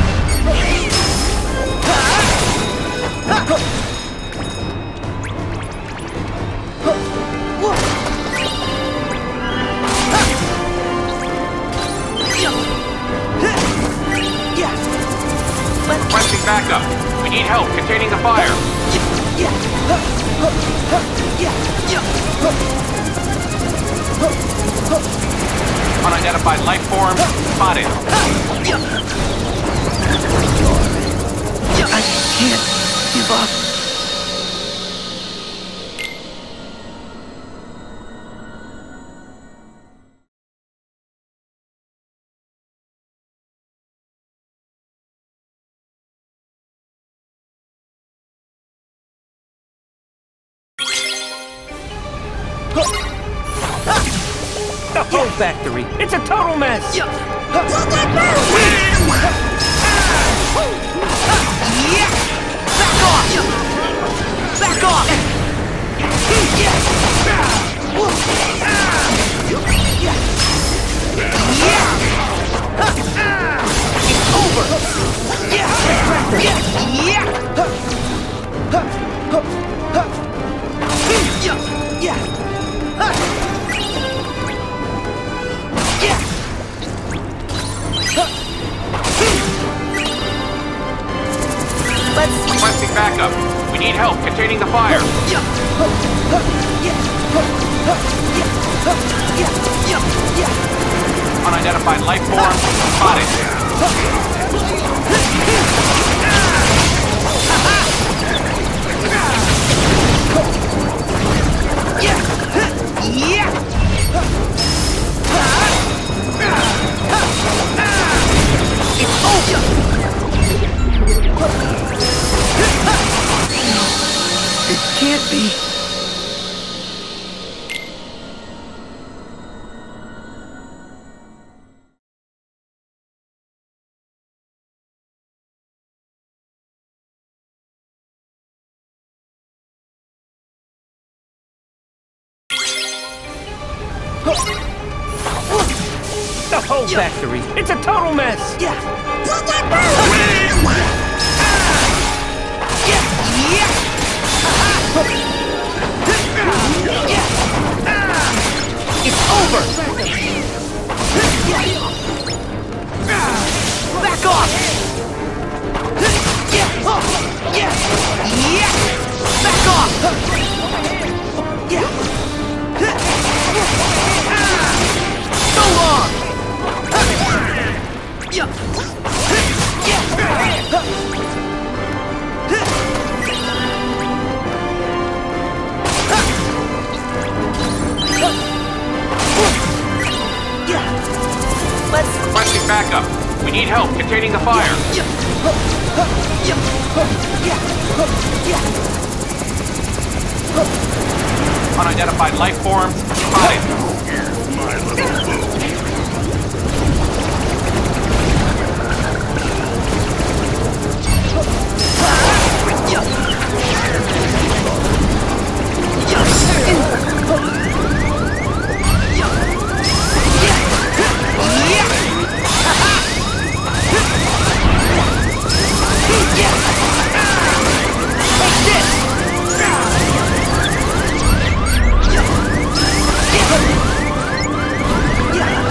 Requesting backup. We need help containing the fire. Unidentified life form spotted. I can't give up. The whole factory. It's a total mess. Back off! Back off! It's over! Requesting backup. We need help containing the fire. Unidentified life form spotted. It's over! It can't be. The whole factory. It's a total mess. Yeah. It's over! Back off! Back off! So long! Requesting backup. We need help containing the fire. Unidentified life form spotted. My little boo. Yeah.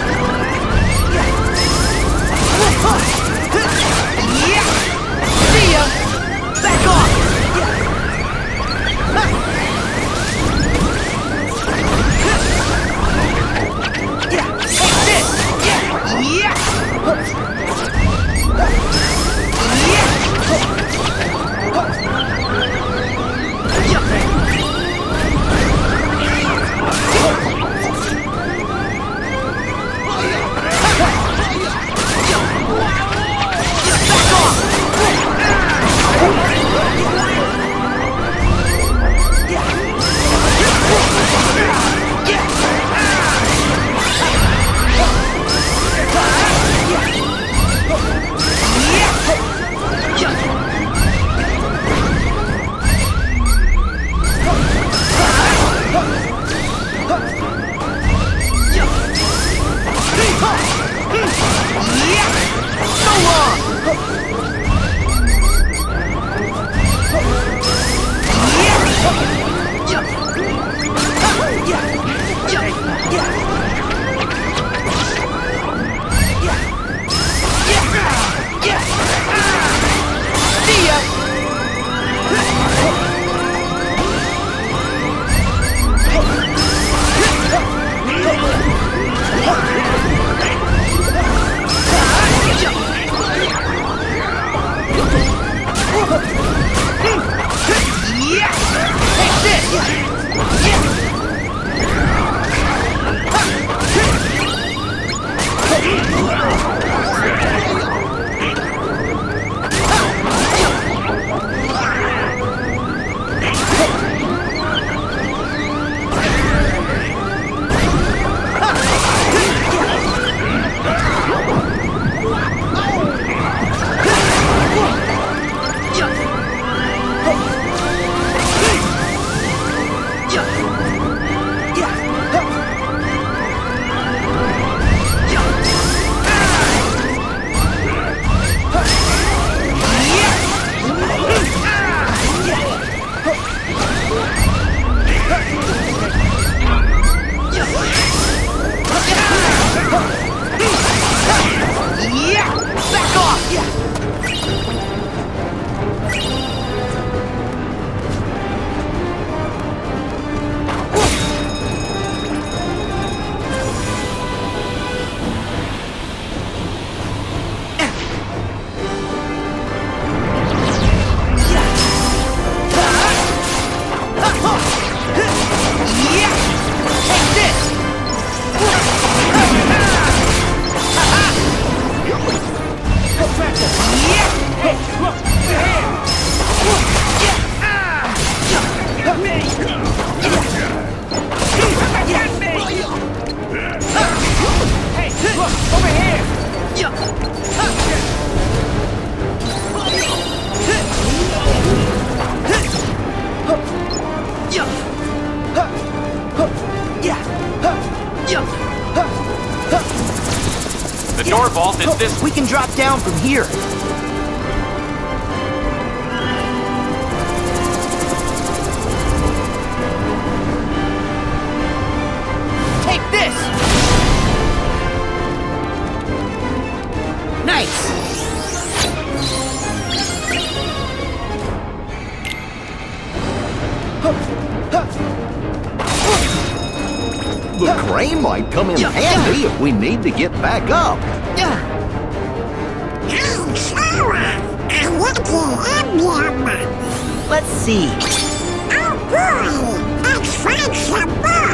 vault is this... We can drop down from here. Take this! Nice! The crane might come in Yeah, handy if we need to get back up. Yeah. I'm Sora. I want to help you. Let's see. Oh boy, let's find some more.